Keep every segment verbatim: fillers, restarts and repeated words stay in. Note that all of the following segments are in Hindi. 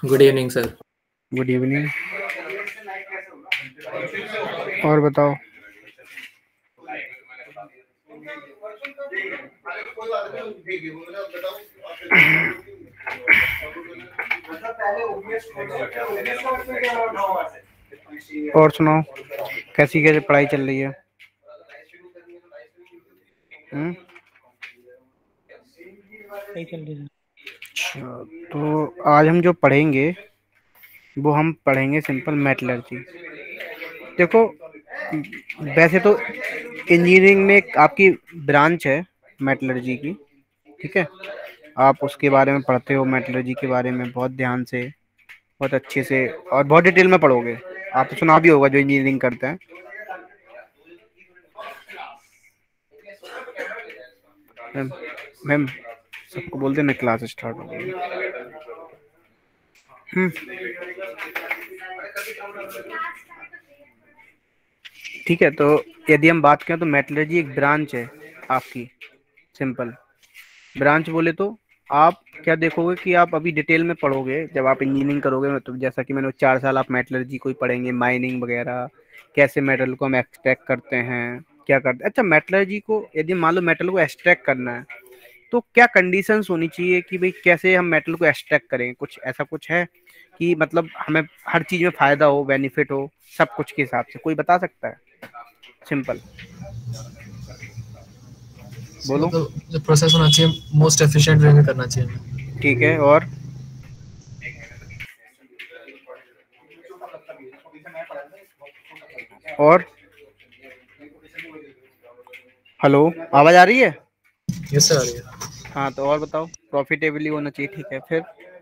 Good evening sir. Good evening. और बताओ। और सुनाओ, कैसी कैसे पढ़ाई चल रही है? हम्म सही चल रही है। अच्छा, तो आज हम जो पढ़ेंगे वो हम पढ़ेंगे सिंपल मेटलर्जी। देखो, वैसे तो इंजीनियरिंग में एक आपकी ब्रांच है मेटलर्जी की, ठीक है। आप उसके बारे में पढ़ते हो, मेटलर्जी के बारे में बहुत ध्यान से, बहुत अच्छे से और बहुत डिटेल में पढ़ोगे। आपको सुना भी होगा जो इंजीनियरिंग करते हैं। मैम मैम सबको बोल देना क्लास स्टार्ट हो गई। हम्म ठीक है, तो यदि हम बात करें तो मेटलर्जी एक ब्रांच है आपकी। सिंपल ब्रांच बोले तो आप क्या देखोगे कि आप अभी डिटेल में पढ़ोगे जब आप इंजीनियरिंग करोगे, तो जैसा कि मैंने चार साल आप मेटलर्जी को ही पढ़ेंगे, माइनिंग वगैरह, कैसे मेटल को हम एक्सट्रैक्ट करते हैं, क्या करते हैं। अच्छा, मेटलर्जी को यदि मान लो मेटल को एक्सट्रैक्ट करना है तो क्या कंडीशंस होनी चाहिए कि भाई कैसे हम मेटल को एक्सट्रैक्ट करें? कुछ ऐसा कुछ है कि मतलब हमें हर चीज में फायदा हो, बेनिफिट हो, सब कुछ के हिसाब से कोई बता सकता है? सिंपल बोलो। तो जो प्रोसेस होना चाहिए मोस्ट एफिशिएंट वे में करना चाहिए हमें। ठीक है, और और हेलो, आवाज आ रही है? यस सर, आ रही है। हाँ, तो और बताओ। प्रॉफिटेबली होना चाहिए, ठीक है। फिर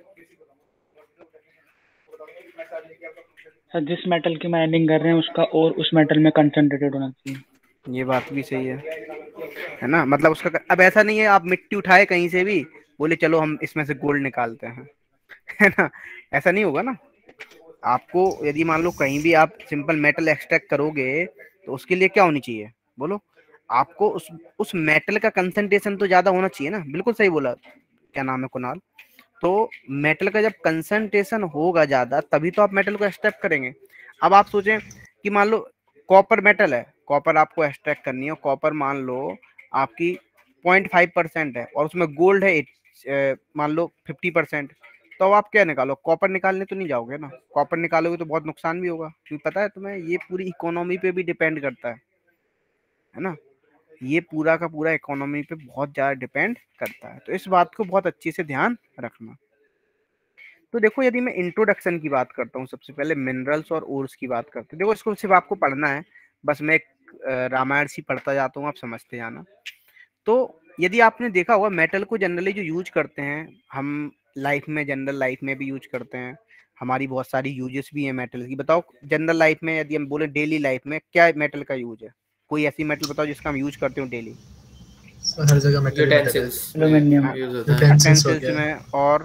सर जिस मेटल की माइनिंग कर रहे हैं उसका और उस मेटल में कंसंट्रेटेड होना चाहिए। ये बात भी सही है है ना। मतलब उसका अब ऐसा नहीं है आप मिट्टी उठाए कहीं से भी बोले चलो हम इसमें से गोल्ड निकालते हैं, है ना। ऐसा नहीं होगा ना। आपको यदि मान लो कहीं भी आप सिंपल मेटल एक्सट्रैक्ट करोगे तो उसके लिए क्या होनी चाहिए बोलो? आपको उस उस मेटल का कंसंट्रेशन तो ज्यादा होना चाहिए ना। बिल्कुल सही बोला। क्या नाम है, कुणाल। तो मेटल का जब कंसंट्रेशन होगा ज्यादा तभी तो आप मेटल को एक्सट्रैक्ट करेंगे। अब आप सोचें कि मान लो कॉपर मेटल है, कॉपर आपको एक्सट्रैक्ट करनी है, कॉपर मान लो आपकी पॉइंट फाइव परसेंट है और उसमें गोल्ड है ए, मान लो फिफ्टी परसेंट। तो अब आप क्या निकालो? कॉपर निकालने तो नहीं जाओगे ना। कॉपर निकालोगे तो बहुत नुकसान भी होगा, क्योंकि पता है तुम्हें ये पूरी इकोनॉमी पे भी डिपेंड करता है है ना। ये पूरा का पूरा इकोनॉमी पे बहुत ज्यादा डिपेंड करता है, तो इस बात को बहुत अच्छे से ध्यान रखना। तो देखो, यदि मैं इंट्रोडक्शन की बात करता हूँ, सबसे पहले मिनरल्स और ओर्स की बात करते हैं। देखो, इसको सिर्फ आपको पढ़ना है, बस मैं एक रामायण सी पढ़ता जाता हूँ, आप समझते जाना। तो यदि आपने देखा होगा मेटल को जनरली जो यूज करते हैं हम लाइफ में, जनरल लाइफ में भी यूज करते हैं। हमारी बहुत सारी यूजेस भी है मेटल की। बताओ जनरल लाइफ में यदि हम बोले डेली लाइफ में क्या मेटल का यूज है? कोई ऐसी मेटल बताओ जिसका हम यूज करते हो डेली। हर जगह मेटल ही मेटल है। यूटेंसिल्स एल्यूमिनियम यूज होता है, यूटेंसिल्स हो यूटेंसिल्स गया, में और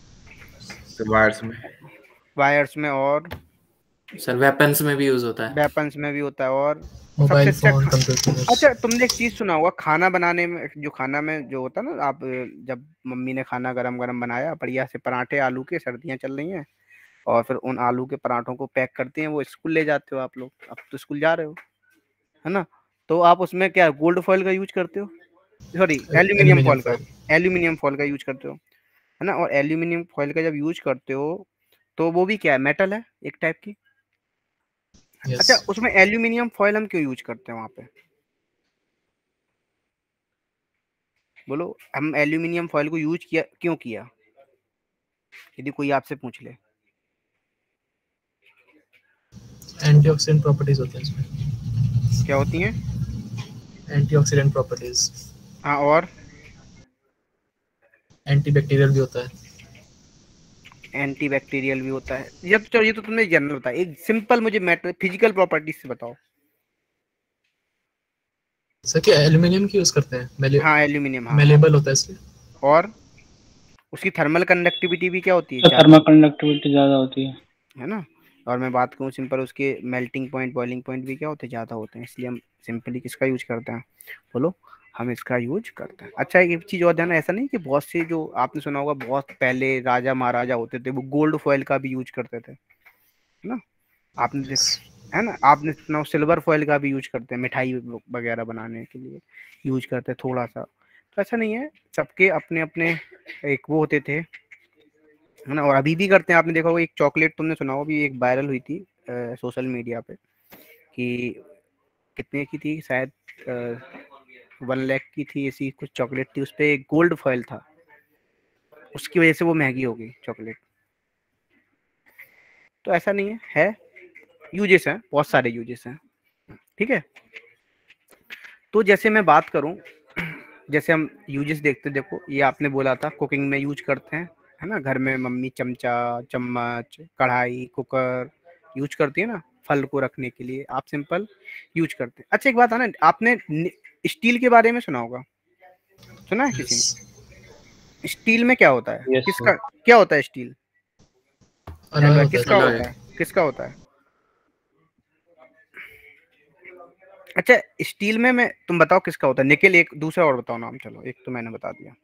वायर्स में। वायर्स में और सर वेपन्स में भी यूज होता है। वेपन्स में भी होता है और सबसे मोबाइल अच्छा फोन, खा... कंप्यूटर्स। अच्छा, तुमने एक चीज सुना होगा खाना बनाने में, जो खाना में जो होता है ना, आप जब मम्मी ने खाना गरम गरम बनाया बढ़िया से, पराठे आलू के, सर्दियां चल रही हैं, और फिर उन आलू के पराठों को पैक करती हैं, वो स्कूल ले जाते हो आप लोग। अब तो स्कूल जा रहे हो, है ना। तो आप उसमें क्या गोल्ड फॉइल का यूज करते हो? सॉरी, एल्यूमिनियम एल्यूमिनियम फॉइल का। फॉयल। एल्यूमिनियम फॉइल का यूज करते हो, है ना। और एल्यूमिनियम फॉइल का जब यूज करते हो तो वो भी क्या है, मेटल है एक टाइप की। यस। अच्छा, उसमें एल्यूमिनियम फॉइल हम क्यों यूज करते हैं वहां पे बोलो? हम एल्यूमिनियम फॉइल को यूज किया क्यों किया, यदि कोई आपसे पूछ ले? एंटीऑक्सीडेंट प्रॉपर्टीज होती हैं इसमें। क्या होती हैं? Antioxidant properties. हाँ, और एंटीबैक्टीरियल भी होता है। एंटी बैक्टीरियल भी होता है। ये तो चलो, ये तो तुमने जनरल बताया। एक सिंपल मुझे मेटल फिजिकल प्रॉपर्टीज से बताओ। सर क्या एल्यूमिनियम की यूज करते हैं? मेले हाँ, एल्यूमिनियम, हाँ। मेलेबल होता है इसलिए। और उसकी थर्मल कंडक्टिविटी भी क्या होती है, तो ज्यादा, थर्मल कंडक्टिविटी ज़्यादा होती है। है ना। और मैं बात करूँ सिंपल, उसके मेल्टिंग पॉइंट, बॉइलिंग पॉइंट भी क्या होते हैं, ज्यादा होते हैं। इसलिए हम सिंपली किसका यूज करते हैं बोलो? हम इसका यूज करते हैं। अच्छा एक चीज और ध्यान, ऐसा नहीं कि बहुत से जो आपने सुना होगा बहुत पहले राजा महाराजा होते थे वो गोल्ड फॉइल का भी यूज करते थे ना, आपने देख है ना, आपने सुना सिल्वर फॉइल का भी यूज करते हैं, मिठाई वगैरह बनाने के लिए यूज करते हैं थोड़ा सा। तो ऐसा नहीं है, सबके अपने अपने एक वो होते थे है ना, और अभी भी करते हैं। आपने देखा होगा एक चॉकलेट तुमने सुना होगा, अभी एक वायरल हुई थी सोशल मीडिया पे कि कितने की थी शायद वन लाख की थी, ऐसी कुछ चॉकलेट थी, उस पर गोल्ड फॉइल था, उसकी वजह से वो महंगी हो गई चॉकलेट। तो ऐसा नहीं है, है यूजेस हैं, बहुत सारे यूजेस हैं, ठीक है। तो जैसे मैं बात करूं, जैसे हम यूजेस देखते, देखो ये आपने बोला था कुकिंग में यूज करते हैं है ना, घर में मम्मी चमचा चम्मच कढ़ाई कुकर यूज करती है ना फल को रखने के लिए, आप सिंपल यूज करते हैं। अच्छा एक बात है ना, आपने स्टील के बारे में सुना होगा, सुना है किसी ने? स्टील में क्या होता है? yes, किसका क्या होता है स्टील? किसका alloy. होता है? किसका होता है? अच्छा स्टील में मैं तुम बताओ किसका होता है? निकेल एक, दूसरा और बताओ नाम। चलो एक तो मैंने बता दिया,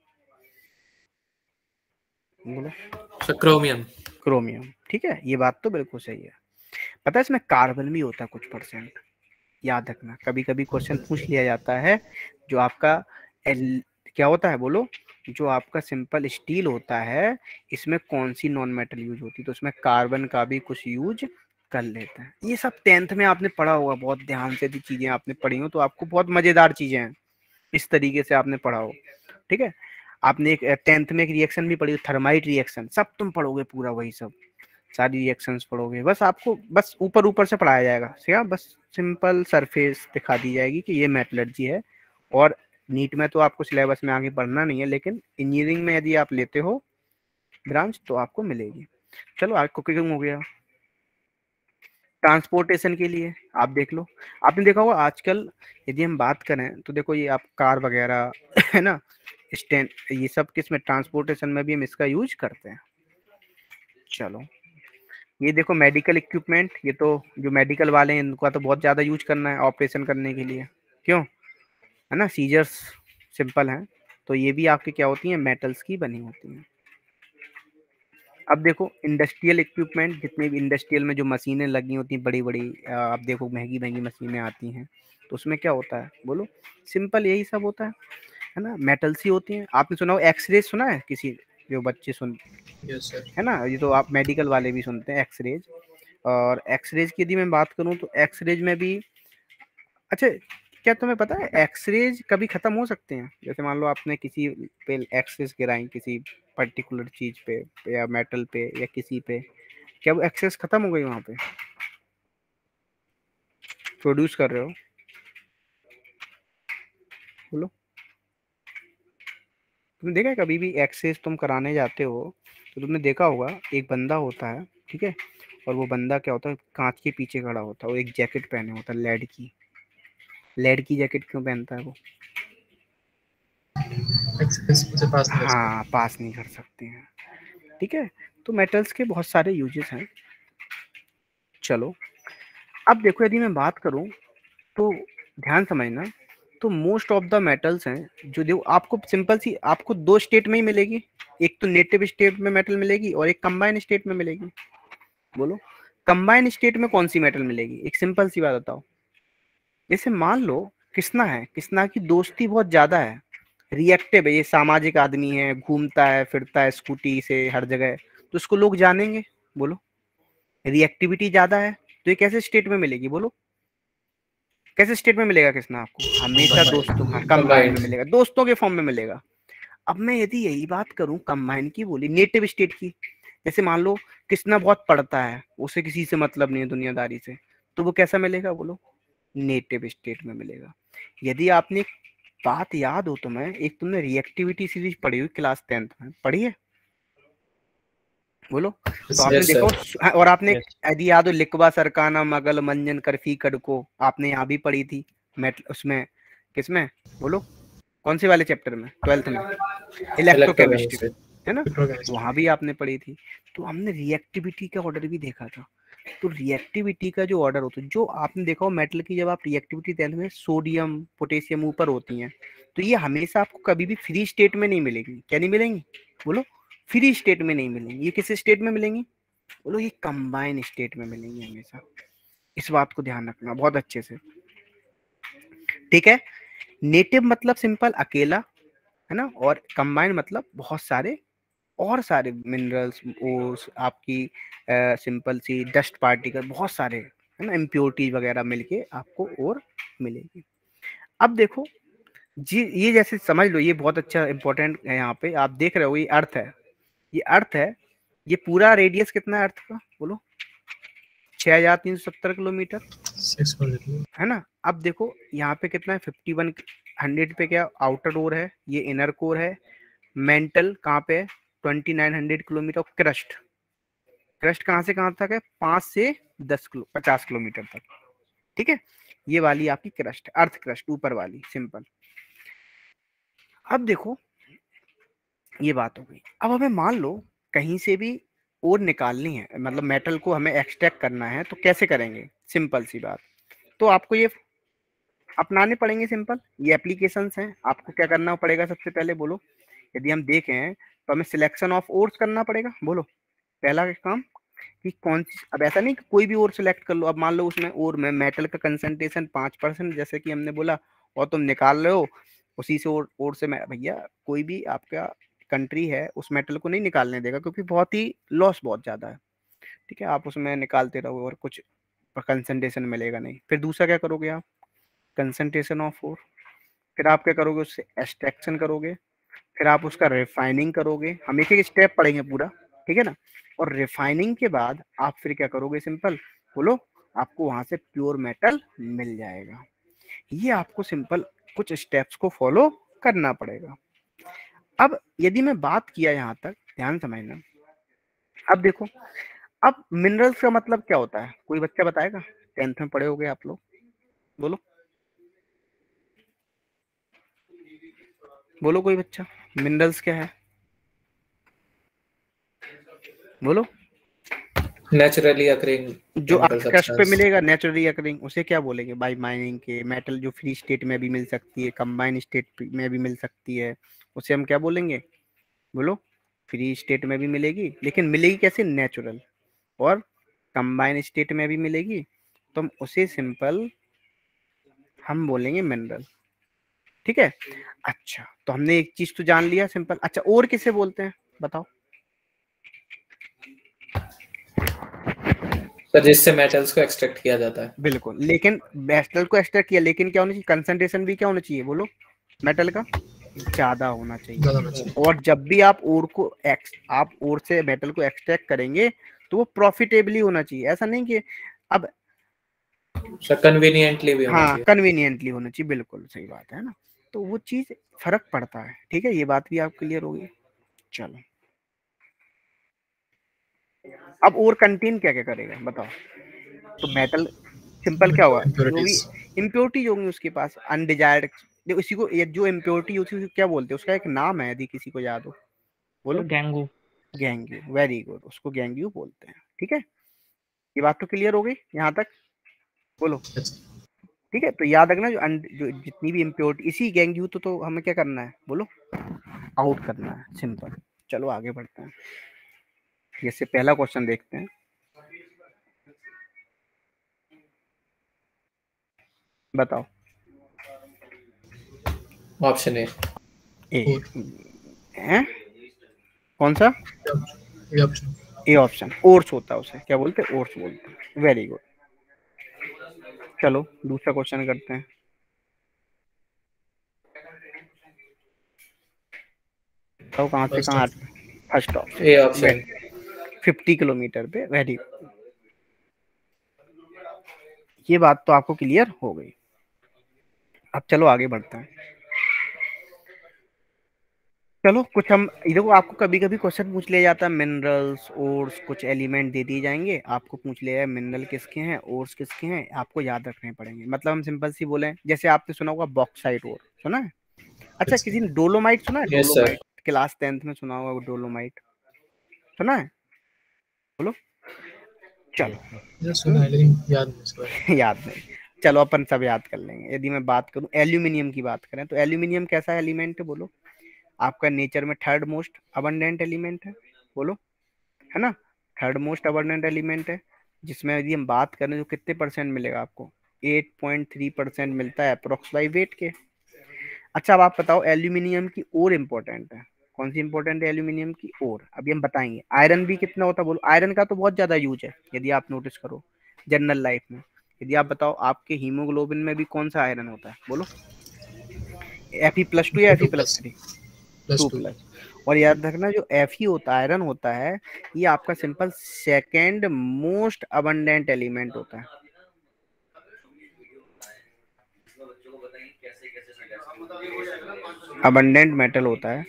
बोलो। क्रोमियम। क्रोमियम, ठीक है, ये बात तो बिल्कुल सही है। पता है इसमें कार्बन भी होता है कुछ परसेंट, याद रखना, कभी कभी क्वेश्चन पूछ लिया जाता है। जो आपका एल, क्या होता है बोलो, जो आपका सिंपल स्टील होता है इसमें कौन सी नॉन मेटल यूज होती है, तो उसमें कार्बन का भी कुछ यूज कर लेते हैं। ये सब टेंथ में आपने पढ़ा होगा, बहुत ध्यान से यदि चीजें आपने पढ़ी हो तो आपको बहुत मजेदार चीजें हैं, इस तरीके से आपने पढ़ा हो, ठीक है। आपने एक टेंथ में एक रिएक्शन भी पढ़ी, थर्माइट रिएक्शन, सब तुम पढ़ोगे पूरा, वही सब सारी रिएक्शंस पढ़ोगे। बस आपको बस ऊपर ऊपर से पढ़ाया जाएगा, क्या बस सिंपल सरफेस दिखा दी जाएगी कि ये मेटलर्जी है। और नीट में तो आपको सिलेबस में आगे पढ़ना नहीं है, लेकिन इंजीनियरिंग में यदि आप लेते हो ब्रांच तो आपको मिलेगी। चलो आज कुकिंग हो गया। ट्रांसपोर्टेशन के लिए आप देख लो, आपने देखा होगा आजकल यदि हम बात करें तो देखो ये आप कार वगैरह है ना, स्टैंड, ये सब किस में ट्रांसपोर्टेशन में भी हम इसका यूज करते हैं। चलो ये देखो मेडिकल इक्विपमेंट, ये तो जो मेडिकल वाले हैं इनका तो बहुत ज़्यादा यूज करना है ऑपरेशन करने के लिए, क्यों है ना, सीजर्स सिंपल हैं, तो ये भी आपके क्या होती हैं, मेटल्स की बनी होती हैं। अब देखो इंडस्ट्रियल इक्विपमेंट, जितने भी इंडस्ट्रियल में जो मशीनें लगी होती हैं बड़ी बड़ी, आप देखो महंगी महंगी मशीनें आती हैं, तो उसमें क्या होता है बोलो, सिंपल यही सब होता है है ना, मेटल्स ही होती हैं। आपने सुना हो एक्सरे, सुना है किसी जो बच्चे सुन yes, sir. है ना, ये तो आप मेडिकल वाले भी सुनते हैं एक्सरेज। और एक्सरेज की यदि मैं बात करूं तो एक्सरेज में भी, अच्छा क्या तुम्हें पता है एक्सरेज कभी खत्म हो सकते हैं? जैसे मान लो आपने किसी पे एक्सरेज गिराई किसी पर्टिकुलर चीज पे या मेटल पे या किसी पे, क्या वो एक्सेस खत्म हो गई वहां पे? प्रोड्यूस कर रहे हो, बोलो। तुमने देखा है कभी भी एक्सेस तुम कराने जाते हो तो तुमने देखा होगा एक बंदा होता है, ठीक है, और वो बंदा क्या होता है कांच के पीछे खड़ा होता है, वो एक जैकेट पहने होता है लेड की। लेड की जैकेट क्यों पहनता है वो? Access से पास नहीं कर सकते। हाँ पास नहीं कर सकते हैं, ठीक है। तो मेटल्स के बहुत सारे यूजेस हैं। चलो अब देखो यदि मैं बात करूं तो ध्यान समझना, तो मोस्ट ऑफ द मेटल्स हैं जो देखो आपको सिंपल सी आपको दो स्टेट में ही मिलेगी, एक तो नेटिव स्टेट में मेटल मिलेगी और एक कंबाइन स्टेट में मिलेगी। बोलो कंबाइन स्टेट में कौन सी मेटल मिलेगी? एक सिंपल सी बात बताओ, जैसे मान लो कृष्णा है, कृष्णा की दोस्ती बहुत ज्यादा है, रिएक्टिव है, ये सामाजिक आदमी है, घूमता है फिरता है स्कूटी से हर जगह, तो उसको लोग जानेंगे। बोलो रिएक्टिविटी ज्यादा है, तो ये कैसे स्टेट में मिलेगी? बोलो कैसे स्टेट में मिलेगा कृष्णा आपको? हमेशा दोस्तों, हाँ कंबाइन में मिलेगा, दोस्तों के फॉर्म में मिलेगा। अब मैं यदि यही बात करूं कंबाइन की, बोली नेटिव स्टेट की, जैसे मान लो कृष्णा बहुत पढ़ता है, उसे किसी से मतलब नहीं है दुनियादारी से, तो वो कैसा मिलेगा? बोलो नेटिव स्टेट में मिलेगा। यदि आपने एक बात याद हो तो मैं, एक तुमने रिएक्टिविटी सीरीज पढ़ी हुई क्लास टेंथ में, पढ़ी है? बोलो तो आपने yes, देखो, और आपने yes. यदि याद हो लिखवा सरकाना मगल मंजन करफी कड़को, आपने यहाँ भी पढ़ी थी मेट उसमें, किसमें बोलो कौन से वाले चैप्टर में? ट्वेल्थ में, इलेक्ट्रोकेमिस्ट्री है ना, वहां भी आपने पढ़ी थी। तो हमने रिएक्टिविटी का ऑर्डर भी देखा था, तो रिएक्टिविटी का जो ऑर्डर होता है, जो आपने देखा हो मेटल की जब आप रिएक्टिविटी देखते हैं सोडियम पोटेशियम ऊपर होती हैं, तो ये हमेशा आपको कभी भी फ्री स्टेट में नहीं मिलेगी। क्या नहीं मिलेंगी बोलो? फ्री स्टेट में नहीं मिलेंगी। ये किस स्टेट में मिलेंगी बोलो? ये कंबाइन स्टेट में मिलेंगी हमेशा। इस बात को ध्यान रखना बहुत अच्छे से, ठीक है। नेटिव मतलब सिंपल अकेला, है ना, और कंबाइन मतलब बहुत सारे और सारे मिनरल्स और आपकी सिंपल सी डस्ट पार्टिकल बहुत सारे, है ना, इम्प्योरिटीज वगैरह मिलके आपको और मिलेगी। अब देखो जी, ये जैसे समझ लो, ये बहुत अच्छा इंपॉर्टेंट है। यहाँ पे आप देख रहे हो ये अर्थ है, ये अर्थ है, ये पूरा रेडियस कितना है अर्थ का बोलो? छह हजार तीन सौ सत्तर किलोमीटर, है ना। अब देखो यहाँ पे कितना है, फिफ्टी वन हंड्रेड पे क्या आउटर कोर है, ये इनर कोर है। मेंटल कहाँ पे है? Twenty nine hundred kilometre. Crust, crust कहाँ से कहाँ तक है? पांच से दस किलो पचास किलोमीटर तक, ठीक है। ये वाली आपकी क्रस्ट, अर्थ क्रस्ट ऊपर वाली सिंपल। अब देखो ये बात हो गई। अब हमें मान लो कहीं से भी और निकालनी है, मतलब मेटल को हमें एक्सट्रैक्ट करना है, तो कैसे करेंगे? सिंपल सी बात, तो आपको ये अपनाने पड़ेंगे सिंपल, ये एप्लीकेशंस हैं। आपको क्या करना पड़ेगा सबसे पहले बोलो? यदि हम देखें तो हमें सिलेक्शन ऑफ ओर्स करना पड़ेगा। बोलो पहला काम कि कौन सी, अब ऐसा नहीं कि कोई भी ओर सिलेक्ट कर लो। अब मान लो उसमें और में मेटल का कंसंट्रेशन पाँच परसेंट जैसे कि हमने बोला, और तुम निकाल रहे हो उसी से और, और से, मैं भैया कोई भी आपका कंट्री है उस मेटल को नहीं निकालने देगा, क्योंकि बहुत ही लॉस बहुत ज़्यादा है, ठीक है। आप उसमें निकालते रहो और कुछ कंसंट्रेशन मिलेगा नहीं। फिर दूसरा क्या करोगे आप? Concentration of ore. फिर आप क्या करोगे? उससे एक्सट्रैक्शन करोगे, फिर आप उसका रिफाइनिंग करोगे। हम एक एक स्टेप पढ़ेंगे पूरा, ठीक है ना। और रिफाइनिंग के बाद आप फिर क्या करोगे? सिंपल बोलो, आपको वहां से प्योर मेटल मिल जाएगा। ये आपको सिंपल कुछ स्टेप्स को फॉलो करना पड़ेगा। अब यदि मैं बात किया यहाँ तक, ध्यान समझना। अब देखो, अब मिनरल्स का मतलब क्या होता है? कोई बच्चा बताएगा? टेंथ में पढ़े होगे आप लोग, बोलो बोलो कोई बच्चा, मिनरल्स क्या है? बोलो। नेचुरली अकरिंग जो क्रस्ट पे मिलेगा नेचुरली अकरिंग, उसे क्या बोलेंगे? बाय माइनिंग के मेटल जो फ्री स्टेट में भी मिल सकती है, कंबाइन स्टेट में भी मिल सकती है, उसे हम क्या बोलेंगे? बोलो। फ्री स्टेट में भी मिलेगी, लेकिन मिलेगी कैसे? नेचुरल। और कंबाइन स्टेट में भी मिलेगी, तो हम उसे सिंपल हम बोलेंगे मिनरल, ठीक है। अच्छा, तो हमने एक चीज तो जान लिया सिंपल। अच्छा, और किसे बोलते हैं बताओ? तो जिससे मेटल्स को एक्सट्रैक्ट किया जाता है। बिल्कुल, लेकिन मेटल को एक्सट्रैक्ट किया, लेकिन क्या होना चाहिए? कंसंट्रेशन भी क्या होना चाहिए बोलो? मेटल का ज्यादा होना चाहिए। और जब भी आप ओर को एक्स आप ओर से मेटल को एक्सट्रैक्ट करेंगे तो वो प्रॉफिटेबली होना चाहिए। ऐसा नहीं कि अब कन्वीनियंटली भी होना हाँ चाहिए। कन्वीनियंटली होना चाहिए, बिल्कुल सही बात है ना। तो वो चीज फर्क पड़ता है, ठीक है। ये बात भी आप क्लियर होगी। चलो, अब और कंटेन क्या क्या करेगा बताओ? तो मेटल सिंपल क्या होगा? जो भी इम्प्योरिटीज होंगी उसके पास अनडिजायर्ड, इसी को जो इम्प्योरिटी होती है क्या बोलते हैं? उसका एक नाम है, यदि किसी को याद हो बोलो। गैंगू। गैंग्यू, वेरी गुड, उसको गैंग्यू बोलते हैं, ठीक है। ये बात तो क्लियर हो गई यहाँ तक, बोलो ठीक है। तो याद रखना जो, जो जितनी भी इम्प्योरिटी, इसी गैंग्यू तो, तो हमें क्या करना है बोलो? आउट करना है, सिंपल। चलो आगे बढ़ते हैं। जैसे पहला क्वेश्चन देखते हैं, बताओ। Option A. ए हैं? कौन सा? A option. A option, ores होता है उसे क्या बोलते हैं? ओर्स बोलते हैं, वेरी गुड। चलो दूसरा क्वेश्चन करते हैं। तो कहाँ से कहाँ? First option, A option. Fifty kilometre पे, वेरी गुड। ये बात तो आपको क्लियर हो गई। अब चलो आगे बढ़ते हैं। चलो कुछ हम देखो, आपको कभी कभी क्वेश्चन पूछ लिया जाता है मिनरल्स ओर्स, कुछ एलिमेंट दे दिए जाएंगे, आपको पूछ लिया है मिनरल किसके हैं, ओर्स किसके हैं, आपको याद रखने पड़ेंगे। मतलब हम सिंपल सी बोले, जैसे आपने सुना होगा बॉक्साइट ओर, सुना है? अच्छा, किसी ने डोलोमाइट सुना है? Yes, डोलोमाइट क्लास टेंथ में सुना होगा डोलोमाइट, सुना है? बोलो। चलो ये सुना है लेकिन याद नहीं इसके बारे में। याद नहीं, चलो अपन सब याद कर लेंगे। यदि मैं बात करूं एल्यूमिनियम की बात करें तो एल्यूमिनियम कैसा एलिमेंट है बोलो? आपका नेचर में थर्ड मोस्ट अबंडेंट एलिमेंट है, बोलो, है ना? थर्ड मोस्ट अबंडेंट एलिमेंट है, जिसमें यदि हम बात करें तो कितने परसेंट मिलेगा आपको? एट पॉइंट थ्री परसेंट मिलता है अप्रोक्स बाई वेट के। अच्छा अब आप बताओ एल्यूमिनियम की और इम्पोर्टेंट है कौन सी इंपॉर्टेंट है एल्यूमिनियम की? और अभी हम बताएंगे। आयरन भी कितना होता है बोलो? आयरन का तो बहुत ज्यादा यूज है यदि आप नोटिस करो जनरल लाइफ में। यदि आप बताओ आपके हीमोग्लोबिन में भी कौन सा आयरन होता है बोलो? एफ ई प्लस टू या F E two plus plus three? Plus two two plus. और याद रखना जो एफ ई होता है आयरन होता है ये आपका simple second most abundant element होता है। अबंडेंट मेटल होता है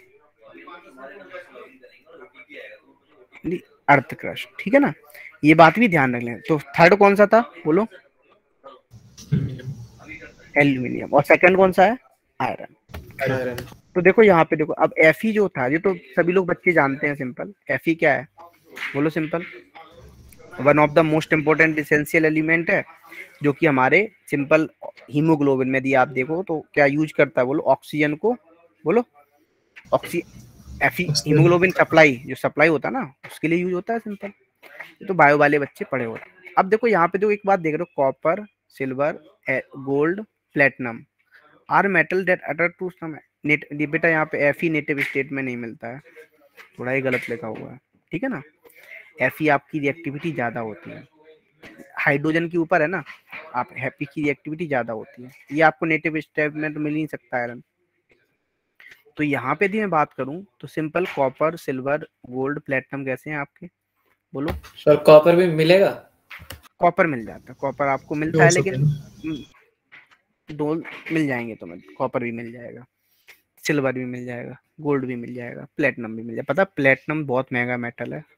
अर्थ क्रस्ट, ठीक है ना? ये बात भी ध्यान रख लें। तो थर्ड कौन सा था बोलो? एल्यूमिनियम। और सेकंड कौन सा है? आयरन। आयरन। तो देखो यहाँ पे देखो अब एफ ई जो था ये तो सभी लोग बच्चे जानते हैं सिंपल। एफ ई क्या है बोलो? Simple one of the most important essential element है जो कि हमारे सिंपल हीमोग्लोबिन में यदि आप देखो तो क्या यूज करता है बोलो? ऑक्सीजन को, बोलो oxy F E haemoglobin supply जो सप्लाई होता है ना उसके लिए यूज होता है सिंपल। तो बायो वाले बच्चे पढ़े होते हैं। अब देखो यहाँ पे जो एक बात देख रहे हो copper silver gold platinum are metal that utter to some net. बेटा यहाँ पे एफ ई नेटिव स्टेट में नहीं मिलता है, थोड़ा ही गलत लिखा हुआ है, ठीक है ना? एफ ई आपकी रिएक्टिविटी ज्यादा होती है हाइड्रोजन के ऊपर है ना, आप हैप्पी की रिएक्टिविटी ज्यादा होती है। ये आपको नेटिव स्टेट में तो मिल नहीं सकता आयरन। तो यहाँ पे यदि मैं बात करूं तो simple copper silver gold platinum कैसे हैं आपके बोलो? सर कॉपर भी मिलेगा? कॉपर मिल जाता है, कॉपर आपको मिलता है, लेकिन दो मिल जाएंगे तुम्हें। कॉपर भी मिल जाएगा, सिल्वर भी मिल जाएगा, गोल्ड भी मिल जाएगा, प्लेटिनम भी मिल जाएगा। पता प्लेटिनम बहुत महंगा मेटल है।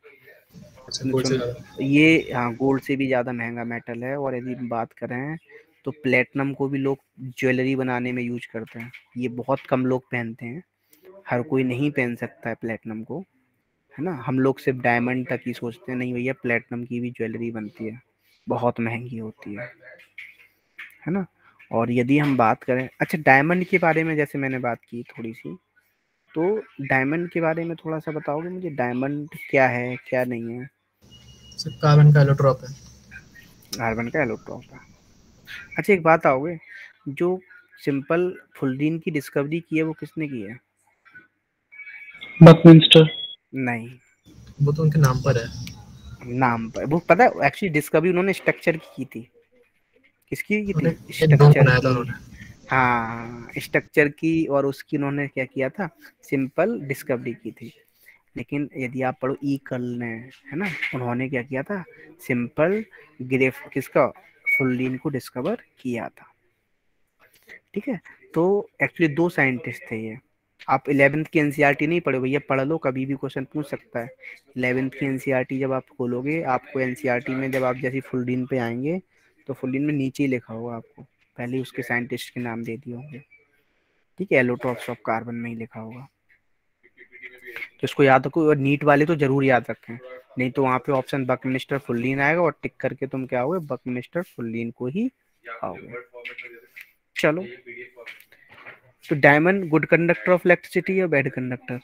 ये हाँ गोल्ड से भी ज्यादा महंगा मेटल है। और यदि बात करें तो प्लेटिनम को भी लोग ज्वेलरी बनाने में यूज करते हैं। ये बहुत कम लोग पहनते हैं, हर कोई नहीं पहन सकता है प्लेटिनम को, है ना? हम लोग सिर्फ डायमंड तक ही सोचते हैं, नहीं भैया प्लेटिनम की भी ज्वेलरी बनती है, बहुत महंगी होती है, है ना? और यदि हम बात करें अच्छा डायमंड के बारे में, जैसे मैंने बात की थोड़ी सी, तो डायमंड के बारे में थोड़ा सा बताओगे मुझे? डायमंड क्या है क्या नहीं है? कार्बन का एलोट्रॉप है। कार्बन का एलोट्रॉप है। अच्छा एक बात आओगे, जो सिंपल फुल्डीन की डिस्कवरी की है वो किसने की है? बकमिंस्टर। नहीं, वो तो उनके नाम पर है। नाम पर वो पता है एक्चुअली डिस्कवरी उन्होंने स्ट्रक्चर की की थी। किसकी की थी? एक डोम स्ट्रक्चर बनाया था की। उन्होंने। हाँ स्ट्रक्चर की, और उसकी उन्होंने क्या किया था? सिंपल डिस्कवरी की थी। लेकिन यदि आप पढ़ो ई कर्ल ने, है ना, उन्होंने क्या किया था? सिंपल ग्रेफ किसका फुल्डीन को डिस्कवर किया था, ठीक है? तो एक्चुअली दो साइंटिस्ट थे ये। आप इलेवेंथ की एनसीईआरटी नहीं पढ़े भैया, पढ़ लो, कभी भी क्वेश्चन पूछ सकता है। इलेवेंथ की एनसीईआरटी जब आप खोलोगे, आपको एनसीईआरटी में जब आप जैसे फुल्डीन पे आएंगे तो फुल्डीन में नीचे ही लिखा होगा, आपको पहले ही उसके साइंटिस्ट के नाम दे दिए होंगे, ठीक है? एलोट्रॉप्स ऑफ कार्बन में ही लिखा होगा, तो इसको याद रखो। और नीट वाले तो जरूर याद रखें, नहीं तो वहाँ पे ऑप्शन बकमिस्टर फुल्डीन आएगा और टिक करके तुम क्या आओगे? बकमिस्टर फुल्डीन को ही आओगे। चलो, तो diamond good conductor of electricity या बैड कंडक्टर?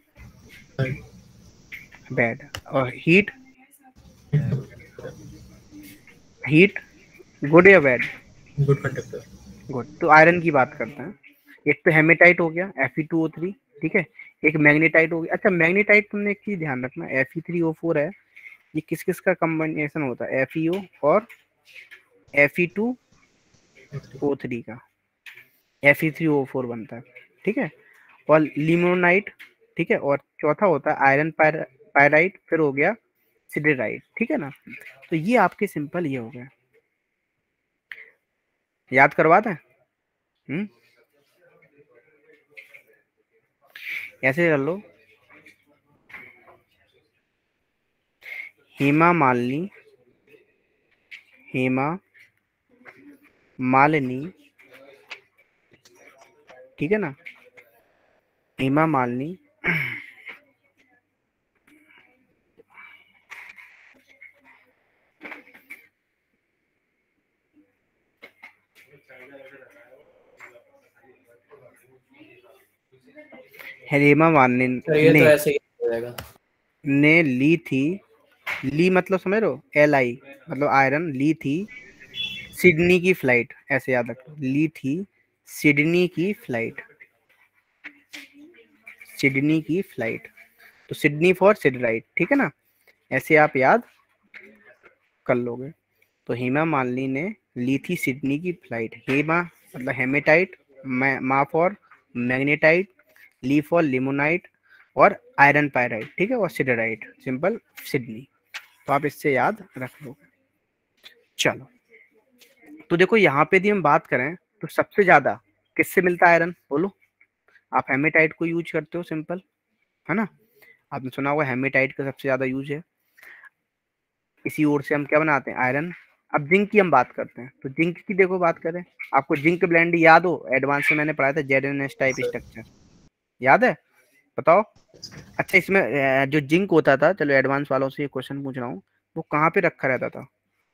बैड। और हीट? हीट गुड या बैड? Good conductor. गुड। तो आयरन की बात करते हैं। एक तो हेमेटाइट हो गया F E two O three, ठीक है? एक मैग्नेटाइट हो गया। अच्छा मैग्नेटाइट तुमने एक चीज ध्यान रखना, F E three O four है, ये किस किस का कॉम्बिनेशन होता है? एफ ई ओ और F E two O three का F E three O four बनता है, ठीक है? और लिमोनाइट, ठीक है? और चौथा होता है आयरन पायराइट, फिर हो गया सिडराइट, ठीक है ना? तो ये आपके सिंपल ये हो गए, याद करवा दें? हम्म ऐसे कर लो, हेमा मालिनी, हेमा मालिनी, ठीक है ना? हेमा मालिनी हेमा मालिनी तो ये ने तो ऐसे ही हो जाएगा। ने ली थी, ली मतलब समझ रहे हो, एल आई मतलब आयरन, ली थी सिडनी की फ्लाइट, ऐसे याद रखो, ली थी सिडनी की फ्लाइट, सिडनी की फ्लाइट, तो सिडनी फॉर सिडराइट, ठीक है ना, ऐसे आप याद कर लोगे। तो हेमा मालिनी ने ली थी सिडनी की फ्लाइट, हेमा मतलब हेमेटाइट, मा फॉर मैग्नेटाइट, ली फॉर लिमोनाइट और आयरन पायराइट, ठीक है, और सिडराइट सिंपल सिडनी, तो आप इससे याद रख लोगे। चलो तो देखो यहाँ पे यदि हम बात करें तो सबसे ज्यादा किससे मिलता है आयरन, बोलो। आप हेमेटाइट को यूज करते हो सिंपल, है ना, आपने सुना होगा हेमेटाइट का सबसे ज्यादा यूज है, इसी ओर से हम क्या बनाते हैं, आयरन। अब जिंक की हम बात करते हैं, तो जिंक की देखो बात करें, आपको जिंक ब्लेंड याद हो, एडवांस में मैंने पढ़ाया था, Z N S type structure, याद है, बताओ। अच्छा इसमें अ, जो जिंक होता था, चलो एडवांस वालों से ये क्वेश्चन पूछ रहा हूँ, वो कहाँ पे रखा रहता था,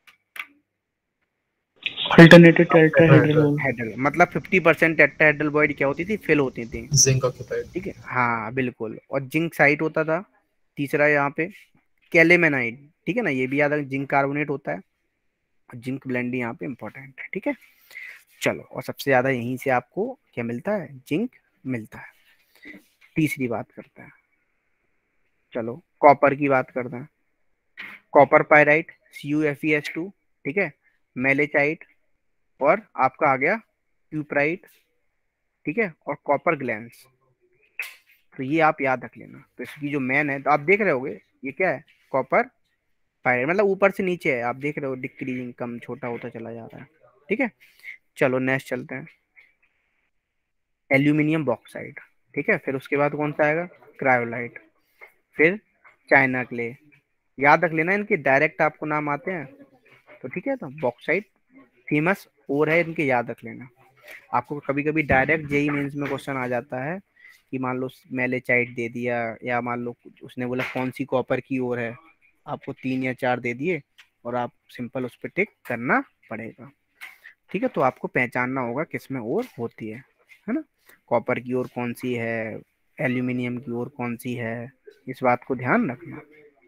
अल्टरनेटेड टेट्राहेड्रल बॉन्ड। हेड्रल, मतलब फिफ्टी परसेंट टेट्राहेड्रल बॉइड क्या होती थी, फिल होती थी, जिंक ऑक्यूपाइड। ठीक है, हाँ बिल्कुल, और जिंक साइट होता था तीसरा यहाँ पे, कैलेमेनाइड, ठीक है ना, ये भी याद रख, जिंक कार्बोनेट होता है, जिंक ब्लेंड यहाँ पे इंपॉर्टेंट है, ठीक है। चलो, और सबसे ज्यादा यहीं से आपको क्या मिलता है, जिंक मिलता है। तीसरी बात करते हैं, चलो कॉपर की बात करते हैं, copper pyrite C U F E S two, ठीक है, मेलेचाइट, और आपका आ गया क्यूप्राइट, ठीक है, और कॉपर ग्लैंस, तो ये आप याद रख लेना। तो इसकी जो मैन है, तो आप देख रहे होगे ये क्या है, कॉपर पायराइट, मतलब ऊपर से नीचे है, आप देख रहे हो डिक्रीजिंग, कम छोटा होता चला जा रहा है, ठीक है। चलो नेक्स्ट चलते हैं, एल्यूमिनियम बॉक्साइड, ठीक है, फिर उसके बाद कौन सा आएगा, क्रायोलाइट, फिर चाइना क्ले, याद रख लेना, इनके डायरेक्ट आपको नाम आते हैं, तो ठीक है, तो बॉक्साइट फेमस और है इनके, याद रख लेना। आपको कभी कभी डायरेक्ट जेई मेंस में क्वेश्चन आ जाता है कि मान लो मेलेचाइट दे दिया, या मान लो उसने बोला कौन सी कॉपर की ओर है, आपको तीन या चार दे दिए और आप सिंपल उस पर टिक करना पड़ेगा, ठीक है। तो आपको पहचानना होगा किसमें और होती है है ना, कॉपर की ओर कौन सी है, एल्यूमिनियम की ओर कौन सी है, इस बात को ध्यान रखना।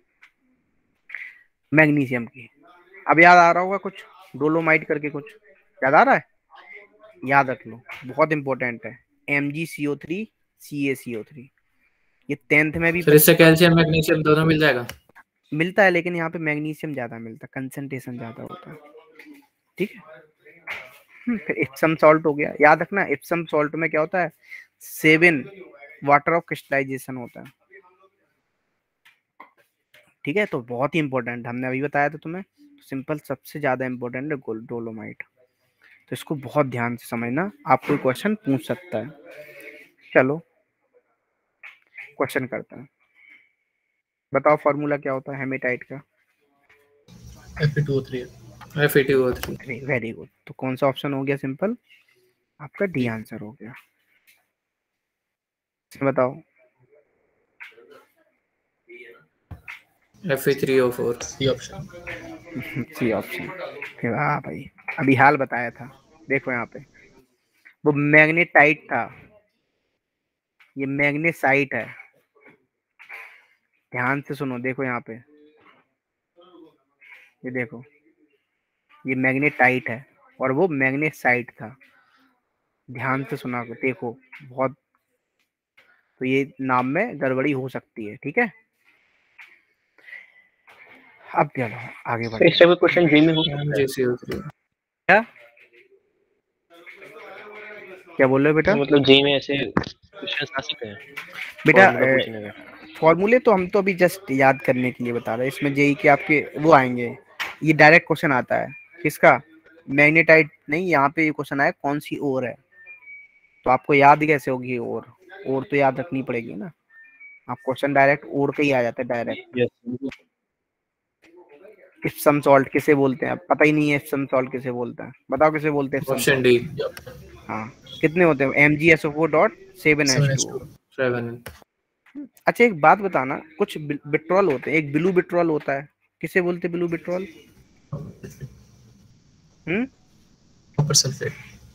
मैग्नीशियम की, अब याद आ रहा होगा कुछ, डोलोमाइट करके कुछ याद आ रहा है, याद रख लो, बहुत इंपॉर्टेंट है, M G C O three C A C O three, ये टेंथ में भी फिर इससे कैल्शियम मैग्नीशियम दोनों मिल जाएगा। मिलता है, लेकिन यहाँ पे मैग्नीशियम ज्यादा मिलता है, कंसंट्रेशन ज्यादा होता है, ठीक है। हम्म, फिर इप्सम सॉल्ट हो गया, याद रखना, इप्सम सॉल्ट में क्या होता है, सेवन वाटर ऑफ क्रिस्टलाइजेशन होता है, ठीक है, तो बहुत ही इंपॉर्टेंट, हमने अभी बताया था तुम्हें, सिंपल सबसे ज्यादा इंपॉर्टेंट है डोलोमाइट, तो इसको बहुत ध्यान से समझना, आप कोई क्वेश्चन पूछ सकता है। चलो क्वेश्चन करते हैं, बताओ फॉर्मूला क्या होता है हेमेटाइट का, F E two O three F A two O three. Very good, तो कौन सा ऑप्शन हो गया, सिंपल आपका डी आंसर हो गया, बताओ, F A three O four. C option. C option, हाँ भाई, अभी हाल बताया था, देखो यहाँ पे वो मैग्नेटाइट था, ये मैग्नेसाइट है, ध्यान से सुनो, देखो यहाँ पे, ये देखो, ये मैग्नेटाइट है और वो मैग्नेसाइट था, ध्यान से सुना, देखो बहुत, तो ये नाम में गड़बड़ी हो सकती है, ठीक है। अब चलो आगे बढ़ते इस टाइप का क्वेश्चन जी में हो सकता एम है। G C O three. क्या क्या बोल रहे हो बेटा, मतलब जी में ऐसे क्वेश्चन आ सकते हैं बेटा फॉर्मूला पूछने का। फॉर्मूले तो हम तो अभी जस्ट याद करने के लिए बता रहे हैं, इसमें जेई के आपके वो आएंगे, ये डायरेक्ट क्वेश्चन आता है, किसका, मैग्नेटाइट नहीं, यहाँ पे ये क्वेश्चन आया कौन सी ओर है, तो आपको याद कैसे होगी, और और तो याद रखनी पड़ेगी ना, आप क्वेश्चन डायरेक्ट ओर का ही आ जाता है डायरेक्ट। यस, इप्सम सॉल्ट किसे बोलते हैं, पता ही नहीं है इप्सम सॉल्ट किसे बोलते हैं, बताओ किसे बोलते हैं इप्सम ऑप्शन सॉल्ट, डी। हाँ, कितने होते हैं, M G S O four dot seven H seven H two. Two. Seven. अच्छा एक बात बताना, कुछ बिट्रॉल होते हैं, एक ब्लू बिट्रॉल होता है, किसे बोलते हैं blue vitriol, hmm copper sulphate.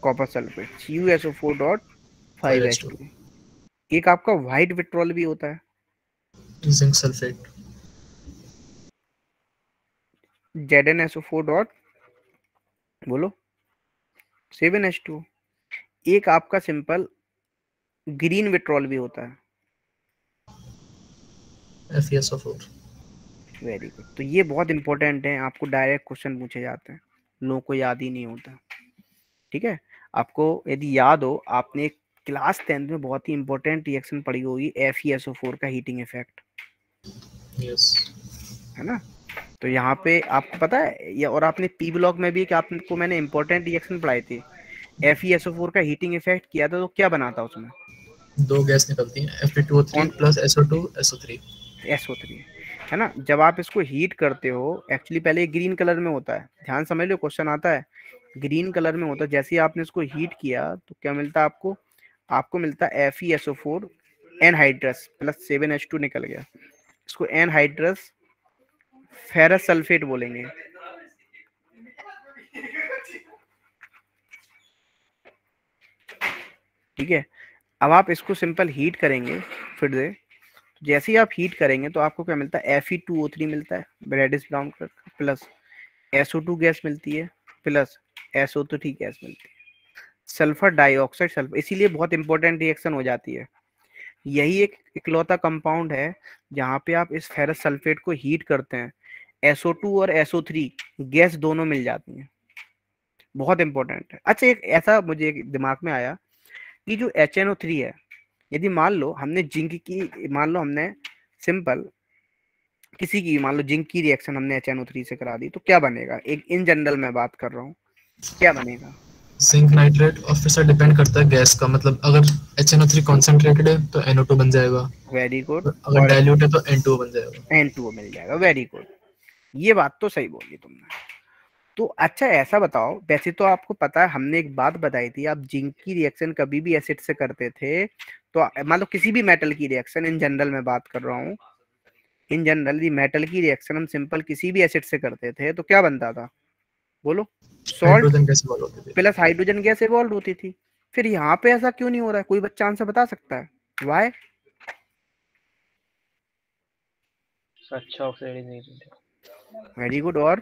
Copper sulphate C U S O four dot five H two. एक आपका व्हाइट विट्रोल भी होता है, zinc sulphate, Z N S O four dot बोलो सेवन एच टू। एक आपका सिंपल ग्रीन विट्रोल भी होता है, F E S O four. Very good. तो ये बहुत इंपॉर्टेंट है, आपको डायरेक्ट क्वेश्चन पूछे जाते हैं, लोगों को याद ही नहीं होता। ठीक है, आपको यदि याद हो, आपने क्लास टेंथ में बहुत ही इंपॉर्टेंट रिएक्शन पढ़ी होगी, F E S O four का हीटिंग इफेक्ट, यस, है ना। तो यहाँ पे आपको पता है या, और आपने पी ब्लॉक में भी कि आपको मैंने इंपॉर्टेंट रिएक्शन पढ़ाई थी, F E S O four का हीटिंग इफेक्ट किया था, तो क्या बना था उसमें? दो गैस निकलती हैं, F E two O three plus S O two S O three. S O three, है ना। जब आप इसको हीट करते हो, एक्चुअली पहले ग्रीन कलर में होता है, ध्यान समझ लो, क्वेश्चन आता है ग्रीन कलर में होता है। जैसे ही आपने इसको हीट किया तो क्या मिलता है आपको? आपको मिलता है F E S O four anhydrous plus seven H two निकल गया, इसको एनहाइड्रस फेरस सल्फेट बोलेंगे। ठीक है, अब आप इसको सिंपल हीट करेंगे फिर से, जैसे ही आप हीट करेंगे तो आपको क्या मिलता है? F E two O three मिलता है, रेडिश ब्राउन कलर का, plus S O two gas मिलती है, plus S O three gas मिलती है, सल्फर डाइऑक्साइड सल्फर। इसीलिए बहुत इंपॉर्टेंट रिएक्शन हो जाती है। यही एक इकलौता कंपाउंड है जहाँ पे आप इस फेरस सल्फेट को हीट करते हैं, एस ओ टू और एस ओ थ्री गैस दोनों मिल जाती हैं। बहुत इंपॉर्टेंट है। अच्छा, एक ऐसा मुझे एक दिमाग में आया कि जो एच एन ओ थ्री है, यदि मान लो हमने जिंक की, मान लो हमने सिंपल किसी की, मान लो जिंक की रिएक्शन हमने एच एन ओ थ्री से करा दी, तो क्या बनेगा? एक इन जनरल मैं बात कर रहा हूँ, क्या बनेगा? जिंक नाइट्रेट, और फिर से डिपेंड करता है गैस का, मतलब अगर H N O three concentrated है तो एन ओ टू बन जाएगा, वेरी गुड। अगर डाइल्यूट है तो एन टू ओ बन जाएगा, एन टू ओ मिल जाएगा, वेरी गुड। ये बात तो सही बोली तुमने। तो अच्छा ऐसा बताओ, वैसे तो आपको पता है, हमने एक बात बताई थी, आप जिंक की रिएक्शन कभी भी एसिड से करते थे, तो मान लो किसी भी मेटल की रिएक्शन, इन जनरल में बात कर रहा हूँ, इन जनरल मेटल की रिएक्शन हम सिंपल किसी भी एसिड से करते थे तो क्या बनता था? बोलो, सॉल्ट हाइड्रोजन गैस इवॉल्व होती थी। प्लस हाइड्रोजन गैस इवॉल्व होती थी। फिर यहाँ पे ऐसा क्यों नहीं हो रहा है? कोई बच्चा आंसर बता सकता है वाई? अच्छा ऑक्सीडाइजिंग एजेंट, वेरी गुड। और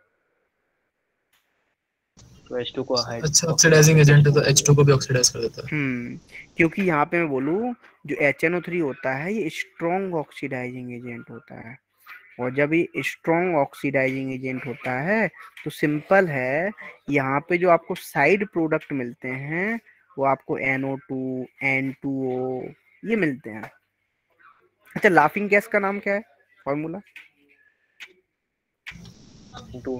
तो एच टू को हाइड अच्छा ऑक्सीडाइजिंग एजेंट है तो एच टू को भी ऑक्सीडाइज कर देता है। हम्म क्योंकि यहाँ पे मैं बोलूँ, जो एच एन ओ थ्री होता है ये स्ट्रॉन्ग ऑक्सीडाइजिंग एजेंट होता है, और जब ये स्ट्रॉन्ग ऑक्सीडाइजिंग एजेंट होता है तो सिंपल है, यहाँ पे जो आपको साइड प्रोडक्ट मिलते हैं वो आपको N O two, N two O ये मिलते हैं। अच्छा, लाफिंग गैस का नाम क्या है, फॉर्मूला टू,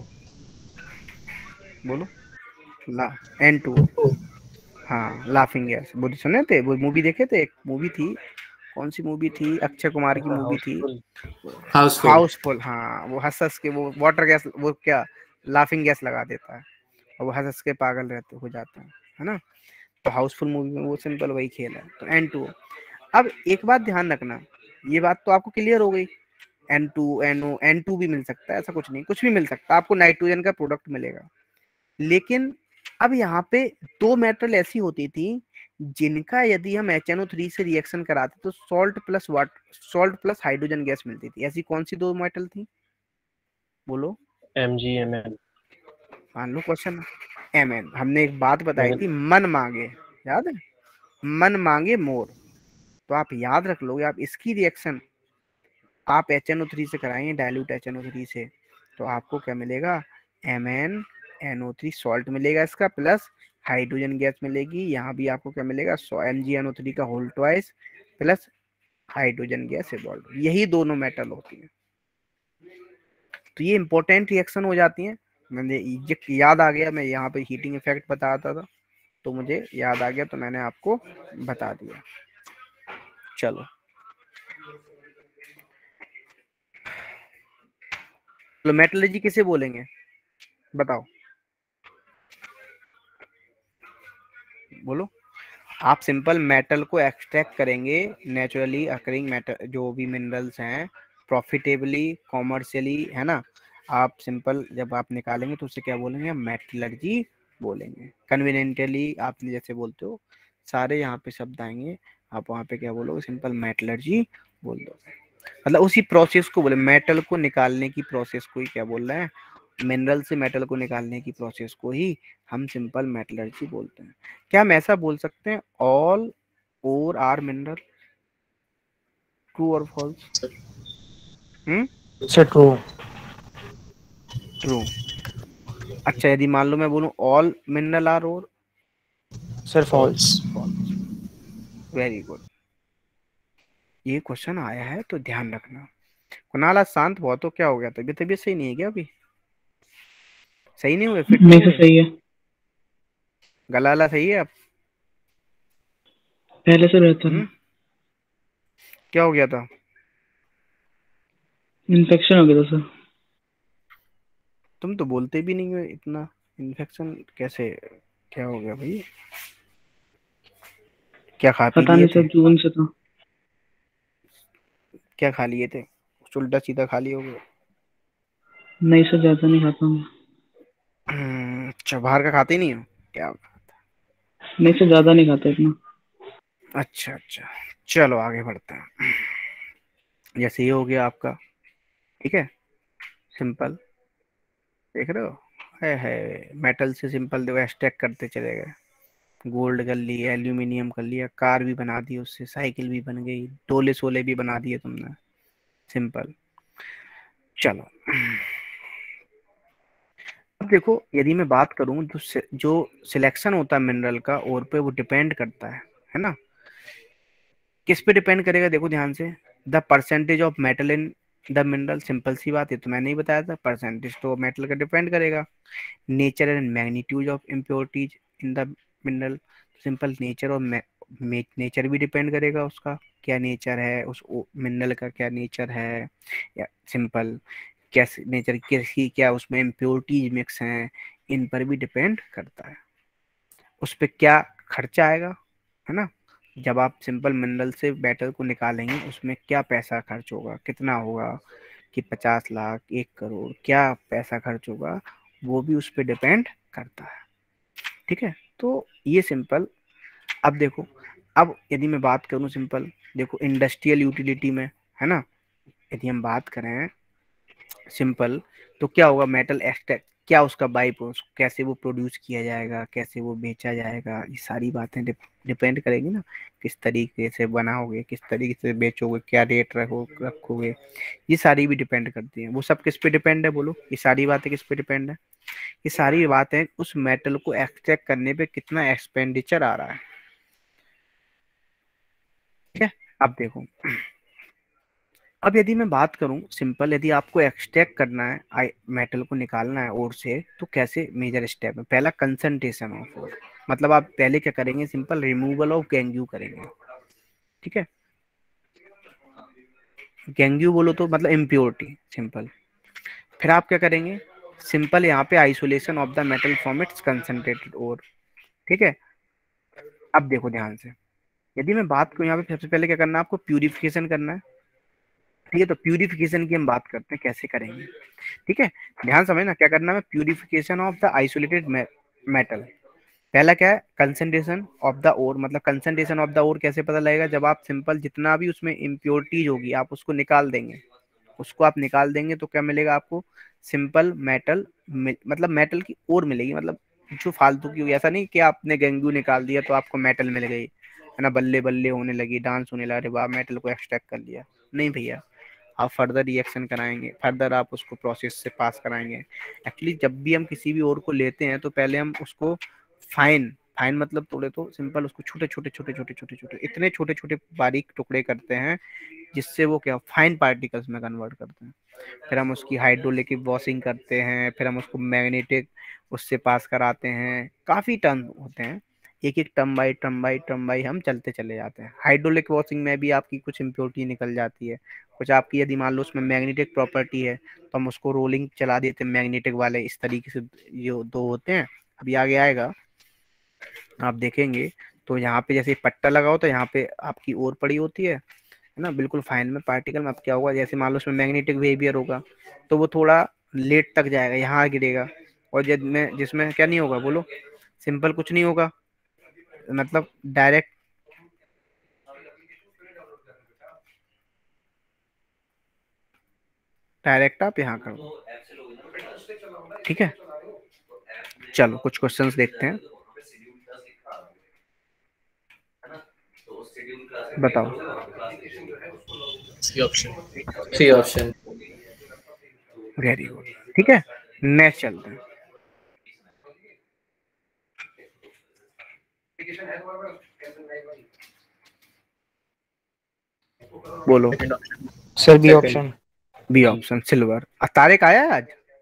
बोलो? ला एन टू। हाँ, लाफिंग गैस, वो सुने थे, वो मूवी देखे थे, एक मूवी थी, कौन सी मूवी थी? अक्षय कुमार की मूवी थी, हाउसफुल। हाउसफुल। हाँ, वो हंस हंस के वो वाटर गैस, वो क्या लाफिंग गैस लगा देता है और वो हंस हंस के पागल रहते हो जाता है है ना। तो हाउसफुल मूवी में वो सिंपल वही खेल है। तो एन टू। अब एक बात ध्यान रखना, ये बात तो आपको क्लियर हो गई, N two, N O, N two भी मिल सकता है, ऐसा कुछ नहीं, कुछ भी मिल सकता है, आपको नाइट्रोजन का प्रोडक्ट मिलेगा। लेकिन अब यहाँ पे दो मेटल ऐसी होती थी जिनका यदि हम एच एन ओ थ्री से रिएक्शन कराते तो salt plus water, salt plus hydrogen gas मिलती थी। ऐसी कौन सी दो मेटल थी? बोलो। M G M N. मान लो क्वेश्चन एम एन, हमने एक बात बताई थी, मन मांगे, याद है? मन मांगे मोर। तो आप याद रख लोगे, आप इसकी रिएक्शन आप एच एन ओ थ्री से कराएंगे, dilute H N O three से, तो आपको क्या मिलेगा? M N N O three salt मिलेगा इसका, प्लस हाइड्रोजन गैस मिलेगी। यहाँ भी आपको क्या मिलेगा? M G N O three का whole twice plus hydrogen gas evolve. यही दोनों मेटल होती है। तो ये इंपॉर्टेंट रिएक्शन हो जाती है। मैंने ये याद आ गया, मैं यहाँ पे हीटिंग इफेक्ट बताता था तो मुझे याद आ गया, तो मैंने आपको बता दिया। चलो, तो मेटलर्जी किसे बोलेंगे बताओ? बोलो। आप सिंपल मेटल को एक्सट्रैक्ट करेंगे, नेचुरली अकरिंग मेटल जो भी मिनरल्स हैं, प्रॉफिटेबली, कॉमर्शियली, है ना। आप सिंपल जब आप निकालेंगे तो उसे क्या बोलेंगे? मेटलर्जी बोलेंगे। कन्वीनियंटली आपने जैसे बोलते हो सारे यहाँ पे शब्द आएंगे, आप वहाँ पे क्या बोलोगे, सिंपल मेटलर्जी बोल दो। मतलब उसी प्रोसेस को बोले, मेटल को निकालने की प्रोसेस को ही क्या बोल रहे हैं, मिनरल से मेटल को निकालने की प्रोसेस को ही हम सिंपल मेटलर्जी बोलते हैं। क्या हम ऐसा बोल सकते हैं all ore are mineral, true और false? Hmm sir true. True. अच्छा यदि मान लो मैं बोलूं all mineral are ore? Sir false. Very good. ये क्वेश्चन आया है तो ध्यान रखना। कुणाल आज शांत बहुत हो, क्या हो गया? तबीयत तबीयत सही नहीं है क्या? अभी सही नहीं हुए, फिट नहीं नहीं सर हुए? सही है, गला वाला सही है अब? पहले से रहता हम्म था, क्या हो गया था? इन्फेक्शन हो गया था सर। तुम तो बोलते भी नहीं हो इतना, इन्फेक्शन कैसे, क्या हो गया भाई? क्या खा पी पता लिए नहीं थे? सर, जून से था। क्या खा लिए थे? उल्टा सीधा खा लिए होगे। नहीं सर, ज्यादा नहीं खाता हूँ। हम्म, अच्छा बाहर का खाते ही नहीं हो क्या? नहीं सर, ज्यादा नहीं खाता इतना। अच्छा अच्छा, चलो आगे बढ़ते हैं। जैसे ये हो गया आपका, ठीक है, सिंपल, देख रहे हो, है है मेटल से सिंपल देखो स्टैक करते चले गए, गोल्ड कर लिया, एल्यूमिनियम कर लिया, कार भी बना दी उससे, साइकिल भी बन गई, डोले सोले भी बना दिए तुमने, सिंपल। चलो अब देखो, यदि मैं बात करूं जो से, जो सिलेक्शन होता है मिनरल का और पे वो डिपेंड करता है है ना, किस पे डिपेंड करेगा? देखो ध्यान से, the percentage of metal in the mineral, simple सी बात है, तो मैंने ही बताया था परसेंटेज तो मेटल का डिपेंड करेगा। Nature and magnitude of impurities in the mineral, simple nature और नेचर भी डिपेंड करेगा, उसका क्या नेचर है, उस मिनरल का क्या नेचर है, या सिंपल कैसे नेचर कैसी, क्या उसमें इम्प्योरिटीज मिक्स हैं, इन पर भी डिपेंड करता है। उस पर क्या खर्चा आएगा, है ना, जब आप सिंपल मिनरल से मेटल को निकालेंगे उसमें क्या पैसा खर्च होगा, कितना होगा, कि पचास लाख, एक करोड़, क्या पैसा खर्च होगा, वो भी उस पर डिपेंड करता है। ठीक है, तो ये सिंपल। अब देखो, अब यदि मैं बात करूं सिंपल, देखो इंडस्ट्रियल यूटिलिटी में, है ना, यदि हम बात करें सिंपल, तो क्या होगा, मेटल एक्सट्रैक्ट, क्या उसका बाई प्रोडक्ट, कैसे वो प्रोड्यूस किया जाएगा, कैसे वो बेचा जाएगा, ये सारी बातें डिपेंड करेगी ना, किस तरीके से बनाओगे, किस तरीके से बेचोगे, क्या रेट रखो रखोगे, ये सारी भी डिपेंड करती हैं। वो सब किस पे डिपेंड है बोलो, ये सारी बातें किस पे डिपेंड है? ये सारी बातें उस मेटल को एक्सट्रैक्ट करने पे कितना एक्सपेंडिचर आ रहा है। ठीक है, अब देखो, अब यदि मैं बात करूं सिंपल, यदि आपको एक्सट्रैक्ट करना है आई मेटल को निकालना है और से, तो कैसे मेजर स्टेप है? पहला कंसंट्रेशन ऑफ ओर, मतलब आप पहले क्या करेंगे, सिंपल रिमूवल ऑफ गैंग्यू करेंगे। ठीक है, गैंग्यू बोलो तो मतलब इम्प्योरिटी, सिंपल। फिर आप क्या करेंगे, सिंपल यहाँ पे isolation of the metal from its concentrated ore. ठीक है, अब देखो ध्यान से, यदि मैं बात करूँ यहाँ पे सबसे पहले क्या करना है आपको, प्यूरिफिकेशन करना है। ठीक है, तो प्यूरिफिकेशन की हम बात करते हैं कैसे करेंगे। ठीक है, ध्यान समझना क्या करना है, purification of the isolated metal. पहला क्या है, कंसंट्रेशन ऑफ द ओर, मतलब कंसंट्रेशन ऑफ द ओर कैसे पता लगेगा, जब आप सिंपल जितना भी उसमें इम्प्योरिटीज होगी आप उसको निकाल देंगे, उसको आप निकाल देंगे तो क्या मिलेगा आपको, सिंपल मेटल, मतलब मेटल की ओर मिलेगी, मतलब जो फालतू की होगी। ऐसा नहीं कि आपने गेंगू निकाल दिया तो आपको मेटल मिल गई, है ना, बल्ले बल्ले होने लगी, डांस होने लगा, अरे वाह मेटल को एक्सट्रैक्ट कर लिया। नहीं भैया, आप फर्दर रिएक्शन कराएंगे, फर्दर आप उसको प्रोसेस से पास कराएंगे। एक्चुअली जब भी हम किसी भी ओर को लेते हैं तो पहले हम उसको फाइन, फाइन मतलब तोड़े तो सिंपल उसको छोटे छोटे छोटे छोटे छोटे छोटे इतने छोटे छोटे बारीक टुकड़े करते हैं जिससे वो क्या फाइन पार्टिकल्स में कन्वर्ट करते हैं। फिर हम उसकी हाइड्रोलिक वॉशिंग करते हैं, फिर हम उसको मैग्नेटिक उससे पास कराते हैं, काफ़ी टर्म होते हैं, एक एक term by term by term by हम चलते चले जाते हैं। हाइड्रोलिक वॉशिंग में भी आपकी कुछ इम्प्योरिटी निकल जाती है, कुछ आपकी यदि मान लो उसमें मैग्नेटिक प्रॉपर्टी है तो हम उसको रोलिंग चला देते हैं मैग्नेटिक वाले, इस तरीके से ये दो होते हैं। अभी आगे आएगा आप देखेंगे, तो यहाँ पे जैसे पट्टा लगा हो तो यहाँ पे आपकी ओर पड़ी होती है है ना, बिल्कुल फाइन में पार्टिकल में। अब क्या होगा, जैसे मान लो उसमें मैग्नेटिक बिहेवियर होगा तो वो थोड़ा लेट तक जाएगा, यहाँ गिरेगा, और जब में जिसमें क्या नहीं होगा बोलो, सिंपल कुछ नहीं होगा, मतलब डायरेक्ट डायरेक्ट आप यहाँ कर दो, ठीक है। चलो कुछ क्वेश्चंस देखते हैं, बताओ। C option. C option. Very good, ठीक है। नेक्स्ट चलते हैं। बोलो। Second option. Sir B second. Option. B option silver. Tariq आया है आज?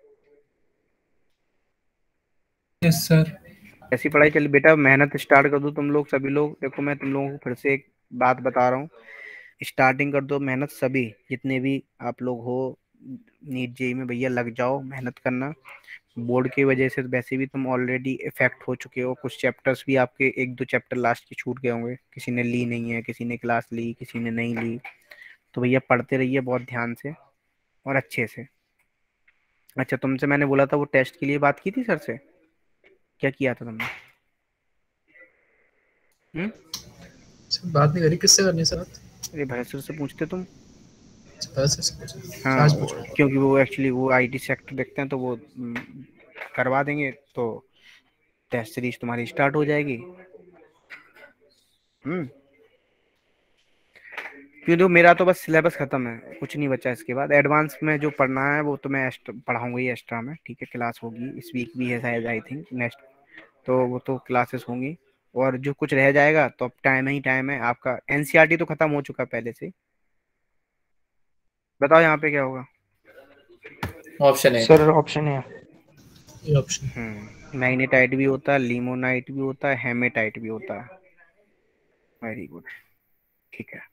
Yes sir. ऐसी पढ़ाई चली बेटा, मेहनत स्टार्ट कर दो तुम लोग सभी लोग। देखो मैं तुम लोगों को फिर से एक बात बता रहा हूँ, स्टार्टिंग कर दो मेहनत, सभी जितने भी आप लोग हो नीट जेई में, भैया लग जाओ, मेहनत करना। बोर्ड की वजह से वैसे भी तुम ऑलरेडी इफेक्ट हो चुके हो, कुछ चैप्टर्स भी आपके एक दो चैप्टर लास्ट के छूट गए होंगे, किसी ने ली नहीं है, किसी ने क्लास ली, किसी ने नहीं ली। तो भैया पढ़ते रहिए बहुत ध्यान से और अच्छे से। अच्छा तुमसे मैंने बोला था वो टेस्ट के लिए बात की थी सर से, क्या किया था तुमने? हम्म? सर बात नहीं करी, किससे करनी है सर बात? अरे भाई सर से पूछते तुम। बस ऐसे पूछो। हाँ आज वो- पूछो। क्योंकि वो एक्चुअली वो आईटी सेक्टर देखते हैं, तो वो हम्म, करवा देंगे, तो टेस्ट सीरीज तुम्हारी स्टार्ट हो जाएगी। हम्म क्योंकि देखो मेरा तो बस सिलेबस खत्म है, कुछ नहीं बचा इसके बाद। एडवांस में जो पढ़ना है वो तो मैं पढ़ाऊंगा ही एक्स्ट्रा में, ठीक है। क्लास होगी इस वीक भी है शायद, आई थिंक नेक्स्ट, तो वो तो क्लासेस होंगी। और जो कुछ रह जाएगा तो अब टाइम ही टाइम है आपका। एनसीईआरटी तो खत्म हो चुका है पहले से। बताओ यहाँ पे क्या होगा? ऑप्शन है। सर ऑप्शन है। ये ऑप्शन। हम्म मैग्नेटाइट भी होता है, लिमोनाइट भी होता है, हेमेटाइट भी होता है। वेरी गुड, ठीक है।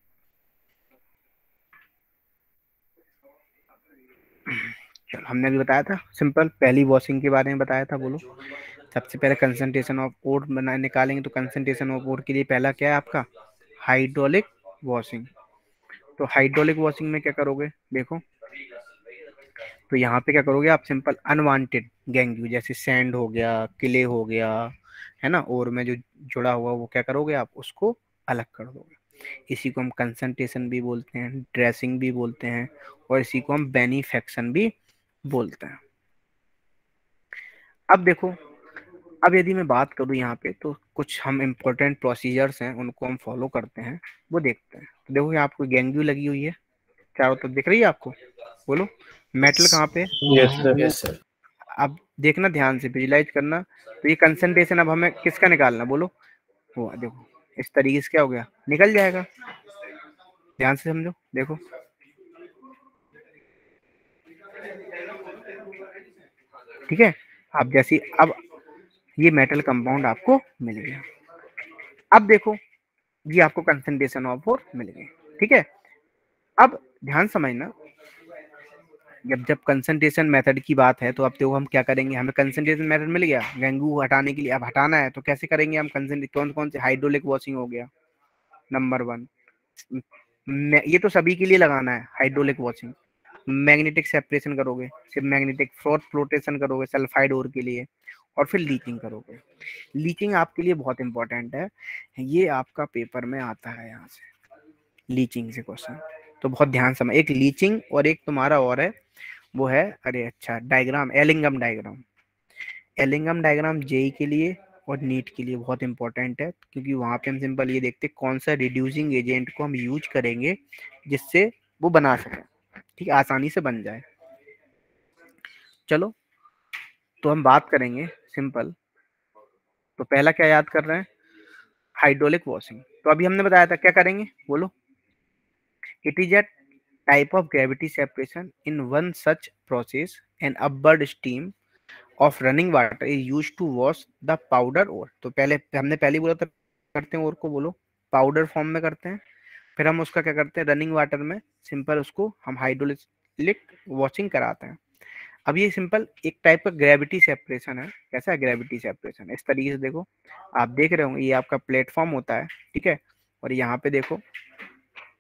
चलो हमने भी बताया था सिंपल, पहली वॉशिंग के बारे में बताया था। बोलो सबसे पहले कंसंट्रेशन ऑफ ओर बना निकालेंगे, तो कंसंट्रेशन ऑफ ओर के लिए पहला क्या है आपका? Hydraulic washing. तो हाइड्रोलिक वॉशिंग में क्या करोगे देखो, तो यहाँ पे क्या करोगे आप? सिंपल अनवांटेड गैंग्यू जैसे सैंड हो गया, किले हो गया, है ना, और में जो जुड़ा हुआ वो क्या करोगे आप? उसको अलग कर दोगे। इसी को हम कंसंट्रेशन भी बोलते हैं, ड्रेसिंग भी बोलते हैं, और इसी को हम बेनिफेक्शन भी बोलते हैं। अब देखो, अब यदि मैं बात करूँ यहाँ पे, तो कुछ हम इम्पोर्टेंट प्रोसीजर्स हैं उनको हम फॉलो करते हैं, वो देखते हैं। तो देखो यहाँ आपको गैंग्यू लगी हुई है चारों तरफ, दिख रही है आपको? बोलो मेटल कहाँ पे है? Yes sir. Yes sir. अब देखना ध्यान से, विजुलाइज करना। तो ये कंसंट्रेशन अब हमें किसका निकालना? बोलो। वो देखो इस तरीके से क्या हो गया, निकल जाएगा। ध्यान से समझो, देखो ठीक है। अब जैसी अब ये मेटल कंपाउंड आपको मिल गया। अब देखो ये आपको कंसंट्रेशन ऑफ फोर मिल गई, ठीक है। अब ध्यान समझना, जब जब कंसंट्रेशन मेथड की बात है, तो अब देखो हम क्या करेंगे, हमें कंसंट्रेशन मेथड मिल गया गैंगू हटाने के लिए। अब हटाना है तो कैसे करेंगे हम? कंसंट्रेट कौन कौन से? हाइड्रोलिक वॉशिंग हो गया नंबर वन, ये तो सभी के लिए लगाना है हाइड्रोलिक वॉशिंग। मैग्नेटिक सेपरेशन करोगे, फिर मैग्नेटिक फ्लोट फ्लोटेशन करोगे सल्फाइड ओर के लिए, और फिर लीचिंग करोगे। लीचिंग आपके लिए बहुत इंपॉर्टेंट है, ये आपका पेपर में आता है यहाँ से, लीचिंग से क्वेश्चन। तो बहुत ध्यान समझ, एक लीचिंग और एक तुम्हारा और है, वो है, अरे अच्छा, diagram, Ellingham diagram. Ellingham diagram JEE के लिए और नीट के लिए बहुत इंपॉर्टेंट है, क्योंकि वहां पे हम सिंपल ये देखते हैं कौन सा रिड्यूसिंग एजेंट को हम यूज करेंगे जिससे वो बना सके, ठीक है, आसानी से बन जाए। चलो तो हम बात करेंगे सिंपल, तो पहला क्या याद कर रहे हैं? Hydraulic washing. तो अभी हमने बताया था क्या करेंगे, बोलो। It is a type of gravity separation in one such process an upward stream of running water is used to wash the powder ore। तो पहले हमने पहले बोला था करते हैं और को, बोलो पाउडर फॉर्म में करते हैं, फिर हम उसका क्या करते हैं रनिंग वाटर में, सिंपल उसको हम हाइड्रोलिक वॉशिंग कराते हैं। अब ये सिंपल एक टाइप का ग्रेविटी सेपरेशन है। कैसा है ग्रेविटी सेपरेशन? इस तरीके से देखो, आप देख रहे होंगे ये आपका प्लेटफॉर्म होता है, ठीक है, और यहाँ पे देखो,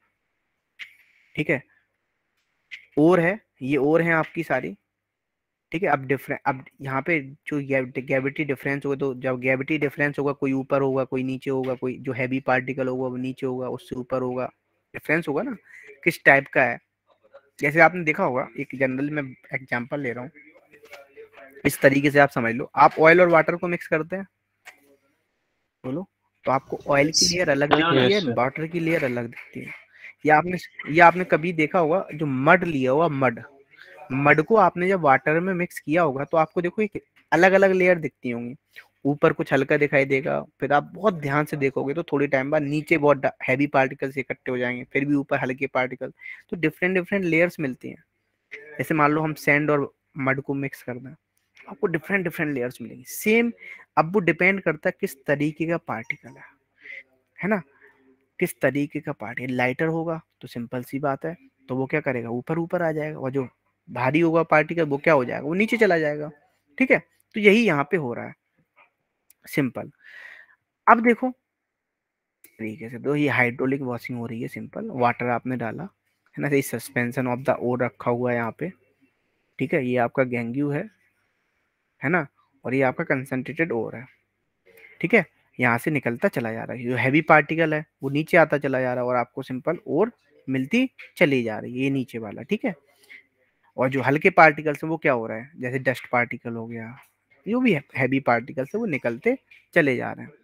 ठीक है, ओर है, ये ओर है आपकी सारी, ठीक है। अब डिफरेंट अब यहाँ पे जो ग्रेविटी डिफरेंस होगा, तो जब ग्रेविटी डिफरेंस होगा, कोई ऊपर होगा कोई नीचे होगा, कोई जो हैवी पार्टिकल होगा वो नीचे होगा, उससे ऊपर होगा, डिफरेंस होगा ना किस टाइप का है। जैसे आपने देखा होगा, एक जनरल में एग्जांपल ले रहा हूँ, इस तरीके से आप समझ लो, आप ऑयल और वाटर को मिक्स करते हैं, बोलो, तो आपको ऑयल की लेयर अलग दिखती है, वाटर की लेयर अलग दिखती है। या आपने या आपने कभी देखा होगा जो मड लिया हुआ, मड मड को आपने जब वाटर में मिक्स किया होगा तो आपको देखो एक अलग अलग लेयर दिखती होंगी, ऊपर कुछ हल्का दिखाई देगा, फिर आप बहुत ध्यान से देखोगे तो थोड़ी टाइम बाद नीचे बहुत हैवी पार्टिकल्स इकट्ठे हो जाएंगे, फिर भी ऊपर हल्के पार्टिकल, तो डिफरेंट डिफरेंट लेयर्स मिलती हैं। जैसे मान लो हम सैंड और मड को मिक्स कर दें, आपको डिफरेंट डिफरेंट लेयर्स मिलेंगी सेम। अब वो डिपेंड करता है किस तरीके का पार्टिकल है है ना, किस तरीके का पार्टिकल। लाइटर होगा तो सिंपल सी बात है, तो वो क्या करेगा, ऊपर ऊपर आ जाएगा, और जो भारी होगा पार्टिकल वो क्या हो जाएगा, वो नीचे चला जाएगा। ठीक है, तो यही यहाँ पे हो रहा है, सिंपल। अब देखो तरीके से, तो ये हाइड्रोलिक वॉशिंग हो रही है, सिंपल, वाटर आपने डाला है ना, ये सस्पेंशन ऑफ द ओर रखा हुआ है यहाँ पे। ठीक है, ये आपका गैंग्यू है है ना, और ये आपका कंसंट्रेटेड ओर है। ठीक है, यहाँ से निकलता चला जा रहा है, जो हैवी पार्टिकल है वो नीचे आता चला जा रहा है, और आपको सिंपल ओर मिलती चली जा रही है, ये नीचे वाला। ठीक है, और जो हल्के पार्टिकल्स हैं वो क्या हो रहा है, जैसे डस्ट पार्टिकल हो गया, जो भी हैवी पार्टिकल्स है वो निकलते चले जा रहे हैं।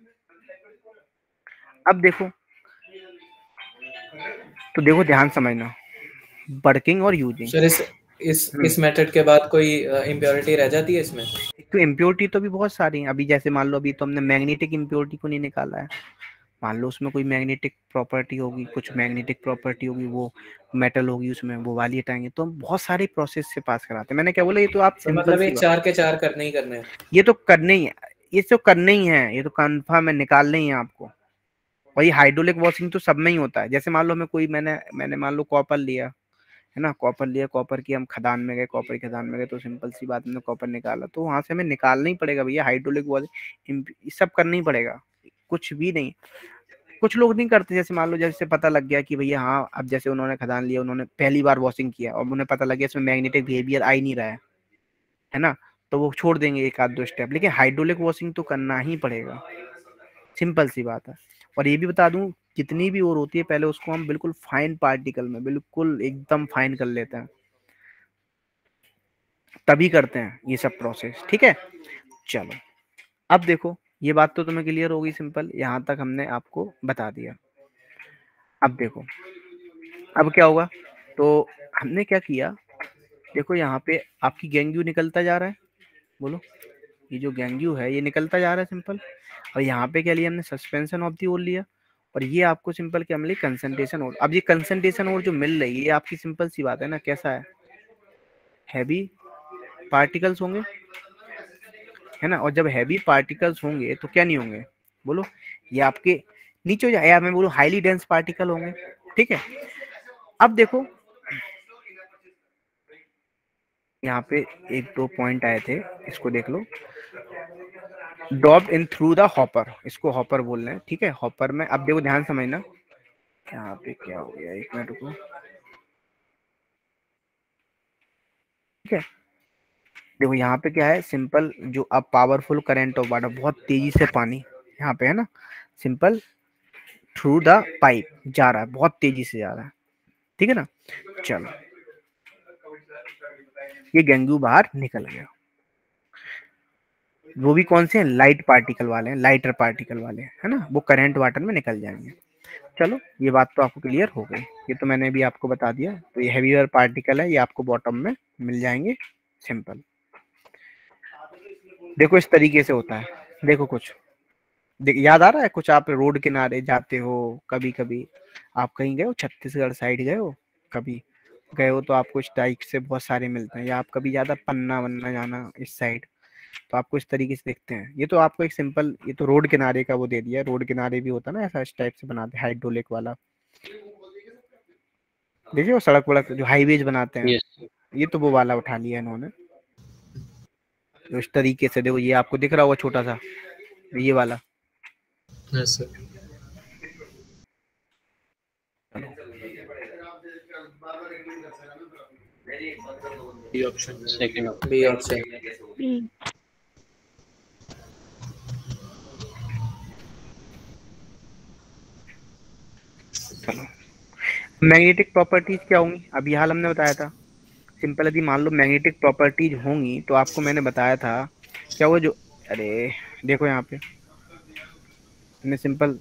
अब देखो, तो देखो ध्यान समझना, वर्किंग और यूजिंग। सर इस इस इस मेथड के बाद कोई इम्प्योरिटी रह जाती है इसमें? तो इम्प्योरिटी तो भी बहुत सारी हैं। अभी जैसे मान लो, अभी तो हमने मैग्नेटिक इम्प्योरिटी को नहीं निकाला है, मान लो उसमें कोई मैग्नेटिक प्रॉपर्टी होगी, कुछ मैग्नेटिक प्रॉपर्टी होगी, वो मेटल होगी उसमें, वो वाली हटाएंगे, तो हम बहुत सारे प्रोसेस से पास कराते हैं। मैंने क्या बोला, ये तो आप तो मतलब ये चार के चार करने ही करने हैं, ये तो करने ही है, ये तो करने ही है, ये तो कन्फर्म है, निकालने ही है आपको। और ये हाइड्रोलिक वॉशिंग तो सब में ही होता है। जैसे मान लो मैं कोई मैंने मैंने मान लो कॉपर लिया है ना, कॉपर लिया, कॉपर की हम खदान में गए, कॉपर की खदान में गए, तो सिंपल सी बात, हमने कॉपर निकाला, तो वहां से हमें निकालना ही पड़ेगा भैया, हाइड्रोलिक वॉशिंग सब करना ही पड़ेगा, कुछ भी नहीं। कुछ लोग नहीं करते, जैसे मान लो जैसे पता लग गया कि भैया हाँ, अब जैसे उन्होंने खदान लिया, उन्होंने पहली बार वॉशिंग किया और उन्हें पता लग गया इसमें मैग्नेटिक बिहेवियर आ ही नहीं रहा है है ना, तो वो छोड़ देंगे एक आध दो स्टेप, लेकिन हाइड्रोलिक वॉशिंग तो करना ही पड़ेगा, सिंपल सी बात है। और ये भी बता दूं, जितनी भी और होती है पहले उसको हम बिल्कुल फाइन पार्टिकल में, बिल्कुल एकदम फाइन कर लेते हैं, तभी करते हैं ये सब प्रोसेस। ठीक है, चलो अब देखो, ये बात तो तुम्हें क्लियर होगी, सिंपल, यहाँ तक हमने आपको बता दिया। अब देखो, अब क्या होगा, तो हमने क्या किया, देखो यहाँ पे आपकी गैंग्यू निकलता जा रहा है, बोलो, ये जो गैंग्यू है ये निकलता जा रहा है, सिंपल। और यहाँ पे क्या लिया हमने, सस्पेंशन ऑफ दी ओर लिया, और ये आपको सिंपल क्या मिली, कंसंट्रेशन ओर। अब ये कंसंट्रेशन ओर जो मिल रही है, ये आपकी सिंपल सी बात है ना, कैसा है, हैवी पार्टिकल्स होंगे है ना, और जब हैवी पार्टिकल्स होंगे तो क्या नहीं होंगे, बोलो, ये आपके नीचे हो जाए, या मैं बोलूँ हाईली डेंस पार्टिकल होंगे। ठीक है, अब देखो यहाँ पे एक दो पॉइंट आए थे, इसको देख लो, drop in through the hopper, इसको हॉपर बोल रहे हैं। ठीक है, हॉपर में अब देखो ध्यान समझना, यहाँ पे क्या हो गया, एक मिनट रुको। ठीक है, देखो यहाँ पे क्या है, सिंपल, जो अब पावरफुल करंट ऑफ वाटर, बहुत तेजी से पानी यहाँ पे है ना, सिंपल थ्रू द पाइप जा रहा है, बहुत तेजी से जा रहा है। ठीक है ना, चलो, ये गैंग्यू बाहर निकल गया, वो भी कौन से हैं, लाइट पार्टिकल वाले हैं, लाइटर पार्टिकल वाले है ना, वो करंट वाटर में निकल जाएंगे। चलो, ये बात तो आपको क्लियर हो गई, ये तो मैंने भी आपको बता दिया। तो ये हैवीयर पार्टिकल है, ये आपको बॉटम में मिल जाएंगे, सिंपल। देखो इस तरीके से होता है, देखो कुछ देख, याद आ रहा है कुछ, आप रोड किनारे जाते हो, कभी कभी आप कहीं गए हो, छत्तीसगढ़ साइड गए हो, कभी गए हो, तो आपको इस टाइप से बहुत सारे मिलते हैं, या आप कभी ज्यादा पन्ना वन्ना जाना इस साइड, तो आपको इस तरीके से देखते हैं। ये तो आपको एक सिंपल, ये तो रोड किनारे का वो दे दिया, रोड किनारे भी होता ना ऐसा, इस टाइप से बनाते हैं हाइड्रोलिक वाला, देखिए वो सड़क वड़क जो हाईवेज बनाते हैं, yes. ये तो वो वाला उठा लिया इन्होंने, तो इस तरीके से देखो, ये आपको दिख रहा होगा छोटा सा, ये वाला, yes, sir. B option. Second option. B option. चलो, मैग्नेटिक प्रॉपर्टीज क्या होंगी अभी हाल हमने बताया था। सिंपल, यदि मान लो मैग्नेटिक प्रॉपर्टीज होंगी तो आपको मैंने बताया था क्या वो जो, अरे देखो यहाँ पे मैंने सिंपल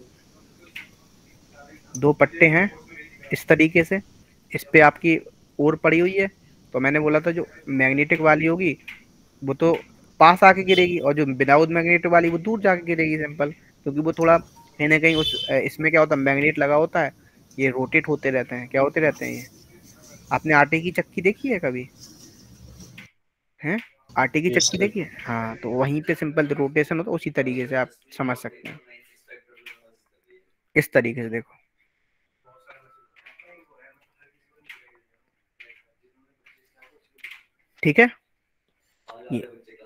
दो पट्टे हैं इस तरीके से, इस पे आपकी ओर पड़ी हुई है, तो मैंने बोला था जो मैग्नेटिक वाली होगी वो तो पास आके गिरेगी और जो विदाउट मैग्नेट वाली वो दूर जाके गिरेगी सिंपल, क्योंकि वो थोड़ा कहीं ना कहीं उस इसमें क्या होता है, मैग्नेट लगा होता है, ये रोटेट होते रहते हैं। क्या होते रहते हैं ये? आपने आटे की चक्की देखी है कभी? हैं, आटे की यस चक्की सर। देखी है? हाँ, तो वहीं पे सिंपल रोटेशन होता है, उसी तरीके से आप समझ सकते हैं। इस तरीके से देखो, ठीक है। ये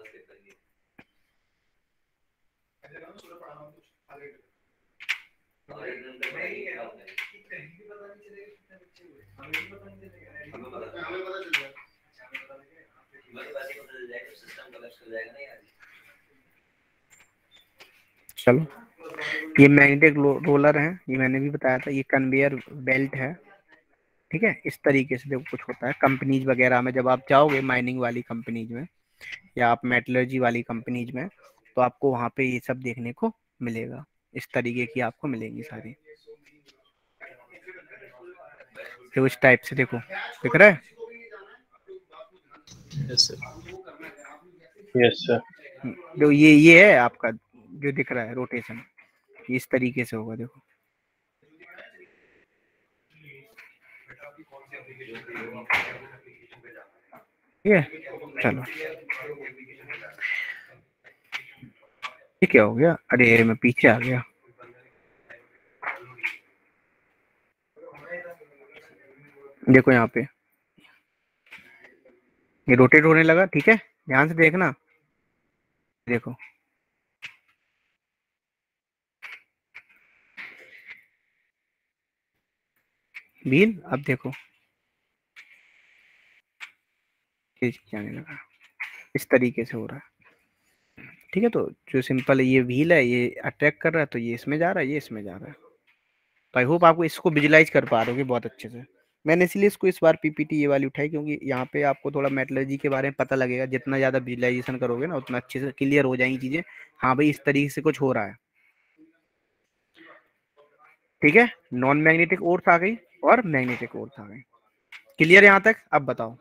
चलो, ये मैग्नेटिक रोलर है, ये मैंने भी बताया था, ये कन्वेयर बेल्ट है, ठीक है। इस तरीके से देखो कुछ होता है कंपनीज वगैरह में, जब आप जाओगे माइनिंग वाली कंपनीज में या आप मेटलर्जी वाली कंपनीज में, तो आपको वहां पे ये सब देखने को मिलेगा। इस तरीके की आपको मिलेंगी सारी, तो इस टाइप से देखो, दिख रहा है? Yes sir. Yes sir. जो ये ये है आपका जो दिख रहा है रोटेशन, इस तरीके से होगा, देखो। ठीक है, चलो। ये क्या हो गया? अरे मैं पीछे आ गया। देखो यहाँ पे ये रोटेट होने लगा, ठीक है, ध्यान से देखना, देखो व्हील, अब देखो आने लगा, इस तरीके से हो रहा है, ठीक है। तो जो सिंपल ये व्हील है ये अट्रैक्ट कर रहा है, तो ये इसमें जा रहा है, ये इसमें जा रहा है। तो आई होप आपको इसको विजुलाइज कर पा रहे हो बहुत अच्छे से। मैंने इसलिए इसको इस बार पीपीटी ये वाली उठाई, क्योंकि यहाँ पे आपको थोड़ा मेटलर्जी के बारे में पता लगेगा। जितना ज्यादा विजुलाइजेशन करोगे ना उतना अच्छे से क्लियर हो जाएंगी चीजें। हाँ भाई, इस तरीके से कुछ हो रहा है, ठीक है। नॉन मैग्नेटिक ओर्स आ गई और मैग्नेटिक ओर्स आ गई। क्लियर यहाँ तक? अब बताओ।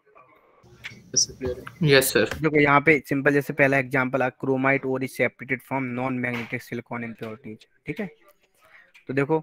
Yes sir. देखो यहाँ पे सिंपल, जैसे पहला एग्जांपल आ, chromite ore is separated from non magnetic silicon impurities, ठीक है। तो देखो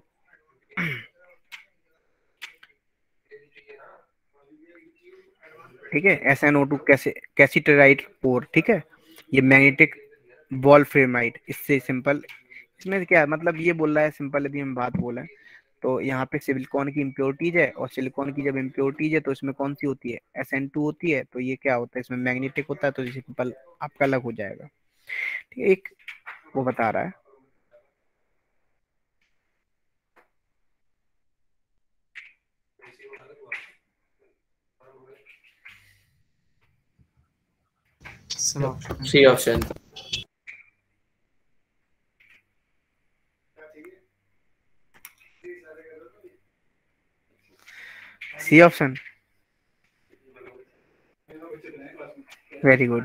ठीक है, एस एन ओ टू कैसे कैसीटराइट पोर, ठीक है। ये मैग्नेटिक वॉल्फ्रेमाइट, इससे सिंपल, इसमें क्या है मतलब, ये बोल रहा है सिंपल, यदि हम बात बोले तो यहाँ पे सिलिकॉन की इम्प्योरिटीज है, और सिलिकॉन की जब इम्प्योरिटीज है तो इसमें कौन सी होती है? एस एन टू होती है। तो ये क्या होता है, इसमें मैग्नेटिक होता है, तो ये सिंपल आपका अलग हो जाएगा, ठीक है। एक वो बता रहा है, C option. C option, very good,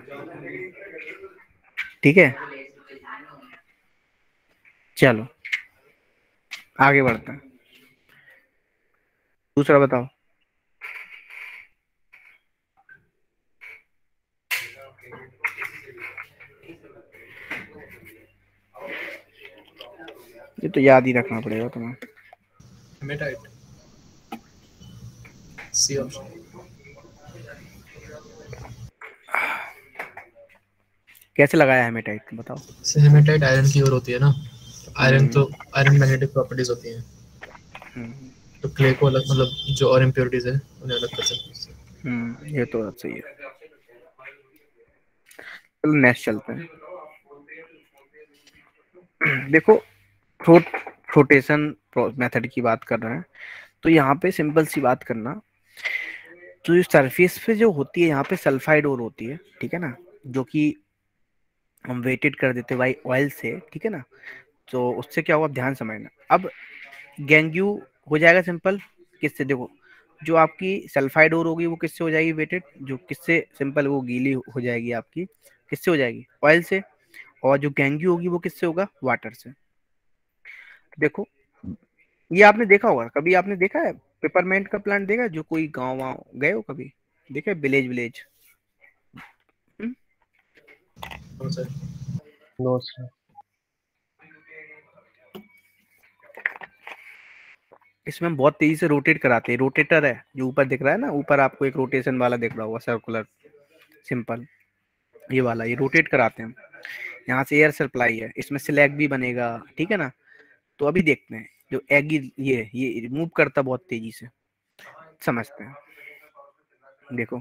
ठीक है। चलो आगे बढ़ते हैं, दूसरा बताओ। ये तो याद ही रखना पड़ेगा तुम्हें। Haematite, C option. कैसे लगाया हेमेटाइट बताओ। हेमेटाइट आयरन की ओर होती है ना, आयरन तो आयरन मैग्नेटिक प्रॉपर्टीज होती हैं, तो क्ले को अलग, मतलब जो और इम्प्योरिटीज है उन्हें अलग कर सकते हैं। हम्म, ये तो सही है। चलो नेक्स्ट चलते हैं। देखो, फ्लोट फ्लोटेशन मेथड की बात कर रहे हैं, तो यहाँ पे सिंपल सी बात करना, तो इस सरफेस पे जो होती है यहाँ पे सल्फाइड और होती है, ठीक है ना, जो कि हम वेटेड कर देते भाई ऑयल से, ठीक है ना। तो उससे क्या हुआ, ध्यान समझना। अब गैंग्यू हो जाएगा सिंपल किससे, देखो जो आपकी सल्फाइड और होगी वो किससे हो जाएगी वेटेड, जो किससे सिंपल वो गीली हो जाएगी आपकी, किससे हो जाएगी, ऑयल से। और जो गैंग्यू होगी वो किससे होगा, वाटर से। देखो ये आपने देखा होगा, कभी आपने देखा है पेपरमेंट का प्लांट देखा है? जो कोई गांव वाँव गए हो कभी, देखा है village village? No sir. No sir. इसमें हम बहुत तेजी से रोटेट कराते हैं, रोटेटर है जो ऊपर दिख रहा है ना, ऊपर आपको एक रोटेशन वाला दिख रहा होगा सर्कुलर सिंपल, ये वाला, ये रोटेट कराते हैं हम। यहाँ से एयर सप्लाई है, इसमें स्लैग भी बनेगा, ठीक है ना। तो अभी देखते हैं जो एग ये ये मूव करता बहुत तेजी से, समझते हैं। देखो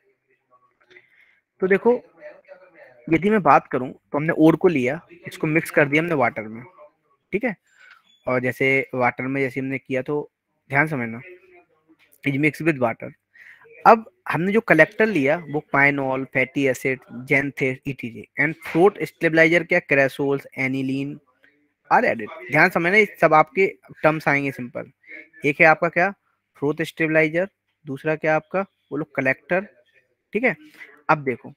तो देखो यदि मैं बात करूं तो हमने ओर को लिया, इसको मिक्स कर दिया हमने वाटर में, ठीक है। और जैसे वाटर में जैसे हमने किया तो ध्यान समझना, इज मिक्स विद वाटर। अब हमने जो कलेक्टर लिया वो पाइनॉल, फैटी एसिड, जेंथे, ईटीजे एंड फ्रूट स्टेबलाइजर क्या, क्रेसोल्स, एनिलीन आर एडेड। ध्यान समझना, ये सब आपके टर्म्स आएंगे सिंपल। एक है आपका क्या, फ्रूट स्टेबलाइजर, दूसरा क्या आपका बोलो कलेक्टर, ठीक है। अब देखो,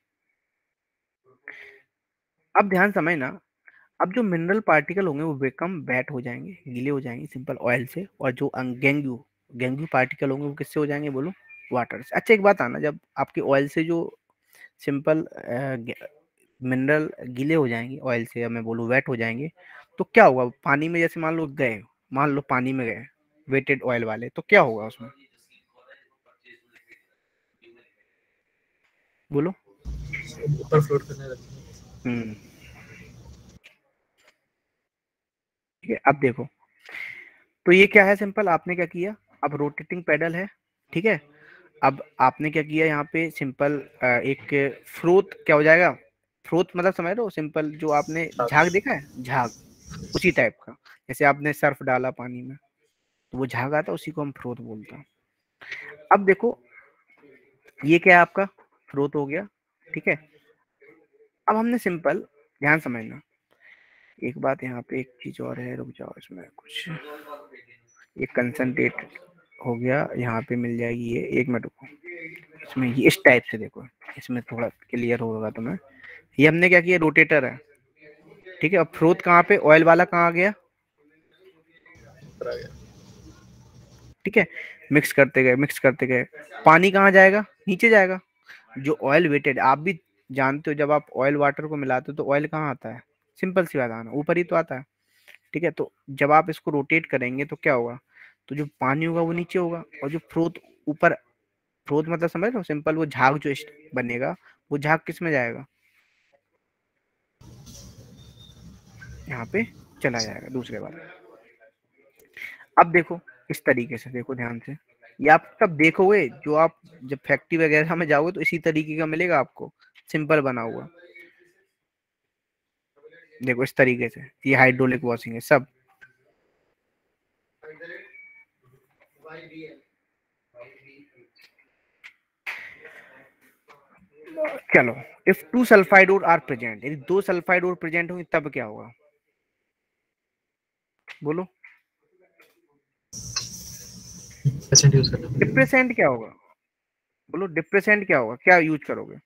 अब ध्यान समझना, अब जो मिनरल पार्टिकल होंगे वो बिकम वेट हो जाएंगे, गीले हो जाएंगे सिंपल ऑयल से। और जो गेंगू गेंगू पार्टिकल होंगे वो किससे हो जाएंगे बोलो, वाटर से। अच्छा एक बात आना, जब आपके ऑयल से जो सिंपल मिनरल गीले हो जाएंगे ऑयल से, या मैं बोलूँ वेट हो जाएंगे, तो क्या होगा, पानी में जैसे मान लो गए, मान लो पानी में गए वेटेड ऑयल वाले, तो क्या होगा उसमें बोलो। ऊपर फ्लोट करने लगते हैं। हम्म ठीक है। अब देखो तो ये क्या है सिंपल, आपने क्या किया, अब रोटेटिंग पेडल है, ठीक है। अब आपने क्या किया यहाँ पे सिंपल एक फ्रोथ क्या हो जाएगा, फ्रोथ मतलब समझ रहे हो सिंपल, जो आपने झाग देखा है, झाग उसी टाइप का। जैसे आपने सर्फ डाला पानी में तो वो झाग आता, उसी को हम फ्रोथ बोलते हैं। अब देखो ये क्या है आपका, फ्रोथ हो गया, ठीक है। अब हमने सिंपल ध्यान समझना, एक बात यहाँ पे एक चीज और है, रुक जाओ, इसमें कुछ ये कंसंट्रेट हो गया, यहाँ पे मिल जाएगी ये, एक मिनट रुको। इसमें ये इस टाइप से देखो, इसमें थोड़ा क्लियर होगा तुम्हें। ये हमने क्या किया, रोटेटर है, ठीक है। अब फ्रोथ कहाँ पे, ऑयल वाला कहाँ आ गया, ऊपर आ गया। ठीक है। मिक्स करते गए मिक्स करते गए, पानी कहाँ जाएगा, नीचे जाएगा। जो ऑयल वेटेड, आप भी जानते हो जब आप ऑयल वाटर को मिलाते हो तो ऑयल कहाँ आता है, सिंपल सी बात आना, ऊपर ही तो आता है, ठीक है। तो जब आप इसको रोटेट करेंगे तो क्या होगा, तो जो पानी होगा वो नीचे होगा, और जो फ्रोथ ऊपर, फ्रोथ मतलब समझ लो सिंपल, वो झाग जो बनेगा वो झाग किस में जाएगा, यहाँ पे चला जाएगा दूसरे वाले। अब देखो इस तरीके से देखो ध्यान से, ये आप तब देखोगे जो आप जब फैक्ट्री वगैरह में जाओगे तो इसी तरीके का मिलेगा आपको, सिंपल बना हुआ। देखो इस तरीके से, ये हाइड्रोलिक वॉशिंग है सब। चलो, if two sulphide ore are present, यदि दो सल्फाइड ओर प्रेजेंट होंगे तब क्या होगा बोलो, परसेंट यूज करना पड़ेगा। डिप्रेसेंट क्या होगा बोलो, डिप्रेसेंट क्या होगा, क्या यूज करोगे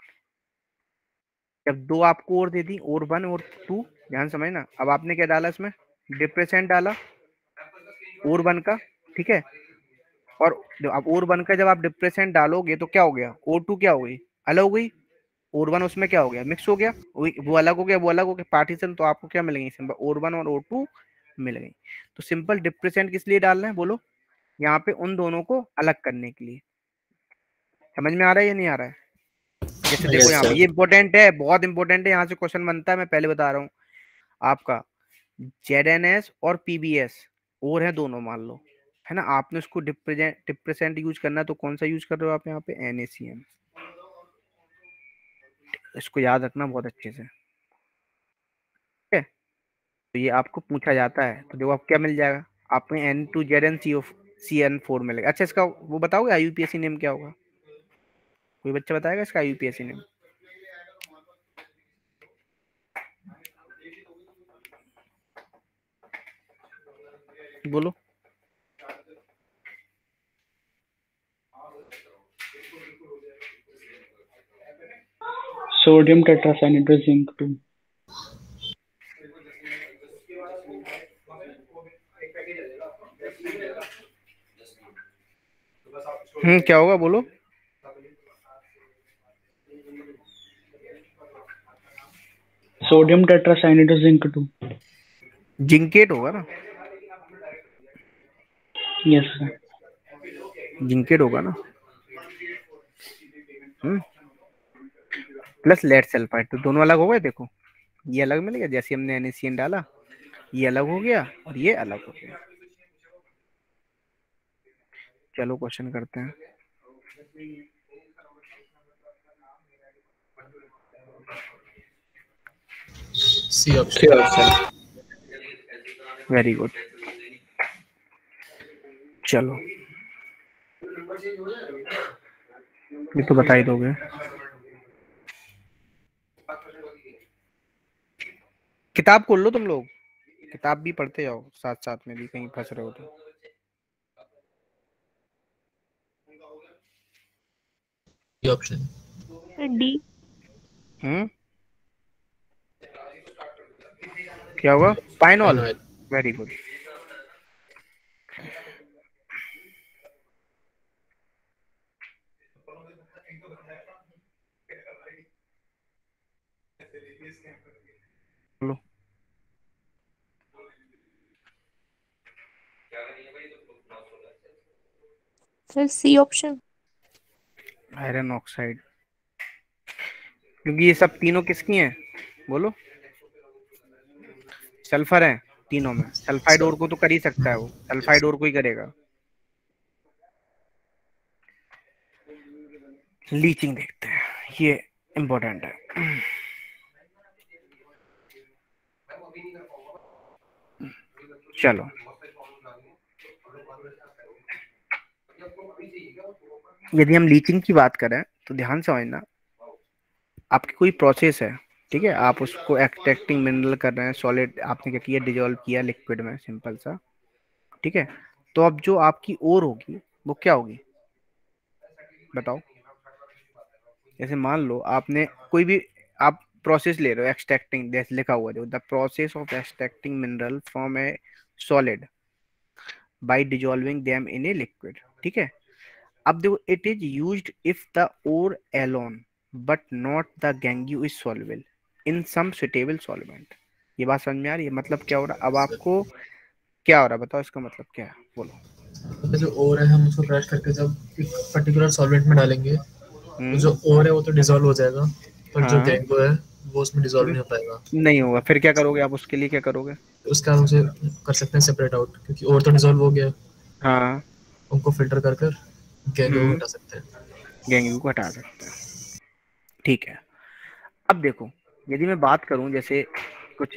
जब दो आपको और दे दी, और वन और टू, ध्यान समझना। अब आपने क्या डाला इसमें, डिप्रेसेंट डाला और वन का, ठीक है। और अब और वन का जब आप डिप्रेसेंट डालोगे तो क्या हो गया, और टू क्या हो गई, अलग हो गई, और वन उसमें क्या हो गया, मिक्स हो गया, वो अलग हो गया, वो अलग हो गया पार्टीशन, तो आपको क्या मिलेंगे सिंपल, और वन और और टू मिल गई। तो सिंपल डिप्रेसेंट किस लिए डालना है बोलो, यहाँ पे उन दोनों को अलग करने के लिए। समझ में आ रहा है या नहीं आ रहा है, जैसे देखो यस यहाँ पे सर। ये इंपॉर्टेंट है, बहुत इंपॉर्टेंट है, यहाँ से क्वेश्चन बनता है, मैं पहले बता रहा हूँ आपका। जेड एन एस और पीबीएस और है दोनों मान लो, है ना, आपने उसको डिप्रेजेंट डिप्रेसेंट यूज करना है तो कौन सा यूज कर रहे हो आप यहाँ पे, एनएसीएम। इसको याद रखना बहुत अच्छे से, ठीक है। तो ये आपको पूछा जाता है, तो देखो आप क्या मिल जाएगा, आपको N two Z N C C N four मिलेगा। अच्छा इसका वो बताओगे आईयूपीएसी नेम क्या होगा, कोई बच्चा बताएगा इसका आईयूपीएसी नेम? बोलो। Sodium tetracyanide zinc two. हम्म क्या होगा बोलो। Sodium tetracyanide zinc two. Zincate होगा ना? Yes sir. जिंकेट होगा ना। हम्म प्लस लेड सल्फाइड, तो दोनों अलग हो गए। देखो ये अलग मिल गया, जैसे हमने NaCN डाला ये अलग हो गया और ये अलग हो गया। चलो क्वेश्चन करते हैं। C option. Very good. चलो ये तो बता ही दोगे। किताब खोल लो तुम लोग, किताब भी पढ़ते जाओ साथ साथ में भी, कहीं फंस रहे हो तो। Option D. हम्म क्या होगा? पाइनॉल। Very good. लो sir C option. Iron oxide, क्योंकि ये सब तीनों किसकी हैं बोलो? सल्फर है तीनों में। सल्फाइड और को तो कर ही सकता है, वो सल्फाइड और को ही करेगा। लीचिंग देखते हैं, ये इंपॉर्टेंट है। चलो यदि हम लीचिंग की बात करें तो ध्यान से समझना, आपकी कोई प्रोसेस है, ठीक है, आप उसको एक्सट्रैक्टिंग मिनरल कर रहे हैं, सॉलिड आपने क्या किया, डिजोल्व किया लिक्विड में, सिंपल सा, ठीक है। तो अब जो आपकी ओर होगी वो क्या होगी बताओ? जैसे मान लो आपने कोई भी आप प्रोसेस ले रहे हो, एक्सट्रैक्टिंग, जैसे लिखा हुआ है the process of extracting mineral from a solid by dissolving them in a liquid, ठीक है। अब देखो, it is used if the ore alone but not the gangue is soluble in some suitable solvent. ये बात समझ में आ रही है? मतलब क्या हो रहा है अब आपको, क्या हो रहा है बताओ, इसका मतलब क्या है बोलो। जो ओर है हम उसको क्रश करके जब एक पर्टिकुलर सॉल्वेंट में डालेंगे तो जो ओर है वो तो डिसॉल्व हो जाएगा, पर जो हाँ। गैंगो है वो उसमें डिसॉल्व नहीं हो पाएगा। नहीं होगा, फिर क्या करोगे आप उसके लिए, क्या करोगे? उसका हम उसे कर सकते हैं सेपरेट आउट, क्योंकि ओर तो डिसॉल्व हो गया, हाँ उनको फिल्टर कर कर गैंगो को हटा सकते हैं। गैंगू को हटा सकते हैं, ठीक है। अब देखो यदि मैं बात करूं जैसे कुछ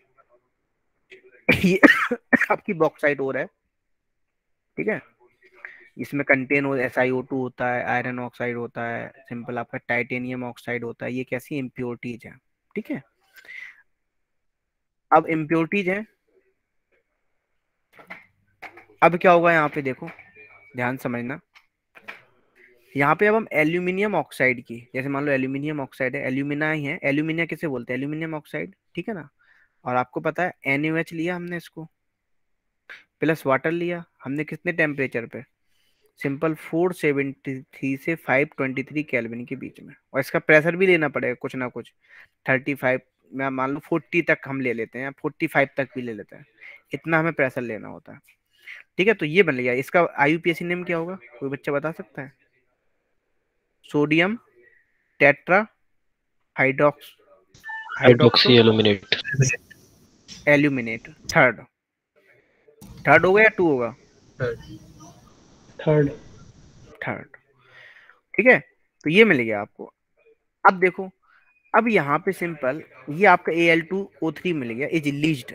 ये आपकी बॉक्साइट और है, ठीक है, इसमें कंटेन हो एस आई ओ टू होता है, आयरन ऑक्साइड होता है, सिंपल आपका टाइटेनियम ऑक्साइड होता है, ये कैसी इम्प्योरिटीज है, ठीक है। अब इम्प्योरिटीज है, अब क्या होगा यहाँ पे देखो, ध्यान समझना, यहाँ पे अब हम एल्यूमिनियम ऑक्साइड की, जैसे मान लो एल्यूमिनियम ऑक्साइड है, एल्यूमिना ही है, एल्यूमिनिया किसे बोलते हैं, एल्यूमिनियम ऑक्साइड, ठीक है ना। और आपको पता है एन ए ओ एच लिया हमने, इसको प्लस वाटर लिया हमने, कितने टेम्परेचर पे, सिंपल फोर सेवेंटी थ्री से फाइव ट्वेंटी थ्री केल्विन के बीच में, और इसका प्रेशर भी लेना पड़ेगा कुछ ना कुछ, थर्टी फाइव, मैं मान लो फोर्टी तक हम ले लेते हैं, फोर्टी फाइव तक भी ले लेते हैं, इतना हमें प्रेशर लेना होता है, ठीक है। तो ये बन गया, इसका आईयूपीएसी नेम क्या होगा, कोई बच्चा बता सकता है? Sodium tetra hydrox hydroxy aluminate. Aluminate. Third third होगा या टू होगा? थर्ड। थर्ड, ठीक है। तो ये मिल गया आपको। अब देखो, अब यहाँ पे सिंपल ये आपका A L two O three मिल गया, इज लीज्ड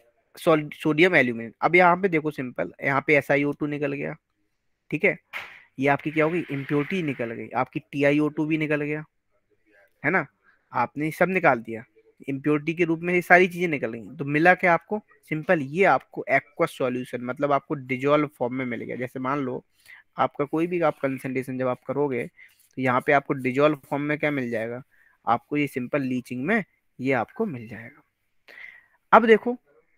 सोडियम एल्यूमिनेट। अब यहाँ पे देखो सिंपल, यहाँ पे एस आई ओ टू निकल गया, ठीक है, ये आपकी क्या होगी, इम्प्योरिटी निकल गई, आपकी टी आई ओ टू भी निकल गया, है ना, आपने सब निकाल दिया इम्प्योरिटी के रूप में, ये सारी चीजें निकल गई, तो मिला क्या आपको, सिंपल ये आपको एक्वस सॉल्यूशन, मतलब आपको डिजोल्व फॉर्म में मिल गया। जैसे मान लो आपका कोई भी आप कंसंट्रेशन जब आप करोगे तो यहाँ पे आपको डिजोल्व फॉर्म में क्या मिल जाएगा, आपको ये सिंपल लीचिंग में ये आपको मिल जाएगा। अब देखो,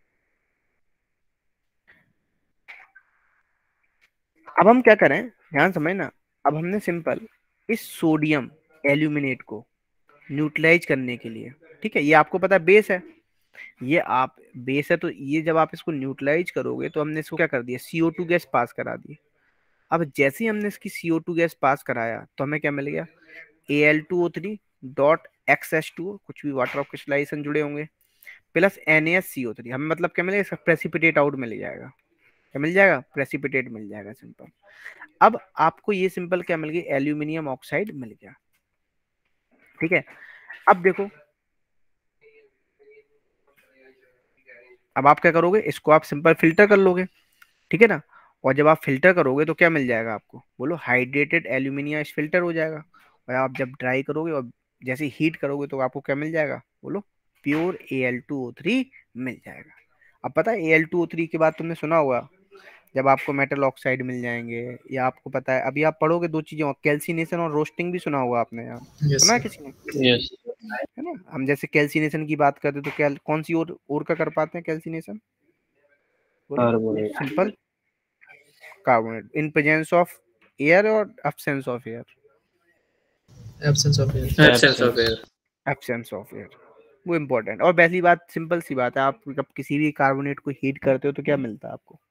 अब हम क्या करें, ध्यान समझना, अब हमने सिंपल इस सोडियम एल्यूमिनेट को न्यूट्रलाइज करने के लिए, ठीक है, ये आपको पता है बेस है, ये आप बेस है, तो ये जब आप इसको न्यूट्रलाइज करोगे तो हमने इसको क्या कर दिया, सी ओ टू गैस पास करा दी। अब जैसे ही हमने इसकी सी ओ टू गैस पास कराया तो हमें क्या मिल गया, A L two O three dot X H two, कुछ भी वाटर ऑफ क्रिस्टलाइजेशन जुड़े होंगे, plus N A S C O three, हमें मतलब क्या मिलेगा, इसका प्रेसिपिटेट आउट मिल जाएगा, क्या मिल जाएगा, प्रेसिपिटेट मिल जाएगा सिंपल। अब आपको ये सिंपल क्या मिल गई, एल्यूमिनियम ऑक्साइड मिल गया, ठीक है। अब देखो, अब आप क्या करोगे, इसको आप सिंपल फिल्टर कर लोगे, ठीक है ना, और जब आप फिल्टर करोगे तो क्या मिल जाएगा आपको, बोलो, हाइड्रेटेड एल्यूमिनियम फिल्टर हो जाएगा, और आप जब ड्राई करोगे और जैसे हीट करोगे तो आपको क्या मिल जाएगा, बोलो, pure A L two O three मिल जाएगा। अब पता है A L two O three के बाद तुमने सुना होगा जब आपको मेटल ऑक्साइड मिल जाएंगे, या आपको पता है अभी आप पढ़ोगे दो चीजें, कैल्सिनेशन और रोस्टिंग भी सुना होगा आपने, यहाँ Yes, सुना है sir. किसी ने, यस है ना। हम जैसे कैल्सिनेशन की बात करते तो क्या, कौन सी और और का कर पाते हैं कैल्सिनेशन, बोलो, carbonate simple carbonate in presence of air और absence of air, Absence of air. Absence of air. Absence of air, वो इम्पोर्टेंट। और पहली बात, सिंपल सी बात है, आप जब किसी भी कार्बोनेट को हीट करते हो तो क्या मिलता है आपको,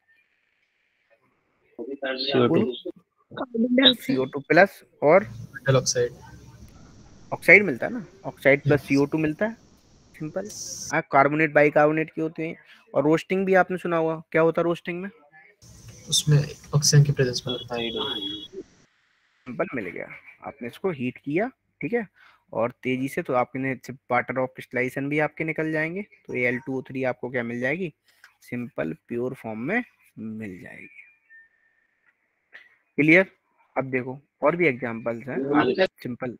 C O two carbon C dioxide. O two plus और Metal oxide. ऑक्साइड मिलता है ना, oxide plus Yes. C O two मिलता है, सिंपल। हाँ, कार्बोनेट बाई कार्बोनेट के होते हैं। और रोस्टिंग भी आपने सुना होगा, क्या होता है रोस्टिंग में, उसमें ऑक्सीजन की प्रेजेंस में लगता है। सिंपल मिल गया, आपने इसको हीट किया, ठीक है, और तेजी से, तो आपने वाटर ऑफ क्रिस्टलाइजेशन भी आपके निकल जाएंगे, तो A L two O three आपको क्या मिल जाएगी, सिंपल प्योर फॉर्म में मिल जाएगी। क्लियर। अब देखो और भी एग्जांपल्स हैं, आप सिंपल,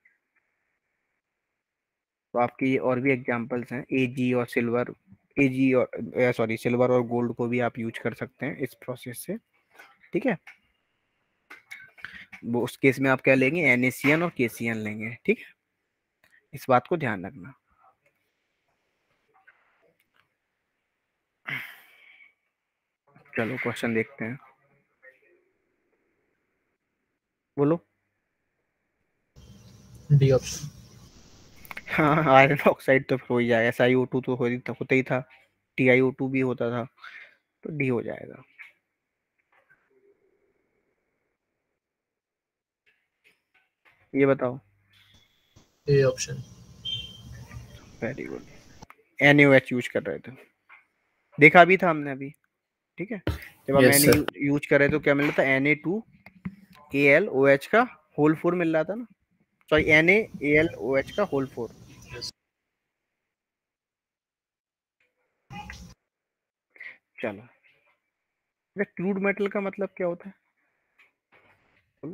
तो आपके ये और भी एग्जांपल्स हैं, एजी और सिल्वर, एजी और सॉरी सिल्वर और गोल्ड को भी आप यूज कर सकते हैं इस प्रोसेस से, ठीक है। वो उस केस में आप क्या लेंगे, एन ए सी एन और के सी एन लेंगे, ठीक है, इस बात को ध्यान रखना। चलो क्वेश्चन देखते हैं, बोलो। D option. हाँ, आयरन ऑक्साइड तो हो ही जाएगा, एस आई ओ टू तो हो ही था, होता ही था, टी आई ओ टू भी होता था, तो डी हो जाएगा। ये बताओ। A option. Very good, N A O H use कर रहे थे, देखा भी था हमने अभी, ठीक है, जब हम Yes, एन sir. यूज कर रहे थे तो क्या मिल रहा था, N A two A L O H का होल फोर मिल रहा था ना, sorry N A L O H का होल फोर। चलो, क्रूड मेटल का मतलब क्या होता है, बोलो,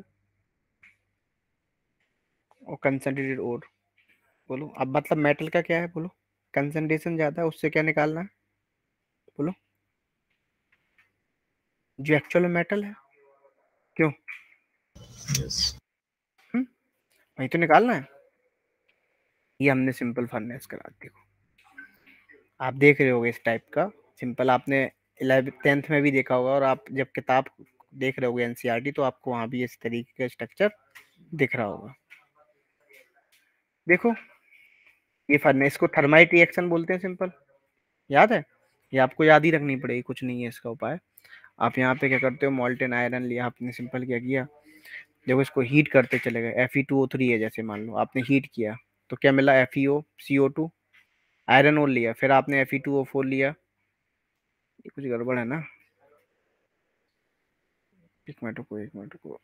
और कंसंट्रेटेड ओर, बोलो। अब मतलब मेटल का क्या है, बोलो, कंसंट्रेशन ज्यादा है उससे क्या निकालना है, बोलो, जो एक्चुअल मेटल है, क्यों, यस। हम्म वही तो निकालना है। ये हमने सिंपल फर्नेस करा, देखो आप देख रहे होगे इस टाइप का सिंपल, आपने इलेवेंथ टेंथ में भी देखा होगा, और आप जब किताब देख रहे होगे N C E R T तो आपको वहां भी इस तरीके का स्ट्रक्चर दिख रहा होगा। देखो ये फर्नेस को थर्माइट रिएक्शन बोलते हैं, सिंपल याद है, ये आपको याद ही रखनी पड़ेगी, कुछ नहीं है इसका उपाय। आप यहाँ पे क्या करते हो, मॉल्टेन आयरन लिया आपने, सिंपल क्या किया, देखो इसको हीट करते चले गए, F E two O three है, जैसे मान लो आपने हीट किया तो क्या मिला, F E O C O two, iron और लिया, फिर आपने F E two O four लिया, ये कुछ गड़बड़ है ना, एक मिनट को एक मिनट को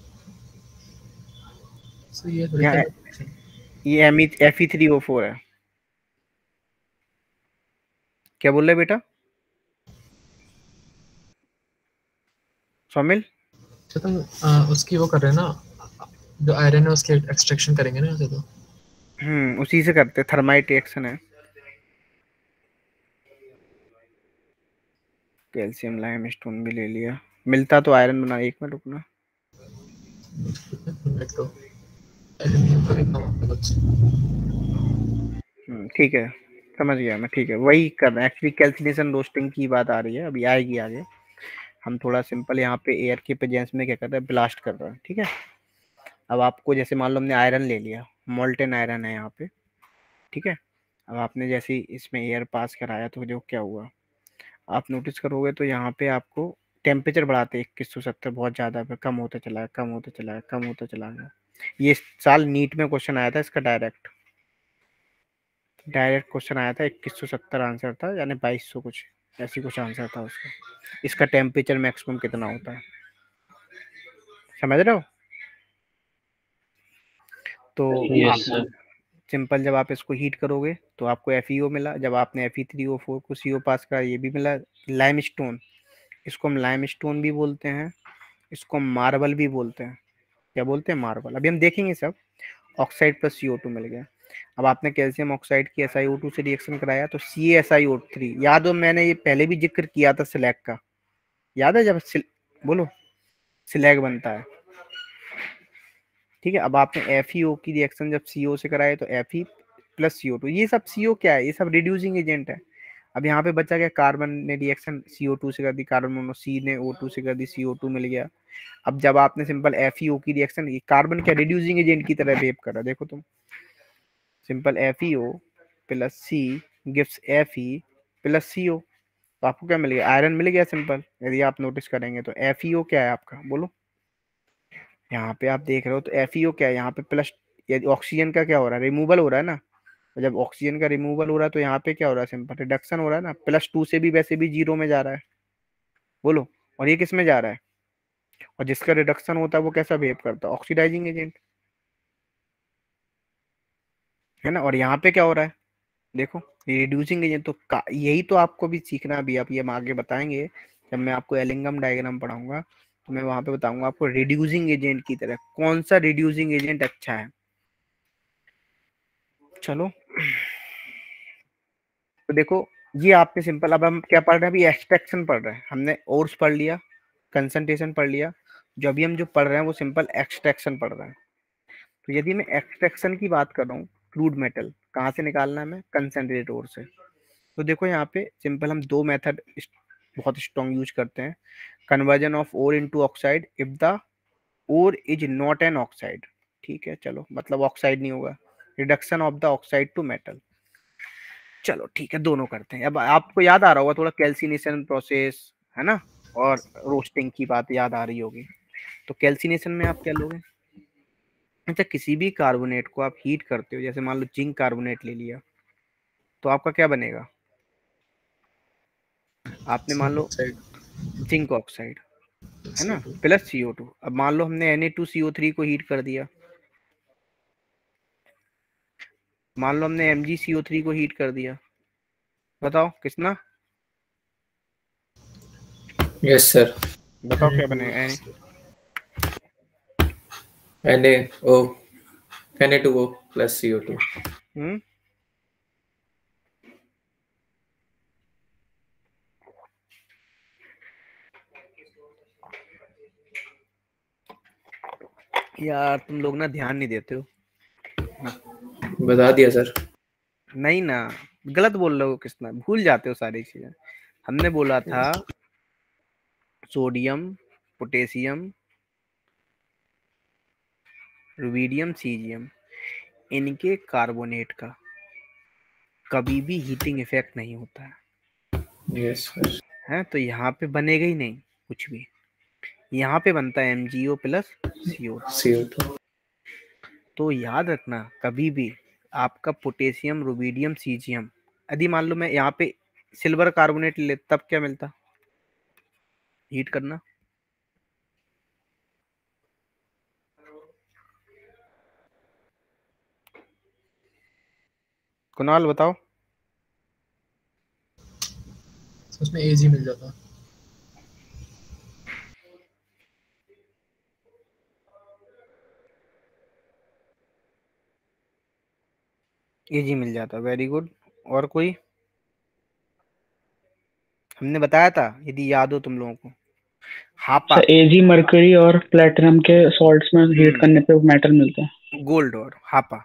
So ये यहाँ written ये M F E three O four है, क्या बोल रहे बेटा, शामिल, तो तुम अ, उसकी वो कर रहे हैं ना, जो आयरन है उसके एक्सट्रैक्शन करेंगे ना ऐसे तो। हम्म उसी से करते, थर्माइट रिएक्शन है। कैल्शियम लाइम स्टोन भी ले लिया, मिलता तो आयरन बना, एक मिनट रुकना। एक तो एल्यूमिनियम का भी काम होता है कुछ। हम्म ठीक है, समझ गया मैं, ठीक है वही कर रहे हैं एक्चुअली। कैल्सिनेशन रोस्टिंग की बात आ रही है, अभी आएगी आगे। हम थोड़ा सिंपल यहाँ पे एयर के प्रेजेंस में क्या कर रहे हैं, ब्लास्ट कर रहे हैं, ठीक है। अब आपको जैसे मान लो हमने आयरन ले लिया, मोल्टेन आयरन है यहाँ पे, ठीक है। अब आपने जैसे ही इसमें एयर पास कराया तो जो क्या हुआ, आप नोटिस करोगे तो यहाँ पे आपको टेम्परेचर बढ़ाते इक्कीस सौ सत्तर बहुत ज़्यादा, फिर कम होता चला है, कम होता चला है, कम होता चला गया। ये इस साल नीट में क्वेश्चन आया था इसका, डायरेक्ट डायरेक्ट क्वेश्चन आया था, इक्कीस सौ सत्तर आंसर था, यानी बाईस सौ कुछ ऐसी कुछ आंसर था उसका। इसका टेम्परेचर मैक्सिमम कितना होता है, समझ रहे हो? तो यस आप सर। सिंपल जब आप इसको हीट करोगे तो आपको एफ ई ओ मिला, जब आपने F E three O four को सी ओ पास करा ये भी मिला। लाइम स्टोन, इसको हम लाइम स्टोन भी बोलते हैं, इसको मार्बल भी बोलते हैं। क्या बोलते हैं? मार्बल। अभी हम देखेंगे सब। Oxide plus C O two मिल गया। अब आपने कैल्शियम ऑक्साइड की एस आई ओ टू से रिएक्शन कराया तो C S I O three, याद हो मैंने ये पहले भी जिक्र किया था स्लैग का, याद है? जब सिल, बोलो स्लैग बनता है, ठीक है। अब आपने एफ ई ओ की रिएक्शन जब सी ओ से कराए तो F E plus C O two, ये सब सी ओ क्या है, ये सब रिड्यूसिंग एजेंट है। अब यहाँ पे बचा क्या, कार्बन ने रिएक्शन सी ओ टू से कर दी, कार्बन मोनो, सी ने ओ टू से कर दी, सी ओ टू मिल गया। अब जब आपने सिंपल एफ ई ओ की रिएक्शन, कार्बन क्या रिड्यूसिंग एजेंट की तरह बिहेव कर रहा है, देखो तुम, simple F E O plus C gives F E plus C O, तो आपको क्या मिल गया, आयरन मिल गया सिंपल। यदि आप नोटिस करेंगे तो एफ ई ओ क्या है आपका, बोलो। यहाँ पे आप देख रहे हो तो एफ ई ओ क्या है यहाँ पे, प्लस, यदि ऑक्सीजन का क्या हो रहा है, रिमूवल हो रहा है ना। तो जब ऑक्सीजन का रिमूवल हो रहा है तो यहाँ पे क्या हो रहा है, सिंपल रिडक्शन हो रहा है ना। प्लस टू से भी वैसे भी जीरो में जा रहा है, बोलो। और ये किस में जा रहा है, और जिसका रिडक्शन होता है वो कैसा बिहेव करता है, ऑक्सीडाइजिंग एजेंट, है ना। और यहाँ पे क्या हो रहा है, देखो रिड्यूसिंग एजेंट। तो यही तो आपको भी सीखना, भी आप ये हम आगे बताएंगे जब मैं आपको एलिंगम डायग्राम पढ़ाऊंगा, तो मैं वहां पे बताऊंगा आपको रिड्यूसिंग एजेंट की तरह कौन सा रिड्यूसिंग एजेंट अच्छा है। चलो तो देखो, ये आपने सिंपल, अब हम क्या पढ़ रहे हैं, अभी एक्सट्रैक्शन पढ़ रहे हैं हमने, ओर्स पढ़ लिया, कंसंट्रेशन पढ़ लिया। जो अभी हम जो पढ़ रहे हैं वो सिंपल एक्सट्रैक्शन पढ़ रहे हैं। तो यदि मैं एक्सट्रैक्शन की बात कर रहा हूँ, क्रूड मेटल कहाँ से निकालना है, मैं कंसंट्रेट ओर से। तो देखो यहाँ पे सिंपल हम दो मेथड बहुत स्ट्रॉन्ग यूज करते हैं। Conversion of ore into oxide if the ore is not an oxide, ठीक है, चलो मतलब ऑक्साइड नहीं होगा। Reduction of the oxide to metal, चलो ठीक है, दोनों करते हैं। अब आपको याद आ रहा होगा थोड़ा कैल्सिनेशन प्रोसेस, है ना, और रोस्टिंग की बात याद आ रही होगी। तो कैल्सिनेशन में आप क्या लोगे, अच्छा किसी भी कार्बोनेट को आप हीट करते हो, जैसे मान लो जिंक कार्बोनेट ले लिया, तो आपका क्या बनेगा, आपने मान लो जिंक ऑक्साइड, है ना, प्लस सी ओ टू। अब मान लो हमने N A two C O three को हीट कर दिया, मान लो हमने M G C O three को हीट कर दिया, बताओ कितना, यस सर। बताओ क्या बनेगा, N N A O N A two O plus C O two. हम्म यार तुम लोग ना ध्यान नहीं देते हो, बता दिया सर। नहीं ना, गलत बोल रहे हो, कितना भूल जाते हो सारी चीजें। हमने बोला था सोडियम, पोटेशियम, रुबिडियम, सीजियम, इनके कार्बोनेट का कभी भी हीटिंग इफेक्ट नहीं होता है, यस सर। है तो यहाँ पे बनेगा ही नहीं कुछ भी, यहाँ पे बनता है M G O plus C O. C O two. तो याद रखना कभी भी आपका पोटेशियम, रुबिडियम, सीजियम, यदि मान लो मैं यहाँ पे सिल्वर कार्बोनेट ले तब क्या मिलता, हीट करना, कुणाल बताओ। उसमें एज ही मिल जाता। एजी मिल जाता, वेरी गुड। और कोई? हमने बताया था यदि याद हो तुम लोगों को, हापा, एजी मरकरी और प्लेटिनम के सॉल्ट्स में हीट करने पे मेटल मिलता है। गोल्ड और हापा,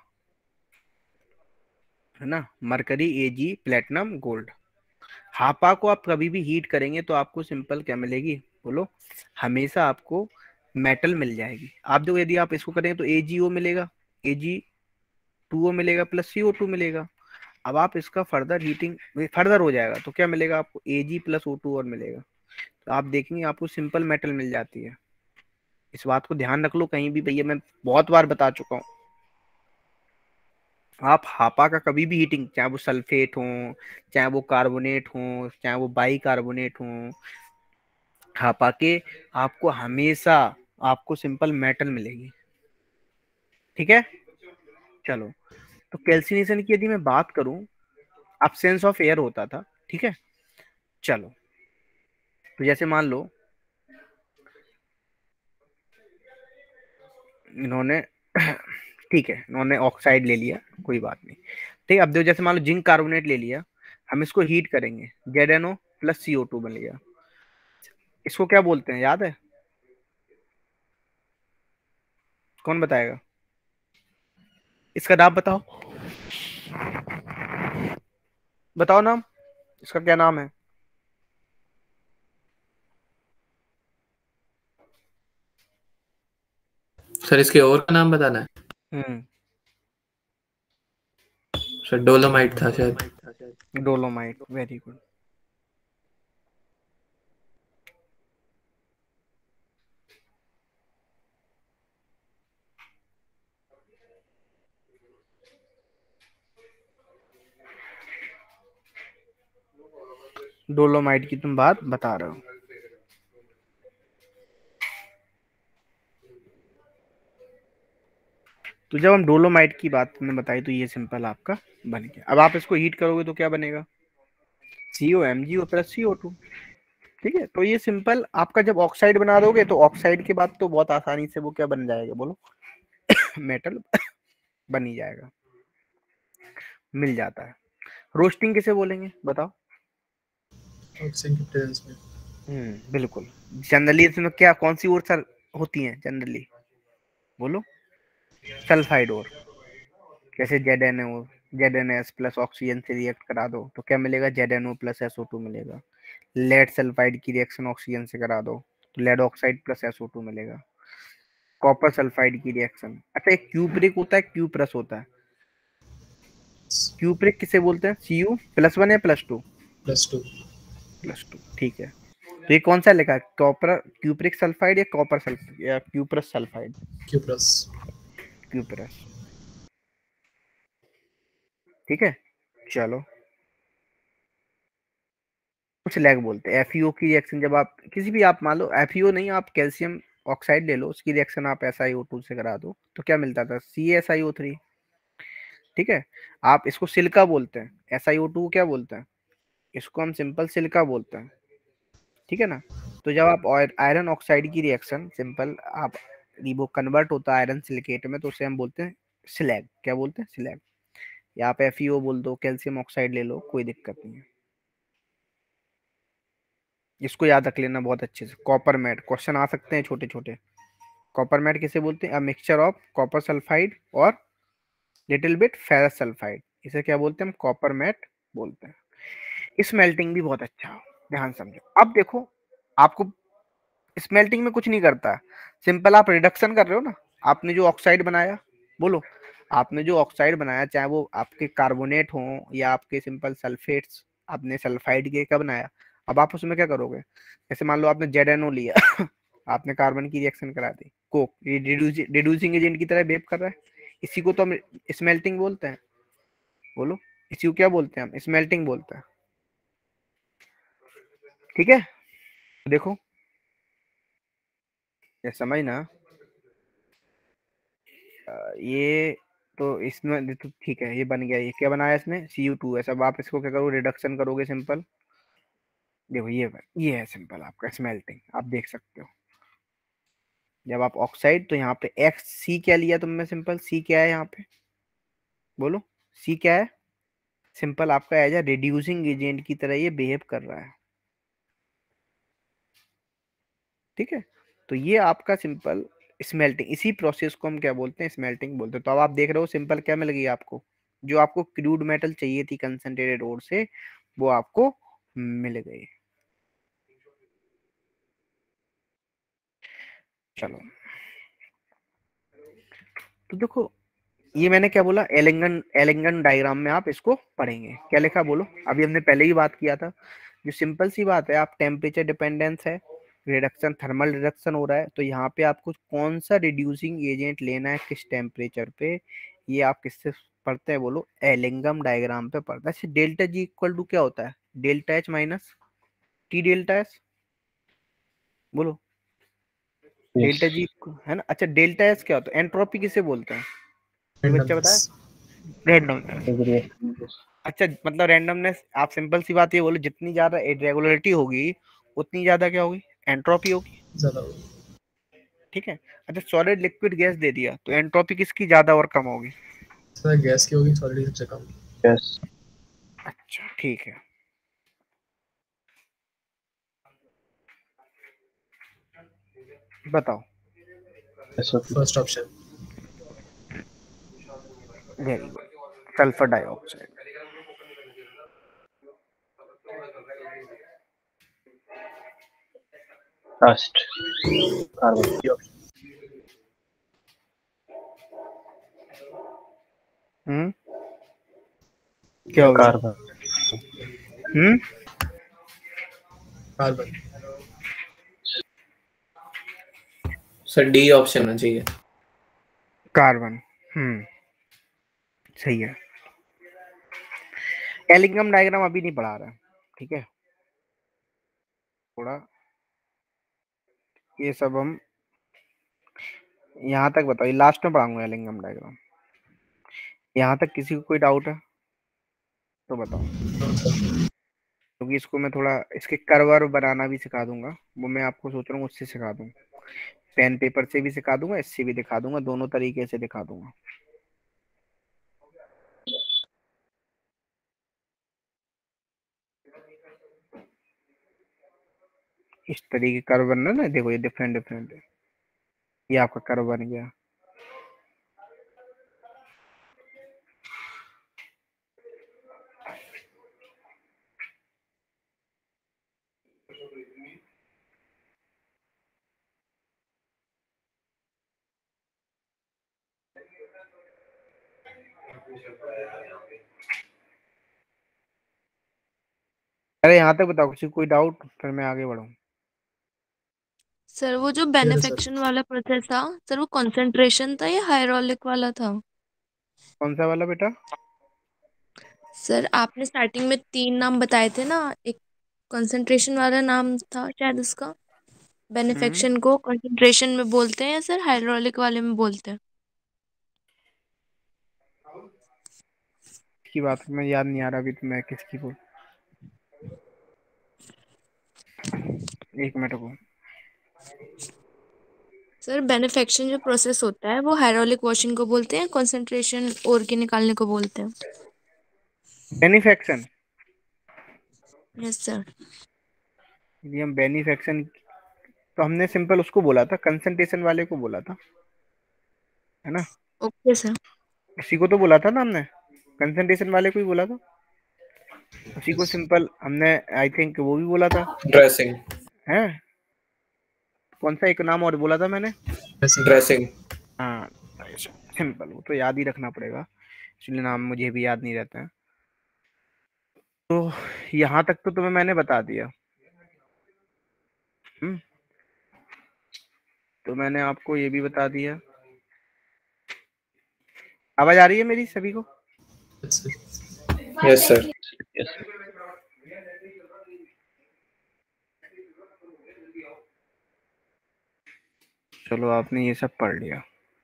है ना, मरकरी, एजी, प्लेटिनम, गोल्ड। हापा को आप कभी भी हीट करेंगे तो आपको सिंपल क्या मिलेगी, बोलो? हमेशा आपको मेटल मिल जाएगी। आप देखो यदि आप इसको करेंगे तो एजीओ मिलेगा, एजी टू ओ मिलेगा प्लस सीओ टू मिलेगा। अब आप इसका फर्दर हीटिंग फर्दर हो जाएगा तो क्या मिलेगा आपको, एजी प्लस ओ टू और मिलेगा। तो आप देखेंगे आपको सिंपल मेटल मिल जाती है। इस बात को ध्यान रख लो कहीं भी, भैया मैं बहुत बार बता चुका हूँ। आप हापा का कभी भी हीटिंग, चाहे वो सल्फेट हो, चाहे वो कार्बोनेट हो, चाहे वो बाई कार्बोनेट हो, हापा के आपको हमेशा आपको सिंपल मेटल मिलेगी। ठीक है, चलो। तो कैल्सिनेशन की यदि मैं बात करूं, एब्सेंस ऑफ एयर होता था, ठीक है। चलो, तो जैसे मान लो इन्होंने ठीक है, इन्होंने ऑक्साइड ले लिया, कोई बात नहीं। ठीक है, अब देखो जैसे मान लो जिंक कार्बोनेट ले लिया, हम इसको हीट करेंगे, Z N O plus C O two बन गया। इसको क्या बोलते हैं, याद है? कौन बताएगा? इसका नाम बताओ, बताओ नाम, इसका क्या नाम है? सर इसके और का नाम बताना है। हम्म, सर डोलोमाइट था शायद। Dolomite, very good. डोलोमाइट की तुम बात बता रहे हो। तो जब हम डोलोमाइट की बात तुमने बताई तो ये सिंपल आपका बन गया। अब आप इसको हीट करोगे तो क्या बनेगा, C O M G O plus C O two. ठीक है, तो ये सिंपल आपका जब ऑक्साइड बना दोगे तो ऑक्साइड के बाद तो बहुत आसानी से वो क्या बन जाएगा, बोलो? मेटल बन ही जाएगा, मिल जाता है। रोस्टिंग किसे बोलेंगे बताओ? ऑक्सीजन की प्रेजेंस में। हम्म, बिल्कुल। जनरली इसमें क्या कौन सी और सर होती है जनरली, बोलो? सल्फाइड और, जैसे Z N O Z N S plus oxygen से रिएक्ट करा दो तो क्या मिलेगा, Z N O plus S O two मिलेगा। लेड सल्फाइड की रिएक्शन ऑक्सीजन से करा दो तो lead oxide plus S O two मिलेगा। कॉपर सल्फाइड की रिएक्शन, अच्छा एक क्यूप्रिक होता है, क्यूप्रस होता है। क्यूप्रिक किसे बोलते हैं, सी यू प्लस वन या plus two? Plus two. Plus two, ठीक है। तो ये कौन सा लिखा है, कॉपर क्यूप्रिक सल्फाइड या कॉपर सल्फाइड या क्यूप्रस सल्फाइड? क्यूप्रस। क्यूप्रस, ठीक है। चलो, कुछ लैग बोलते हैं। एफ ई ओ की रिएक्शन जब आप किसी भी, आप मान लो एफ ई ओ नहीं, आप कैल्शियम ऑक्साइड ले लो, उसकी रिएक्शन आप एस आई ओ टू से करा दो तो क्या मिलता था, C S I O three. ठीक है, आप इसको सिलिका बोलते हैं, एस आई ओ टू क्या बोलते हैं, इसको हम सिंपल सिलिका बोलते हैं। ठीक है ना। तो जब आप आयरन ऑक्साइड की रिएक्शन सिंपल आप वो कन्वर्ट होता है आयरन सिलिकेट में तो उसे हम बोलते हैं स्लैग। क्या बोलते हैं, स्लैग। या आप एफ ई ओ बोल दो, कैल्शियम ऑक्साइड ले लो, कोई दिक्कत नहीं है। इसको याद रख लेना बहुत अच्छे से। कॉपर मैट क्वेश्चन आ सकते हैं छोटे छोटे। कॉपर मैट किसे बोलते हैं, a mixture of copper sulphide और लिटिल बिट फेरस सल्फाइड, इसे क्या बोलते हैं हम, कॉपर मैट बोलते हैं। स्मेल्टिंग भी बहुत अच्छा हो, ध्यान समझो। अब देखो, आपको स्मेल्टिंग में कुछ नहीं करता, सिंपल आप रिडक्शन कर रहे हो ना। आपने जो ऑक्साइड बनाया, बोलो, आपने जो ऑक्साइड बनाया, चाहे वो आपके कार्बोनेट हो या आपके सिंपल सल्फेट्स, आपने सल्फाइड के का बनाया। अब आप उसमें क्या करोगे, जैसे मान लो आपने जेड एन ओ लिया आपने कार्बन की रिएक्शन करा दी, कोक ये रिड्यूसिंग एजेंट की तरह बेप कर रहा है, इसी को तो हम स्मेल्टिंग बोलते हैं। बोलो, इसी को क्या बोलते हैं हम, स्मेल्टिंग बोलते हैं। ठीक है, देखो ये समझ ना, ये तो इसमें तो ठीक है, ये बन गया। ये क्या बनाया इसने, सी यू टू है। सब आप इसको क्या करो, रिडक्शन करोगे सिंपल। देखो ये ये है सिंपल आपका स्मेल्टिंग, आप देख सकते हो। जब आप ऑक्साइड, तो यहाँ पे एक्स सी क्या लिया तुमने, सिंपल सी क्या है यहाँ पे, बोलो? सी क्या है, सिंपल आपका एज अ रिड्यूसिंग एजेंट की तरह ये बिहेव कर रहा है, ठीक है। तो ये आपका सिंपल स्मेल्टिंग, इसी प्रोसेस को हम क्या बोलते हैं, स्मेल्टिंग बोलते हैं। तो अब आप देख रहे हो सिंपल क्या मिल गई आपको, जो आपको क्रूड मेटल चाहिए थी कंसंट्रेटेड ओर से, वो आपको मिल गई। चलो तो देखो, ये मैंने क्या बोला, एलिंगन एलिंगन डायग्राम में आप इसको पढ़ेंगे। क्या लिखा बोलो, अभी हमने पहले ही बात किया था, जो सिंपल सी बात है, आप टेम्परेचर डिपेंडेंस है, रिडक्शन, थर्मल रिडक्शन हो रहा है, तो यहाँ पे आपको कौन सा रिड्यूसिंग एजेंट लेना है किस टेम्परेचर पे, ये आप किससे पढ़ते हैं बोलो, एलिंगम डायग्राम पे पढ़ते हैं। डेल्टा जी इक्वल टू क्या होता है, delta H minus T delta S, बोलो डेल्टा जी है ना। अच्छा डेल्टा एस क्या होता है, एंट्रोपी किसे बोलते हैं, ये बच्चा बताया, रैंडमनेस। अच्छा मतलब रैंडमनेस, आप सिंपल सी बात ये बोलो, जितनी ज्यादा इरेगुलरिटी होगी उतनी ज्यादा क्या होगी, एंट्रोपी होगी, ज्यादा, ठीक है। अच्छा सॉलिड लिक्विड गैस दे दिया, तो एंट्रोपी किसकी ज्यादा और कम होगी, सर गैस की होगी, सॉलिड सबसे कम। यस। अच्छा ठीक है, बताओ। First option, very good, sulphur dioxide. First carbon. हम्म क्या हो गया, कार्बन। हम्म कार्बन। सर डी ऑप्शन होना चाहिए, कार्बन। हम्म सही है। एलिंगम डायग्राम अभी नहीं पढ़ा रहा, ठीक है, थोड़ा ये सब हम यहाँ तक बताओ, लास्ट में पढ़ाऊंगा एलिंगम डायग्राम। यहाँ तक किसी को कोई डाउट है तो बताओ, क्योंकि इसको मैं थोड़ा इसके कर्वर बनाना भी सिखा दूंगा, वो मैं आपको सोच रहा हूँ उससे सिखा दूँ, पेन पेपर से भी सिखा दूंगा, इससे भी दिखा दूंगा, दोनों तरीके से दिखा दूंगा। इस तरीके कर्व बनना ना, देखो ये डिफरेंट डिफरेंट है, ये आपका कर्व बन गया। अरे यहाँ तक बताओ, किसी को कोई डाउट, फिर मैं आगे बढ़ूँ। सर वो जो बेनिफिक्शन वाला प्रोसेस था सर, वो कंसंट्रेशन था या हाइड्रोलिक वाला था? कौन सा वाला बेटा? सर आपने स्टार्टिंग में तीन नाम बताए थे ना, एक कंसंट्रेशन वाला नाम था शायद उसका, बेनिफिक्शन को कंसंट्रेशन में बोलते हैं या सर हाइड्रोलिक वाले में बोलते हैं? की बात में याद नहीं आ रहा अभी, तो मैं किसकी बोल, एक मिनट को। सर बेनिफिक्शन जो प्रोसेस होता है वो हाइड्रोलिक वॉशिंग को बोलते हैं, कंसंट्रेशन और के निकालने को बोलते हैं। Beneficiation, yes sir. ये हम बेनिफिक्शन, तो हमने सिंपल उसको बोला था, कंसंट्रेशन वाले को बोला था, है ना। Okay sir. उसी को तो बोला था ना हमने, कंसंट्रेशन वाले को ही बोला था, उसी को सिंपल हमने आई थिंक वो भी बोला था, ड्रेसिंग। है कौन सा एक नाम और बोला था मैंने, ड्रेसिंग। हाँ सिंपल, वो तो याद ही रखना पड़ेगा, इसलिए नाम मुझे भी याद नहीं रहता है। तो यहाँ तक तो तुम्हें मैंने बता दिया, हम्म तो मैंने आपको ये भी बता दिया। आवाज आ रही है मेरी सभी को? Yes sir. चलो आपने ये सब पढ़ लिया,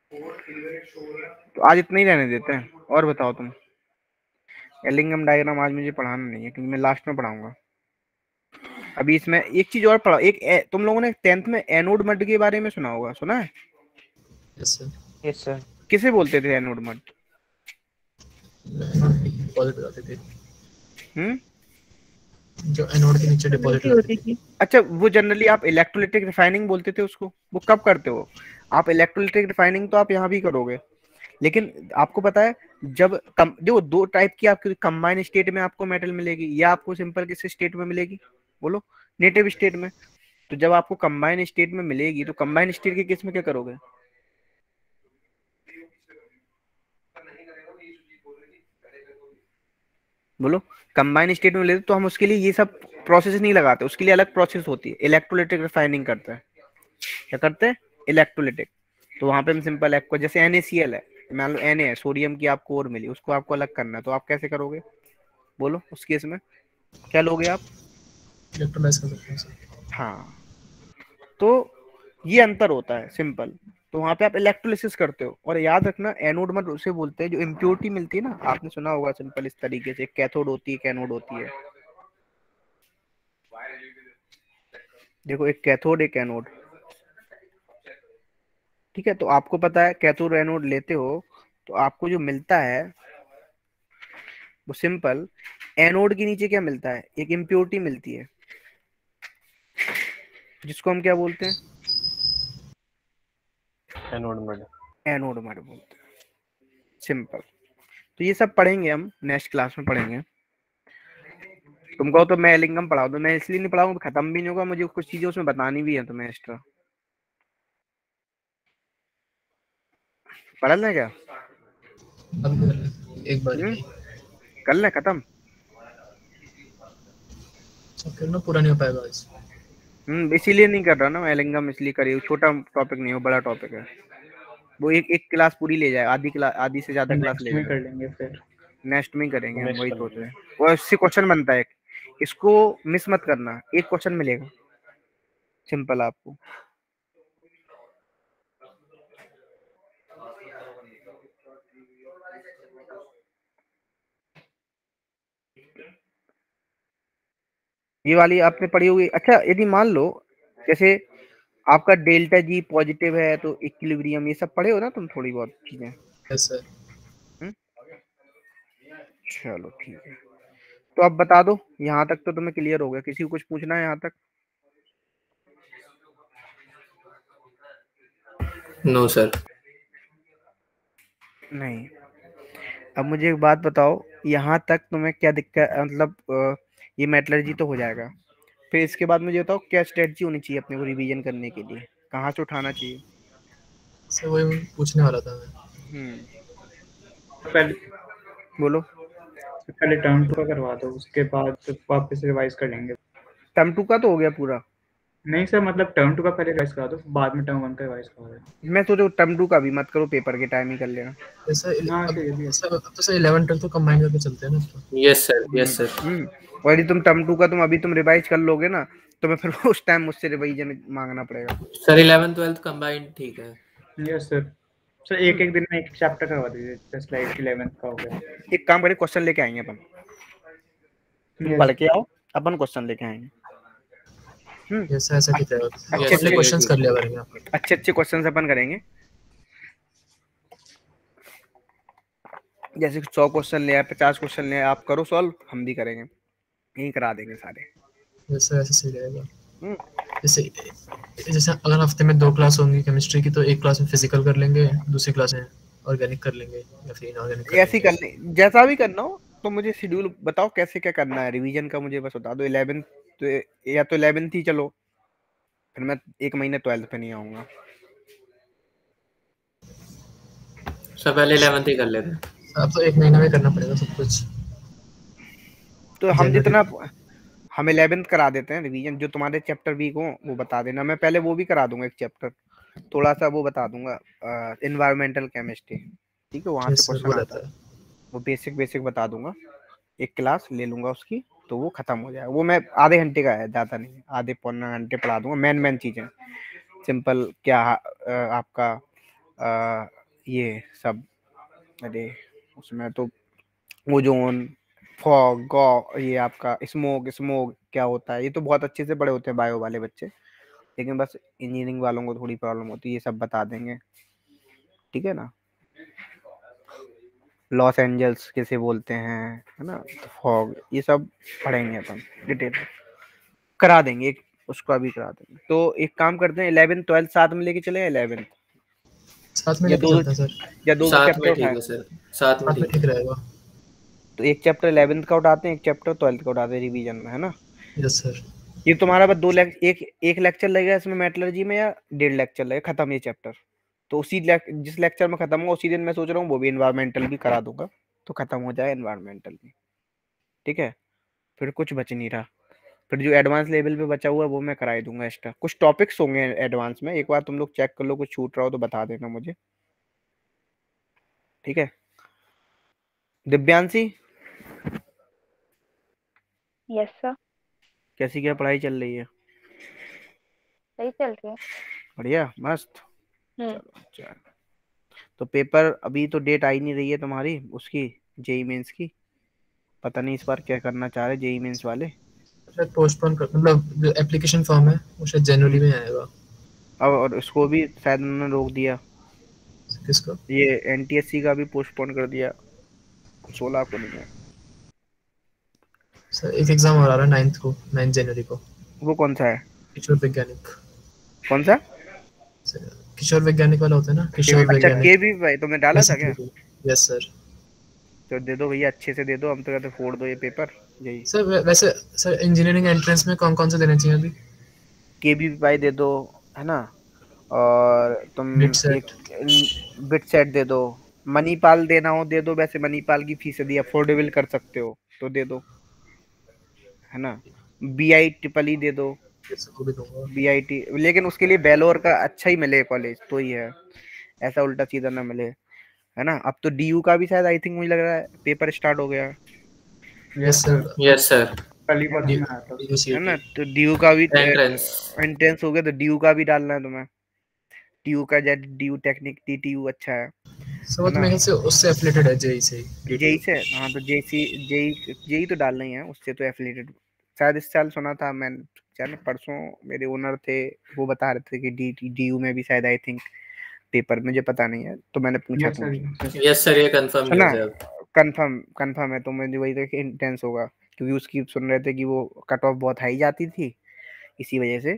तो आज इतना ही रहने देते हैं। और बताओ तुम, एलिंगम डायग्राम आज मुझे पढ़ाना नहीं है, क्योंकि मैं लास्ट में पढ़ाऊंगा। अभी इसमें एक चीज और पढ़ा, एक ए, तुम लोगों ने टेंथ में एनोड मड के बारे में सुना होगा, सुना है? Yes sir. Yes sir. किसे बोलते थे एनोड मड? डिपॉजिट हो जाती थी, हम्म जो एनोड के नीचे डिपॉजिट हो जाती थी। अच्छा, वो जनरली आप इलेक्ट्रोलाइटिक रिफाइनिंग बोलते थे उसको, वो कब करते हो आप? इलेक्ट्रोलाइटिक रिफाइनिंग तो आप यहाँ भी करोगे, लेकिन आपको पता है जब कम देखो, दो टाइप की आपकी कंबाइन स्टेट में आपको मेटल मिलेगी, या आपको सिंपल किस स्टेट में मिलेगी बोलो? नेटिव स्टेट में। तो जब आपको कंबाइन स्टेट में मिलेगी तो कंबाइन स्टेट के केस में क्या करोगे? बोलो, कंबाइन स्टेट में मिले तो हम उसके लिए ये सब प्रोसेस नहीं लगाते, उसके लिए अलग प्रोसेस होती है, इलेक्ट्रोलाइटिक रिफाइनिंग करते हैं। क्या करते हैं? इलेक्ट्रोलाइटिक। तो वहां पे हम सिंपल एक्वा, जैसे NaCl है, मान लो Na है, सोडियम की आपको और मिली, उसको आपको अलग करना है, तो आप कैसे करोगे बोलो? उस केस में क्या लोगे आप? इलेक्ट्रोलाइज कर सकते हैं सर। हाँ, तो ये अंतर होता है सिंपल। तो वहां पे आप इलेक्ट्रोलिसिस करते हो, और याद रखना एनोड मत उसे बोलते हैं जो इम्प्योरिटी मिलती है ना, आपने सुना होगा सिंपल इस तरीके से, कैथोड होती है, कैनोड होती है। देखो, एक कैथोड, एक एनोड, ठीक है? तो आपको पता है कैथोड एनोड लेते हो तो आपको जो मिलता है वो सिंपल, एनोड के नीचे क्या मिलता है? एक इम्प्योरिटी मिलती है, जिसको हम क्या बोलते हैं? Anode mud. एनोड मड बोलते हैं, सिंपल। तो ये सब पढ़ेंगे हम नेक्स्ट क्लास में पढ़ेंगे। तुमको तो मैं एलिंगम पढ़ा दूं, मैं इसलिए नहीं पढ़ाऊंगा, खत्म भी नहीं होगा, मुझे कुछ चीजें उसमें बतानी भी है तुम्हें एक्स्ट्रा। पढ़ लें क्या? अब एक बार हम्म में कर लें खत्म? फिर ना पूरा नहीं हो पाएगा आज। हम्म इसीलिए नहीं कर रहा ना मैं एलिंगम, इसलिए करिए, छोटा टॉपिक नहीं हो, बड़ा टॉपिक है वो। एक एक क्लास पूरी ले जाए, आधी क्लास, आधी से ज्यादा क्लास नेक्स्ट ले में जाए। कर लेंगे फिर। नेक्स्ट में ही करेंगे हम, नेक्स्ट वही कर सोच लेंगे। रहे हैं। वो इससे क्वेश्चन बनता है, इसको मिस मत करना, एक क्वेश्चन मिलेगा सिंपल आपको। ये वाली आपने पढ़ी होगी। अच्छा, यदि मान लो जैसे आपका डेल्टा जी पॉजिटिव है तो इक्विलिब्रियम, ये सब पढ़े हो ना तुम थोड़ी बहुत चीजें? Yes sir. हम्म? चलो ठीक है, तो अब बता दो, यहाँ तक तो तुम्हें क्लियर हो गया? किसी को कुछ पूछना है यहाँ तक? No sir. नहीं। अब मुझे एक बात बताओ, यहाँ तक तुम्हें क्या दिक्कत, मतलब अ, ये मेटलर्जी तो हो जाएगा, फिर इसके बाद मुझे बताओ क्या स्ट्रेटजी होनी चाहिए अपने को रिवीजन करने के लिए, कहाँ से उठाना चाहिए? सर वही पूछने वाला था मैं। हम्म पहले बोलो। पहले टर्म टू का करवा दो, उसके बाद वापस रिवाइज कर लेंगे। टर्म टू का तो हो गया पूरा। नहीं सर, मतलब टर्म टू का पहले रिवाइज करा दो, बाद में टर्म वन का रिवाइज करा दो। मैं सोचो टर्म टू का भी मत करो, पेपर के टाइम ही कर लेना। जैसा हाँ अब सर, ये भी है। सर अब तो सर इलेवन ट्वेल्थ तो कंबाइन करके चलते हैं ना अब तो। Yes sir, yes sir. हम्म और यदि तुम टर्म टू का तुम अभी तुम रिवाइज कर लोगे ना, तो मैं फिर उस टाइम मुझसे रिवीजन मांगना पड़ेगा। सर इलेवन ट्वेल्थ कंबाइंड ठीक है। Yes sir. सर एक एक दिन में एक चैप्टर करवा दीजिए, जस्ट लाइक इलेवेंथ का हो गया। एक काम करें, क्वेश्चन लेके आएंगे अपन, तुम Yes. पढ़ के आओ, अपन क्वेश्चन लेके आएंगे। हम्म यस सर, ऐसा ठीक है। अच्छे अच्छे अच्छे अच्छे क्वेश्चंस कर लिया करेंगे आप। अच्छे अच्छे क्वेश्चन अपन करेंगे, जैसे सौ क्वेश्चन ले आए, पचास क्वेश्चन ले आए, आप करो सॉल्व, हम भी करेंगे, यही करा देंगे सारे। यस सर, ऐसे सही रहेगा। हम्म जैसे जैसे अगर हफ्ते में दो क्लास होंगी केमिस्ट्री की, तो एक क्लास में फिजिकल कर लेंगे, दूसरी क्लास में ऑर्गेनिक कर लेंगे या फिर इनऑर्गेनिक कर ऐसे ही कर लेंगे। ले, जैसा भी करना हो। तो मुझे शेड्यूल बताओ कैसे क्या करना है, रिवीजन का मुझे बस बता दो। इलेवेंथ तो, या तो इलेवेंथ ही चलो, फिर मैं एक महीने ट्वेल्थ पे नहीं आऊंगा। सर पहले इलेवेंथ ही कर लेते हैं। अब तो एक महीने में करना पड़ेगा सब कुछ। तो हम जनवरी जितना, हम इलेवेंथ करा देते हैं रिवीजन, जो तुम्हारे चैप्टर वीक हो वो बता देना, मैं पहले वो भी करा दूंगा, एक चैप्टर थोड़ा सा वो बता दूंगा, इन्वायरमेंटल केमिस्ट्री, ठीक है? वहां से यस सर, वो क्वेश्चन आता रहता है, है। वो बेसिक बेसिक बता दूंगा, एक क्लास ले लूंगा उसकी, तो वो खत्म हो जाएगा। वो मैं आधे घंटे का है, ज्यादा नहीं, आधे पौने घंटे पढ़ा दूंगा, मेन मेन चीजें सिंपल क्या अ, आपका अ, ये सब, अरे उसमें तो ओजोन, फॉग, गॉ, ये आपका स्मोक, स्मोक क्या होता है, ये तो बहुत अच्छे से पढ़े होते हैं बायो वाले बच्चे, लेकिन बस इंजीनियरिंग वालों को थोड़ी प्रॉब्लम होती है, ये सब बता देंगे, ठीक है ना? लॉस एंजल्स किसे बोलते हैं, है ना, फॉग, ये सब पढ़ेंगे अपन डिटेल करा देंगे, एक उसका भी करा देंगे। तो एक काम करते हैं, इलेवेंथ ट्वेल्थ साथ में लेके चले, इलेवेंथ साथ में या लेके दो चलते हैं सर, या दो साथ चैप्टर में ठीक उठाए। है सर, साथ में साथ में ठीक ठीक है। रहेगा। तो एक चैप्टर इलेवेंथ का उठाते हैं, एक चैप्टर ट्वेल्थ का उठाते हैं रिवीजन में, है ना। Yes sir. ये तुम्हारा बस दो लेक, एक एक लेक्चर लगेगा इसमें मेटलर्जी में, या डेढ़ लेक्चर लगेगा खत्म ये चैप्टर। तो उसी लेक, जिस लेक्चर में खत्म होगा उसी दिन मैं सोच रहा हूँ वो भी एनवायरमेंटल भी करा दूंगा, तो खत्म हो जाए एनवायरमेंटल भी, ठीक है। फिर कुछ बच नहीं रहा, फिर जो एडवांस लेवल पे बचा हुआ है वो मैं करा ही दूंगा एक्स्ट्रा। कुछ टॉपिक्स होंगे एडवांस में, एक बार तुम लोग चेक कर लो, कुछ छूट रहा हो तो बता देना मुझे, ठीक है। Divyanshi, yes sir. कैसी क्या पढ़ाई चल रही है? सही चल रही है। बढ़िया, मस्त। हम्म। चलो अच्छा। तो पेपर अभी तो डेट आई नहीं रही है तुम्हारी उसकी, जेई मेंस की, पता नहीं इस बार क्या करना चाह रहे जेई मेंस वाले। शायद पोस्टपोन कर, मतलब जो एप्लीकेशन फॉर्म है वो शायद जनवरी में आएगा। अब और उसको भी शायद उन्होंने रोक दिया, किसको? ये एनटीएससी का भी पोस्टपोन कर दिया, सोलह को नहीं है। सर एक एग्जाम और आ रहा है नाइन्थ को, नाइन्थ जनवरी को। वो कौन सा है? किशोर वैज्ञानिक। कौन सा? सर, किशोर वैज्ञानिक वाला होता है ना, किशोर अच्छा, वैज्ञानिक। के भी भाई तुमने डाला था क्या? Yes sir. तो दे दो भैया, अच्छे से दे दो, हम तो कहते फोड़ दो ये पेपर यही। सर वै- वैसे सर इंजीनियरिंग एंट्रेंस में कौन कौन से देने चाहिए अभी? के भी भाई दे दो, है ना, और तुम बिट सेट। एक बिट सेट दे दो, मणिपाल देना हो दे दो, वैसे मणिपाल की फीस यदि अफोर्डेबल कर सकते हो तो दे दो, है ना। बी आई ट्रिपल ई दे दो, इसको भी दूंगा। बी आई टी, लेकिन उसके लिए बेलोर का अच्छा ही मिले कॉलेज तो ही है, ऐसा उल्टा सीधा ना मिले, है ना। अब तो डी यू का भी शायद आई थिंक मुझे लग रहा है पेपर स्टार्ट हो गया, यस सर। Yes sir. कल ही परसों में आया था। है ना। तो डी यू का भी एंट्रेंस। एंट्रेंस हो गया, तो डी यू का भी डालना है तुम्हें, डी यू का Z D U technique T T U अच्छा है, सर वो तो मेरे ख्याल से उससे एफिलेटेड है, जेई से ही। जेई से। हाँ तो जेसी जेई जेई तो डालना ही है, उससे तो एफिलिएटेड शायद इस साल सुना था मैं, चल परसों मेरे ओनर थे वो बता रहे थे कि डी डी यू में भी शायद आई थिंक पेपर, मुझे पता नहीं है तो मैंने पूछा यस था। सर। यस सर, ये कंफर्म है ना, न्यूज़ है अब। कंफर्म कंफर्म है, तो मुझे वही था कि इंटेंस होगा, क्योंकि उसकी सुन रहे थे कि वो कट ऑफ बहुत हाई जाती थी, इसी वजह से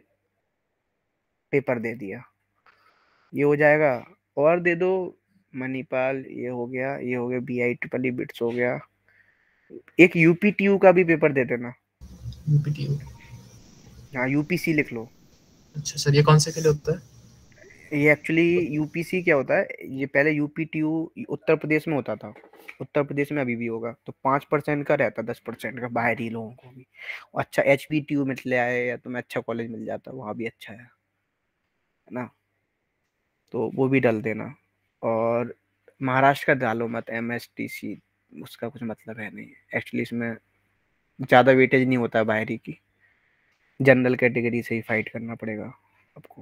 पेपर दे दिया। ये हो जाएगा, और दे दो मणिपाल, ये हो गया, ये हो गया, B I triple E BITS हो गया, एक यूपीटीयू का भी पेपर दे देना। यूपीटीयू। हाँ यूपीसी लिख लो। अच्छा सर, ये कौन से के लिए होता है? ये एक्चुअली यूपीसी क्या होता है, ये पहले यूपीटीयू उत्तर प्रदेश में होता था, उत्तर प्रदेश में अभी भी होगा, तो पाँच परसेंट का रहता, दस परसेंट का बाहरी लोगों को भी। अच्छा एच बी टी यू में ले आए या तुम्हें अच्छा कॉलेज मिल जाता, वहाँ भी अच्छा है, है ना, तो वो भी डाल देना। और महाराष्ट्र का डालो मत, एम एस टी सी उसका कुछ मतलब है नहीं एक्चुअली, इसमें ज़्यादा वेटेज नहीं होता बाहरी की, जनरल कैटेगरी से ही फाइट करना पड़ेगा आपको।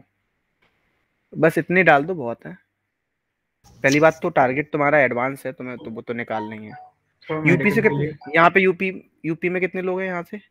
बस इतने डाल दो बहुत है। पहली बात तो टारगेट तुम्हारा एडवांस है, तुम्हें तो वो तो निकाल नहीं है। यूपी से कितने, यहाँ पे यूपी यूपी में कितने लोग हैं यहाँ से?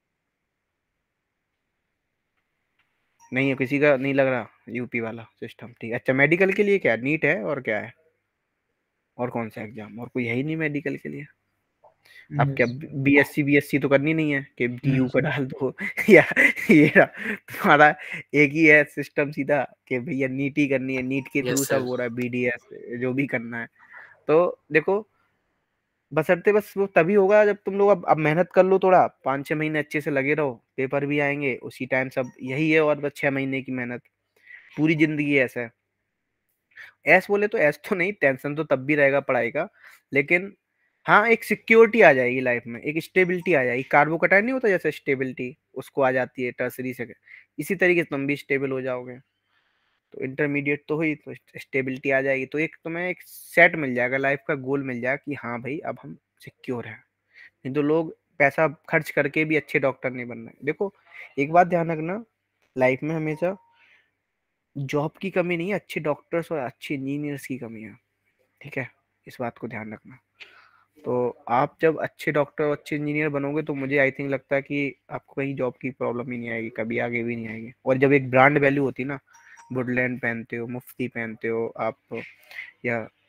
नहीं है किसी का, नहीं लग रहा यूपी वाला सिस्टम, ठीक है। अच्छा मेडिकल के लिए क्या नीट है और क्या है, और कौन सा एग्जाम, और कोई है ही नहीं मेडिकल के लिए। अब क्या बीएससी बीएससी तो करनी नहीं है कि डीयू का डाल दो या ये तुम्हारा एक ही है सिस्टम सीधा कि भैया नीट ही करनी है, नीट के थ्रू Yes, सब sir. हो रहा है, बीडीएस जो भी करना है। तो देखो बसरते बस वो तभी होगा जब तुम लोग अब अब मेहनत कर लो, थोड़ा पाँच छह महीने अच्छे से लगे रहो, पेपर भी आएंगे उसी टाइम, सब यही है, और बस छह महीने की मेहनत, पूरी जिंदगी ऐसा है। ऐस बोले तो ऐस तो नहीं, टेंशन तो तब भी रहेगा पढ़ाई का, लेकिन हाँ एक सिक्योरिटी आ जाएगी लाइफ में, एक स्टेबिलिटी आ जाएगी, कार्बोकटाइन नहीं होता जैसे स्टेबिलिटी उसको आ जाती है टर्सरी से, इसी तरीके से तुम भी स्टेबल हो जाओगे। तो इंटरमीडिएट तो हुई तो स्टेबिलिटी आ जाएगी, तो एक तुम्हें एक सेट मिल जाएगा, लाइफ का गोल मिल जाएगा कि हाँ भाई अब हम सिक्योर हैं। नहीं तो लोग पैसा खर्च करके भी अच्छे डॉक्टर नहीं बन रहे। देखो एक बात ध्यान रखना, लाइफ में हमेशा जॉब की कमी नहीं है, अच्छे डॉक्टर्स और अच्छे इंजीनियर्स की कमी है, ठीक है, इस बात को ध्यान रखना। तो आप जब अच्छे डॉक्टर और अच्छे इंजीनियर बनोगे तो मुझे आई थिंक लगता है कि आपको कहीं जॉब की प्रॉब्लम ही नहीं आएगी, कभी आगे भी नहीं आएगी। और जब एक ब्रांड वैल्यू होती है ना, वुडलैंड पहनते हो, मुफ्ती पहनते हो आप, या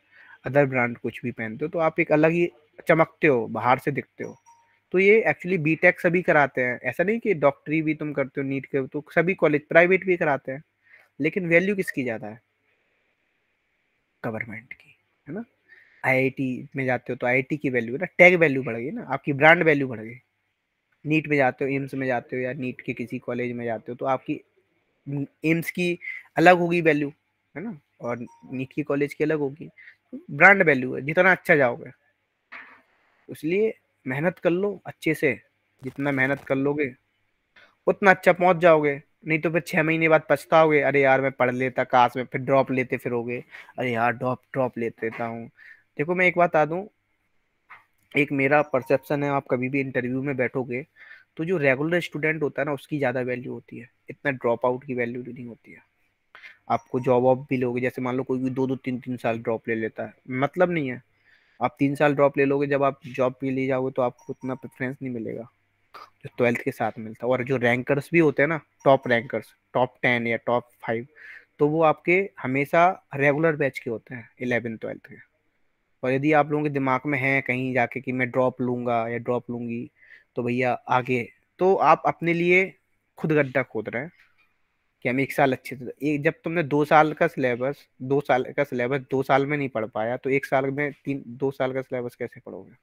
अदर ब्रांड कुछ भी पहनते हो तो आप एक अलग ही चमकते हो, बाहर से दिखते हो। तो ये एक्चुअली बीटेक सभी कराते हैं, ऐसा नहीं कि डॉक्टरी भी तुम करते हो नीट के, तो सभी कॉलेज प्राइवेट भी कराते हैं, लेकिन वैल्यू किसकी ज़्यादा है? गवर्नमेंट की, है ना। आईआईटी में जाते हो तो आईआईटी की वैल्यू है ना, टैग वैल्यू बढ़ गई ना, आपकी ब्रांड वैल्यू बढ़ गई। नीट में जाते हो, एम्स में जाते हो या नीट के किसी कॉलेज में जाते हो तो आपकी एम्स की अलग होगी वैल्यू, है ना, और नीट की कॉलेज की अलग होगी। ब्रांड वैल्यू है, जितना अच्छा जाओगे। इसलिए मेहनत कर लो अच्छे से, जितना मेहनत कर लोगे उतना अच्छा पहुंच जाओगे। नहीं तो फिर छह महीने बाद पछताओगे, अरे यार मैं पढ़ लेता काश में, फिर ड्रॉप लेते फिरोगे, अरे यार ड्रॉप ड्रॉप लेते लेता हूँ। देखो मैं एक बात बता दूं, एक मेरा परसेप्शन है, आप कभी भी इंटरव्यू में बैठोगे तो जो रेगुलर स्टूडेंट होता है ना उसकी ज़्यादा वैल्यू होती है, इतना ड्रॉप आउट की वैल्यू नहीं होती है। आपको जॉब वॉब भी लोगे, जैसे मान लो कोई भी दो दो तीन तीन साल ड्रॉप ले लेता है, मतलब नहीं है। आप तीन साल ड्रॉप ले लोगे, जब आप जॉब पे ले जाओगे तो आपको उतना प्रेफरेंस नहीं मिलेगा जो ट्वेल्थ के साथ मिलता है। और जो रैंकर्स भी होते हैं ना, टॉप रैंकर्स, टॉप टेन या टॉप फाइव, तो वो आपके हमेशा रेगुलर बैच के होते हैं, इलेवन ट्वेल्थ के। और यदि आप लोगों के दिमाग में है कहीं जाके कि मैं ड्रॉप लूंगा या ड्रॉप लूंगी, तो भैया आगे तो आप अपने लिए खुद गड्ढा खोद रहे हैं कि हम एक साल अच्छे से, एक जब तुमने दो साल का सिलेबस दो साल का सिलेबस दो साल में नहीं पढ़ पाया तो एक साल में तीन दो साल का सिलेबस कैसे पढ़ोगे?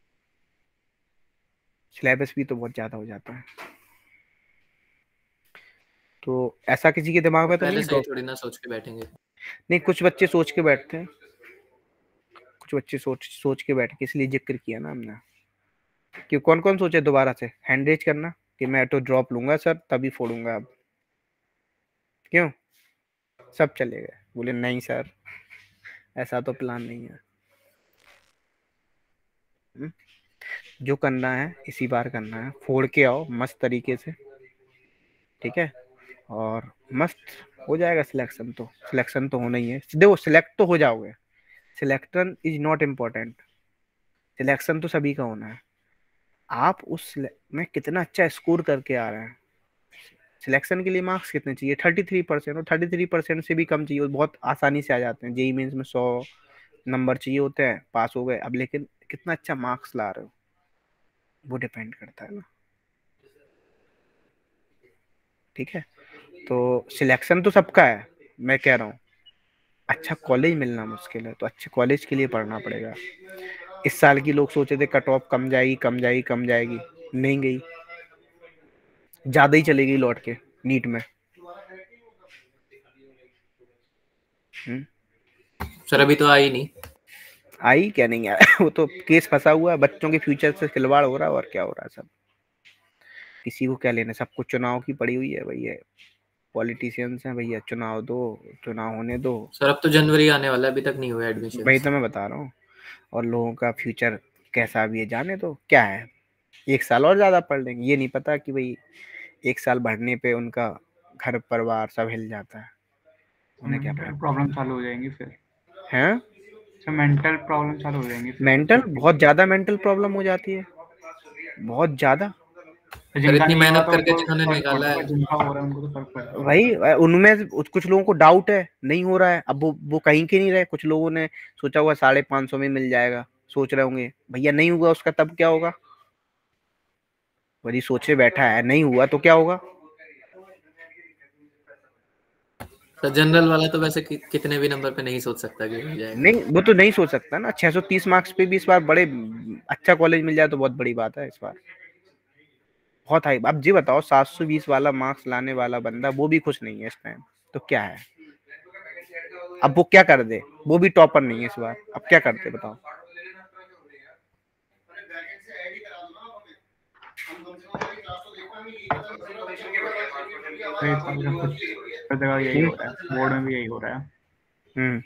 सिलेबस भी तो बहुत ज्यादा हो जाता है। तो ऐसा किसी के दिमाग में तो पहले नहीं से ही drop- थोड़ी ना सोच के बैठेंगे। नहीं, कुछ बच्चे सोच के बैठते हैं, कुछ बच्चे सोच सोच के बैठ के, इसलिए जिक्र किया ना हमने कि कौन कौन सोचे दोबारा से हैंड रेज करना कि मैं तो ड्रॉप लूंगा सर तभी फोड़ूंगा। अब क्यों सब चले गए, बोले नहीं सर ऐसा तो प्लान नहीं है। हुँ? जो करना है इसी बार करना है, फोड़ के आओ मस्त तरीके से, ठीक है, और मस्त हो जाएगा सिलेक्शन। तो सिलेक्शन तो होना ही है, देखो सिलेक्ट तो हो जाओगे, selection is not important, selection तो सभी का होना है। आप उस में कितना अच्छा स्कोर करके आ रहे हैं, सिलेक्शन के लिए मार्क्स कितने चाहिए? थर्टी थ्री परसेंट, और थर्टी थ्री परसेंट से भी कम चाहिए, बहुत आसानी से आ जाते हैं। जेई मेंस में सौ नंबर चाहिए होते हैं, पास हो गए। अब लेकिन कितना अच्छा मार्क्स ला रहे हो वो डिपेंड करता है ना, ठीक है। तो सिलेक्शन तो सबका है, मैं कह रहा हूँ अच्छा कॉलेज मिलना मुश्किल है, तो अच्छे कॉलेज के लिए पढ़ना पड़ेगा। इस साल की लोग सोचे थे कट ऑफ कम जाएगी कम जाएगी कम जाएगी, नहीं गई, ज्यादा ही चली गई लौट के नीट में। हम्म सर अभी तो आई नहीं। आई क्या नहीं आया वो तो केस फंसा हुआ है, बच्चों के फ्यूचर से खिलवाड़ हो रहा है, और क्या हो रहा है सब, किसी को क्या लेना, सब कुछ चुनाव की पड़ी हुई है भैया, पॉलिटिशियंस हैं भैया, चुनाव दो, चुनाव होने दो। सर अब तो जनवरी आने वाला है, अभी तक नहीं हुआ एडमिशन। वही तो मैं बता रहा हूँ, और लोगों का फ्यूचर कैसा भी है जाने तो क्या है, एक साल और ज्यादा पढ़ लेंगे, ये नहीं पता कि भाई एक साल बढ़ने पे उनका घर परिवार सब हिल जाता है, उन्हें क्या मेंटल प्रॉब्लम चालू हो जाएंगी फिर है, मेंटल प्रॉब्लम चालू हो जाएंगी फिर। मेंटल बहुत ज्यादा मेंटल प्रॉब्लम हो जाती है, बहुत ज्यादा। सर इतनी मेहनत करके छाने निकाला है, जिनका हो रहा है उनको तो फर्क पड़ता है भाई उनमें कुछ लोगों को डाउट है नहीं हो रहा है, अब वो वो कहीं के नहीं रहे। कुछ लोगों ने सोचा हुआ साढ़े पांच सौ में मिल जाएगा, सोच रहे होंगे भैया नहीं हुआ उसका तब क्या होगा, वही सोचे बैठा है, नहीं हुआ तो क्या होगा। सर जनरल वाला तो वैसे कि, कितने भी नंबर पे नहीं सोच सकता कि मिल जाएगा। नहीं वो तो नहीं सोच सकता ना, छह सौ तीस मार्क्स पे भी इस बार बड़े अच्छा कॉलेज मिल जाए तो बहुत बड़ी बात है इस बार, बहुत हाई। अब जी बताओ सात सौ बीस वाला मार्क्स लाने वाला बंदा वो भी खुश नहीं है इस टाइम, तो क्या है, अब वो क्या कर दे, वो भी टॉपर नहीं है इस बार, अब क्या करते बताओ। हर जगह यही हो रहा है, बोर्ड में भी यही हो रहा है। हम्म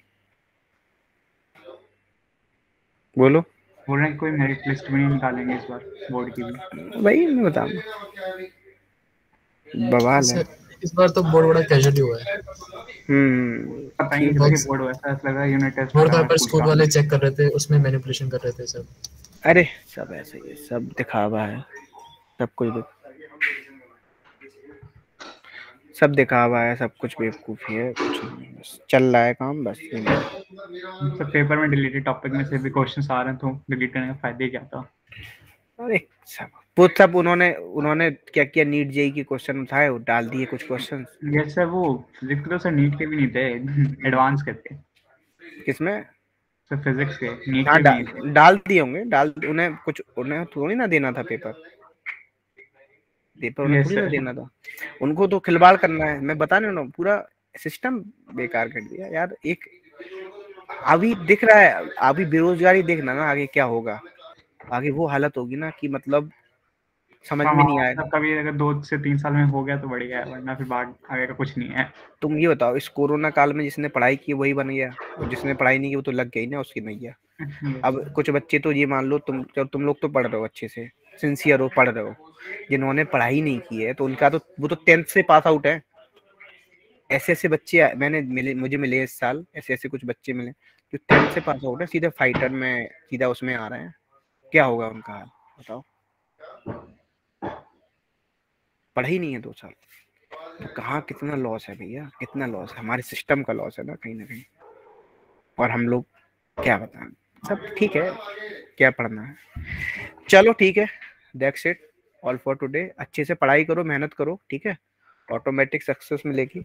बोलो। बोल रहे हैं कोई मेरिट लिस्ट में नहीं निकालेंगे इस बार बोर्ड की भी, वही मैं बता रहा बवाल है इस बार तो बहुत बड़ा कैजुअली हुआ है। हम्म पता ही नहीं चला कि बोर्ड वैसा ऐसा लगा unit test board paper school वाले चेक कर रहे थे, उसमें मैनिपुलेशन कर रहे थे सब। अरे सब ऐसे ही है, सब दिखावा है, सब कुछ सब दिखा हुआ है, सब कुछ बेवकूफ़ी है, कुछ नहीं, बस चल रहा है काम बस। सब पेपर में डिलीटेड टॉपिक में से भी क्वेश्चंस आ रहे हैं, तो डिलीट करने का फायदा ही क्या था? अरे सब वो सब उन्होंने उन्होंने क्या किया, नीट जेई के क्वेश्चन उठाए, वो डाल दिए कुछ क्वेश्चन। यस सर, वो फिजिक्स तो सर नीट के भी नहीं थे, एडवांस के थे। किसमें? सर फिजिक्स के नीट हाँ के डा, भी नहीं थे। डाल दिए होंगे, डाल उन्हें कुछ उन्हें थोड़ी ना देना था पेपर पेपर उन्हें यस थोड़ी ना सर। देना था, उनको तो खिलवाड़ करना है। मैं बता नहीं, पूरा सिस्टम बेकार कर दिया यार। एक अभी दिख रहा है, अभी बेरोजगारी देखना ना, आगे क्या होगा, आगे वो हालत होगी ना कि मतलब समझ में नहीं आएगा। कभी अगर दो से तीन साल में हो गया तो बढ़िया है, वरना फिर बाद आगे का कुछ नहीं है। तुम ये बताओ, इस कोरोना काल में जिसने पढ़ाई की वही बन गया, और जिसने पढ़ाई नहीं की वो तो लग गई ना उसकी नैया। अब कुछ बच्चे तो ये मान लो, तुम जब तुम लोग तो पढ़ रहे हो अच्छे से, सिंसियर हो, पढ़ रहे हो, जिन्होंने पढ़ाई नहीं की है तो उनका तो वो तो टेंथ से पास आउट है। ऐसे ऐसे बच्चे मैंने मिले, मुझे मिले इस साल, ऐसे ऐसे कुछ बच्चे मिले जो टेंथ से पास आउट है, सीधे फाइटर में सीधा उसमें आ रहे हैं। क्या होगा उनका हाल बताओ? पढ़ाई नहीं है दो साल, तो कहाँ कितना लॉस है भैया, कितना लॉस है, हमारे सिस्टम का लॉस है ना कहीं ना कहीं। और हम लोग क्या बताएं, सब ठीक है, क्या पढ़ना है। चलो ठीक है, that's it all for today. अच्छे से पढ़ाई करो, मेहनत करो, ठीक है, ऑटोमेटिक सक्सेस मिलेगी।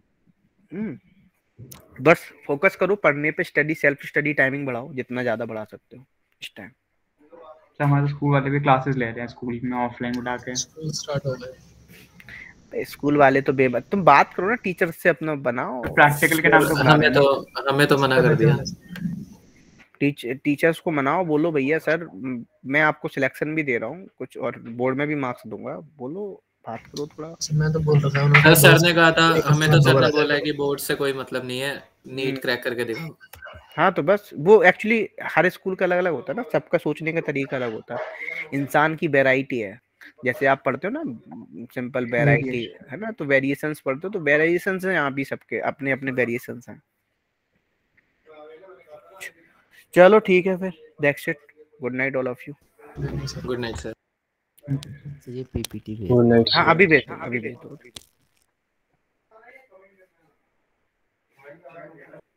हम्म बस फोकस करो पढ़ने पे, स्टडी, सेल्फ स्टडी टाइमिंग बढ़ाओ जितना ज्यादा बढ़ा सकते हो इस टाइम। सर हमारे स्कूल वाले भी क्लासेस ले रहे हैं स्कूल में ऑफलाइन उठा के। स्कूल स्टार्ट हो गए। स्कूल वाले तो बेबात, तुम बात करो ना टीचर से, अपना बनाओ प्रैक्टिकल के नाम पे बुला हमें तो हमें तो मना कर दिया। टीच, टीचर्स को मनाओ, बोलो भैया सर मैं आपको सिलेक्शन भी दे रहा हूँ कुछ, और बोर्ड में भी मार्क्स दूंगा, बोलो बात करो थोड़ा। मैं तो बोल रहा था, सर ने कहा था, हमें तो सर ने बोला है कि बोर्ड से कोई मतलब नहीं है, नीट क्रैक करके दिखाओ। हाँ तो बस वो एक्चुअली हर स्कूल का अलग अलग होता है ना, सबका सोचने का तरीका अलग होता है, इंसान की वैरायटी है। जैसे आप पढ़ते हो ना सिंपल वैरायटी है ना, तो वेरिएशंस पढ़ते हो, तो वेरिएशंस हैं यहाँ भी, सबके अपने अपने वेरिएशंस हैं। चलो ठीक है फिर, that's it, good night all of you. Good night sir. ये पीपीटी भेज गुड नाइट हाँ अभी भेज दो, अभी भेज दो।